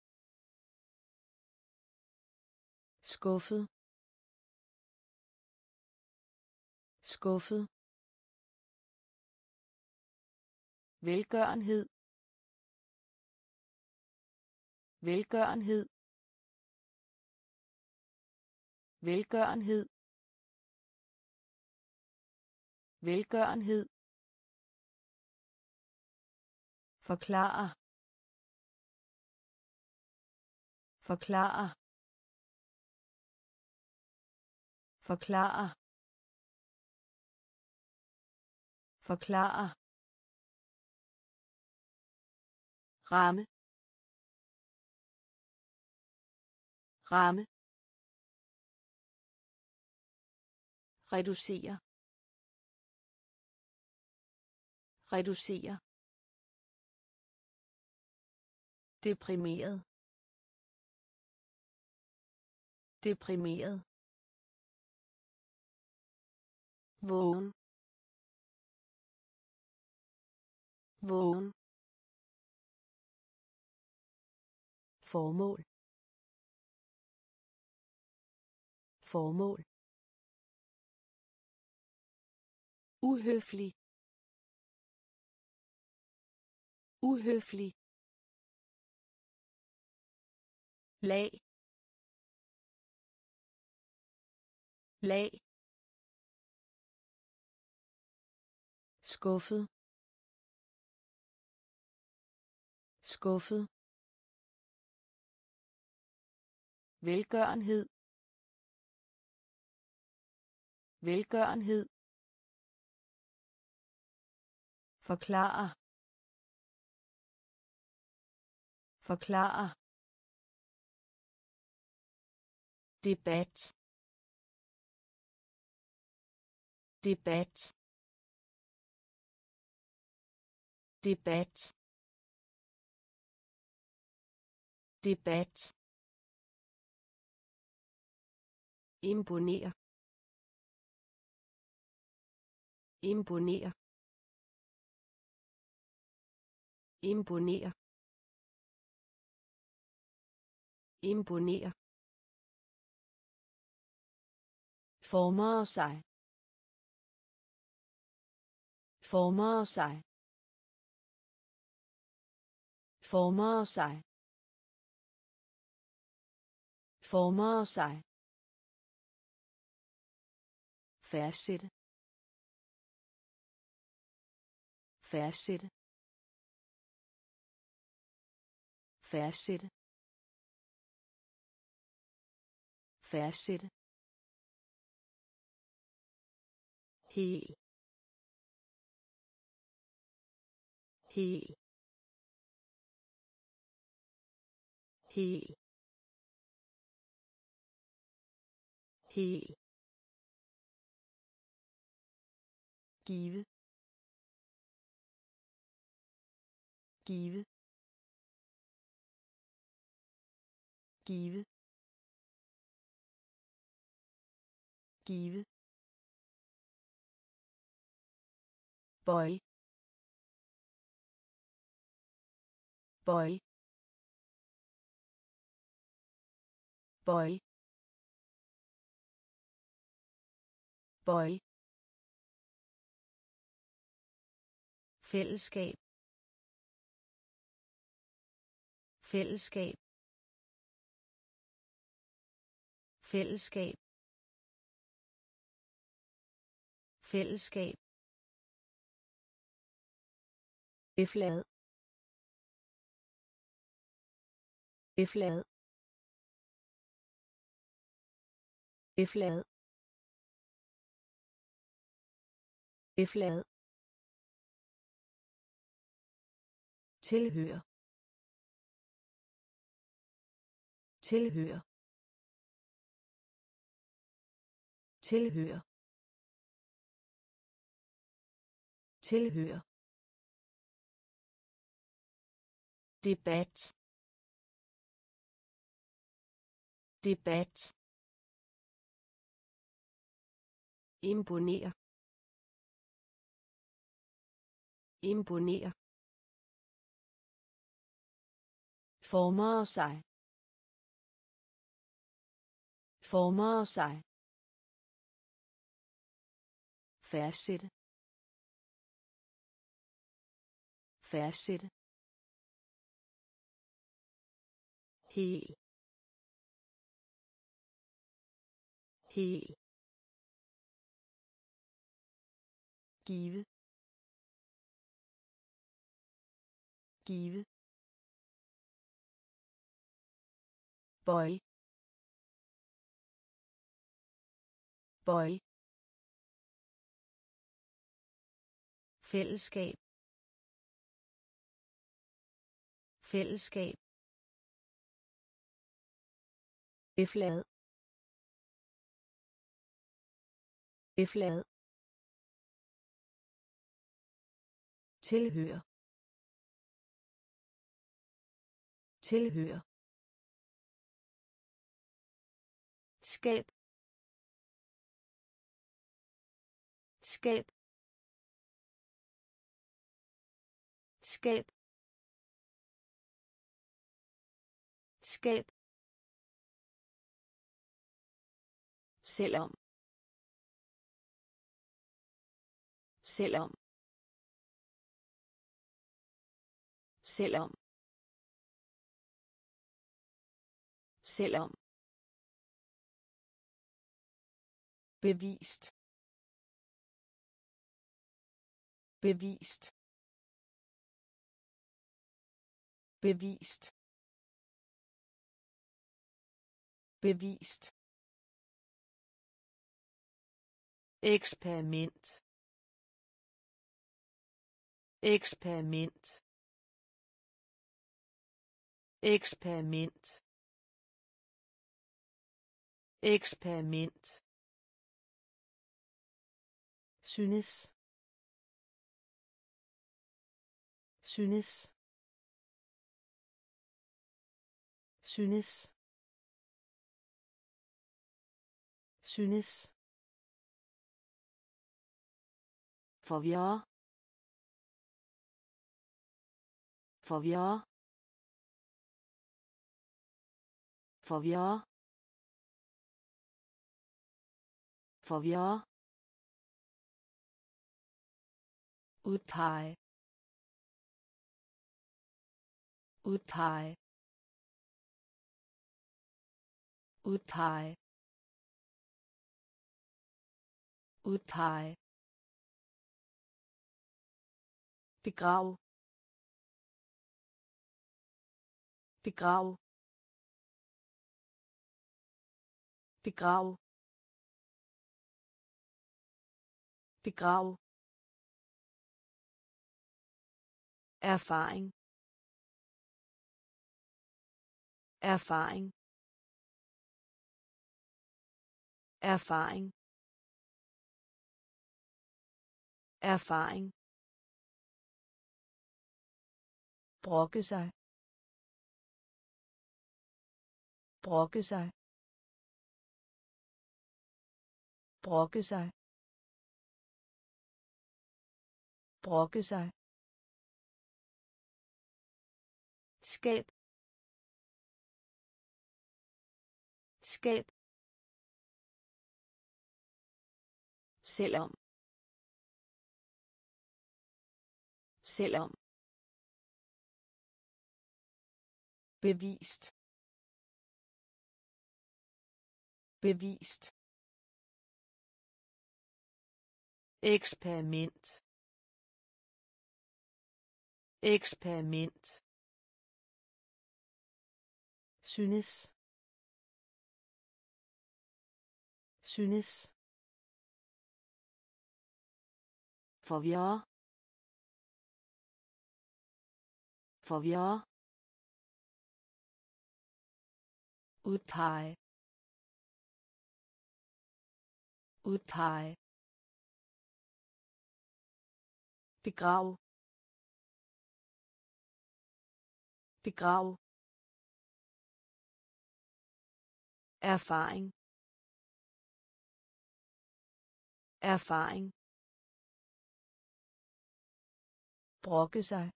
skuffet, skuffet, velgørenhed, velgørenhed, velgørenhed, velgørenhed, forklare, forklare, forklare, forklare, ramme, ramme, reducere, reducere, deprimeret, deprimeret, vågen, vågen, formål, formål, uhøflig, uhøflig, lag, lag, skuffet, skuffet, velgørenhed, velgørenhed, forklare, forklare, debat, debat, debat, debat, imponere, imponere, imponere, imponere, former sig, former sig, former sig, former sig, fastsætte, fastsætte, fastsætte, fastsætte, hel, hel, hel, hel, give, give, give, give, bøj, bøj, bøj, bøj, fællesskab, fællesskab, fællesskab, fællesskab, eflad, eflad, eflad, eflad, tilhør, tilhør, tilhør, tilhør, debat, debat, imponer, imponer, former sig, former sig, fastsætte, fastsætte, hel, hel, give, give, bøj, bøj, fællesskab, fællesskab, eflad, eflad, tilhør, tilhør, skab, skab, skab, skab, selvom, selvom, selvom, selvom, bevist, bevist, bevist, bevist, eksperiment, eksperiment, eksperiment, eksperiment, synes, synes, synes, synes, forvirre, forvirre, forvirre, forvirre, udpege, udpege, udpege, udpege, begrav, begrav, begrav, begrav, erfaring, erfaring, erfaring, erfaring, brokke sig, brokke sig, brokke sig, brokke sig, skab, skab, selvom, selvom, bevist, bevist, eksperiment, eksperiment, synes, synes, forvirre, forvirre, udpege, udpege, begrav, begrav, erfaring, erfaring, brokke sig,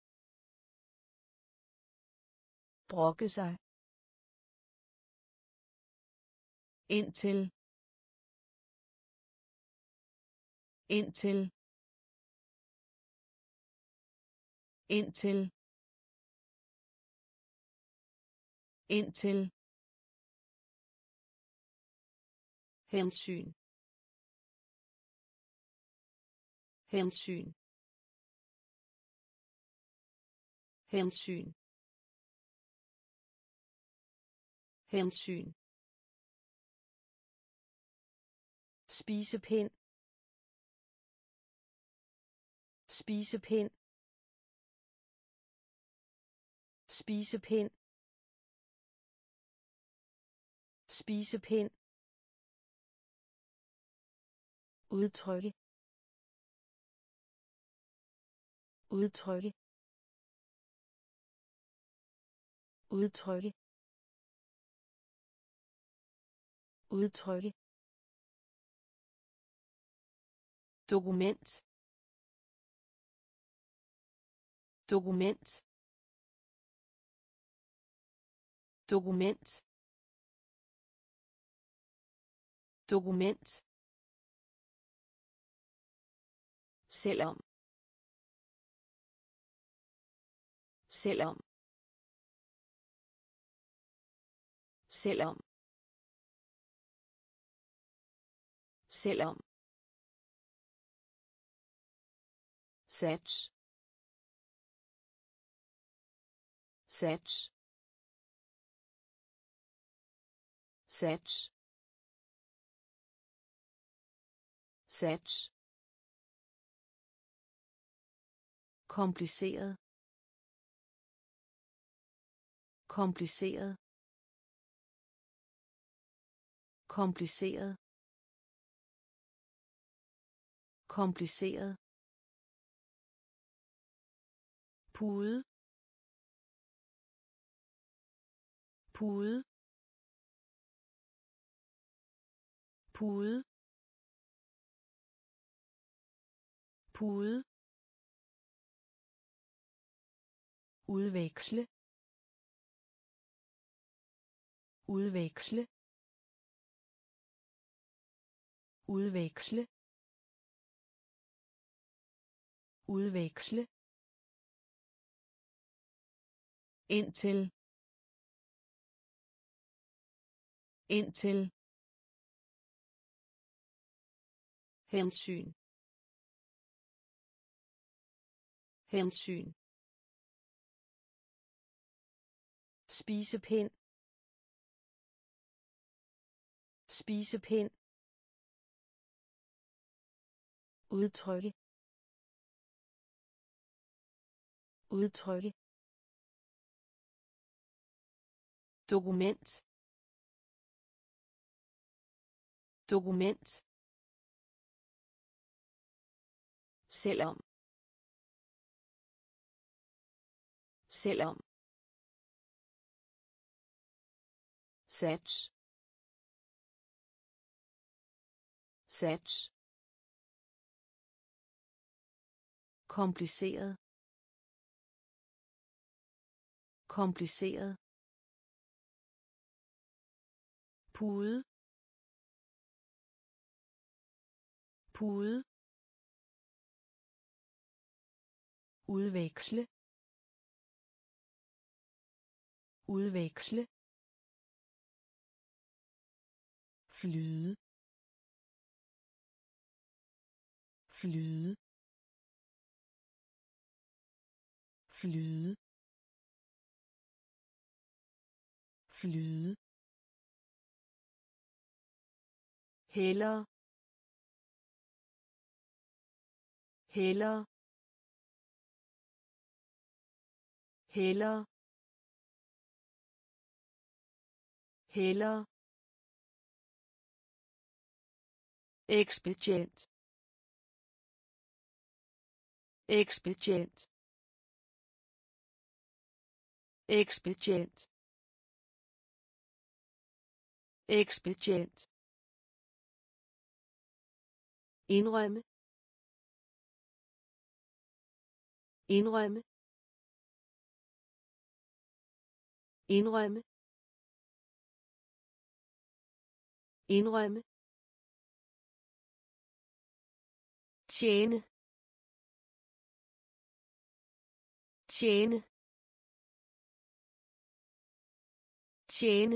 brokke sig, indtil, indtil, indtil, indtil, hensyn, hensyn, hensyn, hensyn, spisepind, spisepind, spisepind, spisepind, udtrykke, udtrykke, udtrykke, udtrykke, dokument, dokument, dokument, dokument, selvom, selvom, selvom, selvom, sats, sats, sats, sats, kompliceret, kompliceret, kompliceret, kompliceret, pude, pude, pude, pude, udveksle, udveksle, udveksle, udveksle, indtil, indtil, hensyn, hensyn, spisepind, spisepind, udtrykke udtrykke dokument dokument selvom selvom sats sats kompliceret kompliceret pude pude udveksle udveksle flyde flyde flyde flyde heller heller heller heller ekspedient ekspedient ekspedient ekspedient indrømme indrømme indrømme indrømme tjene tjene tjene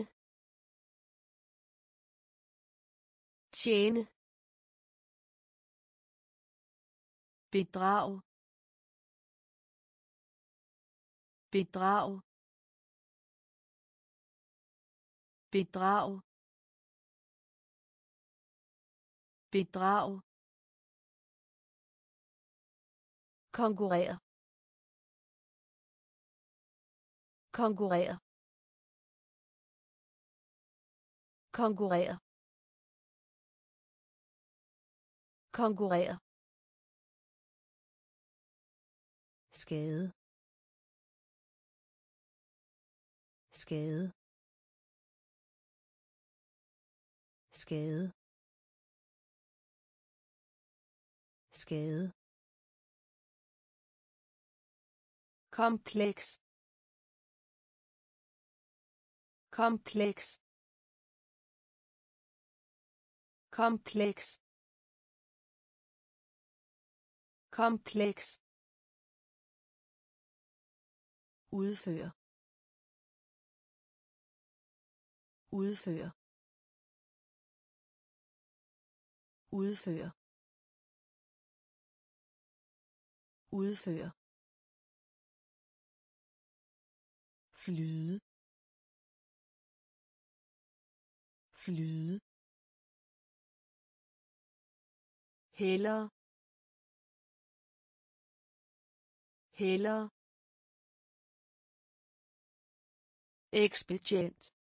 tjene bedrag bedrag bedrag bedrag konkurrere konkurrere konkurrere konkurrere skade skade skade skade kompleks kompleks kompleks kompleks udføre udføre udføre udføre flyde flyde heller heller ekspedient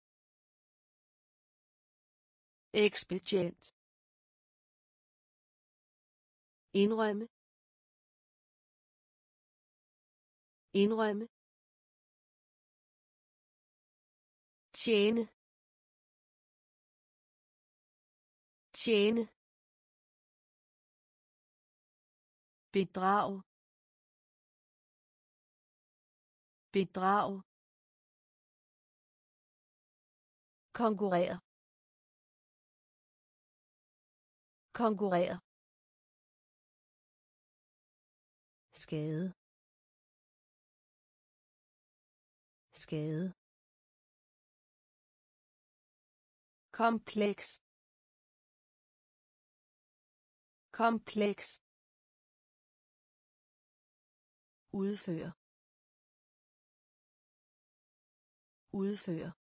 ekspedient indrømme indrømme tjene tjene bedrag bedrag konkurrere konkurrere skade skade kompleks kompleks udføre udføre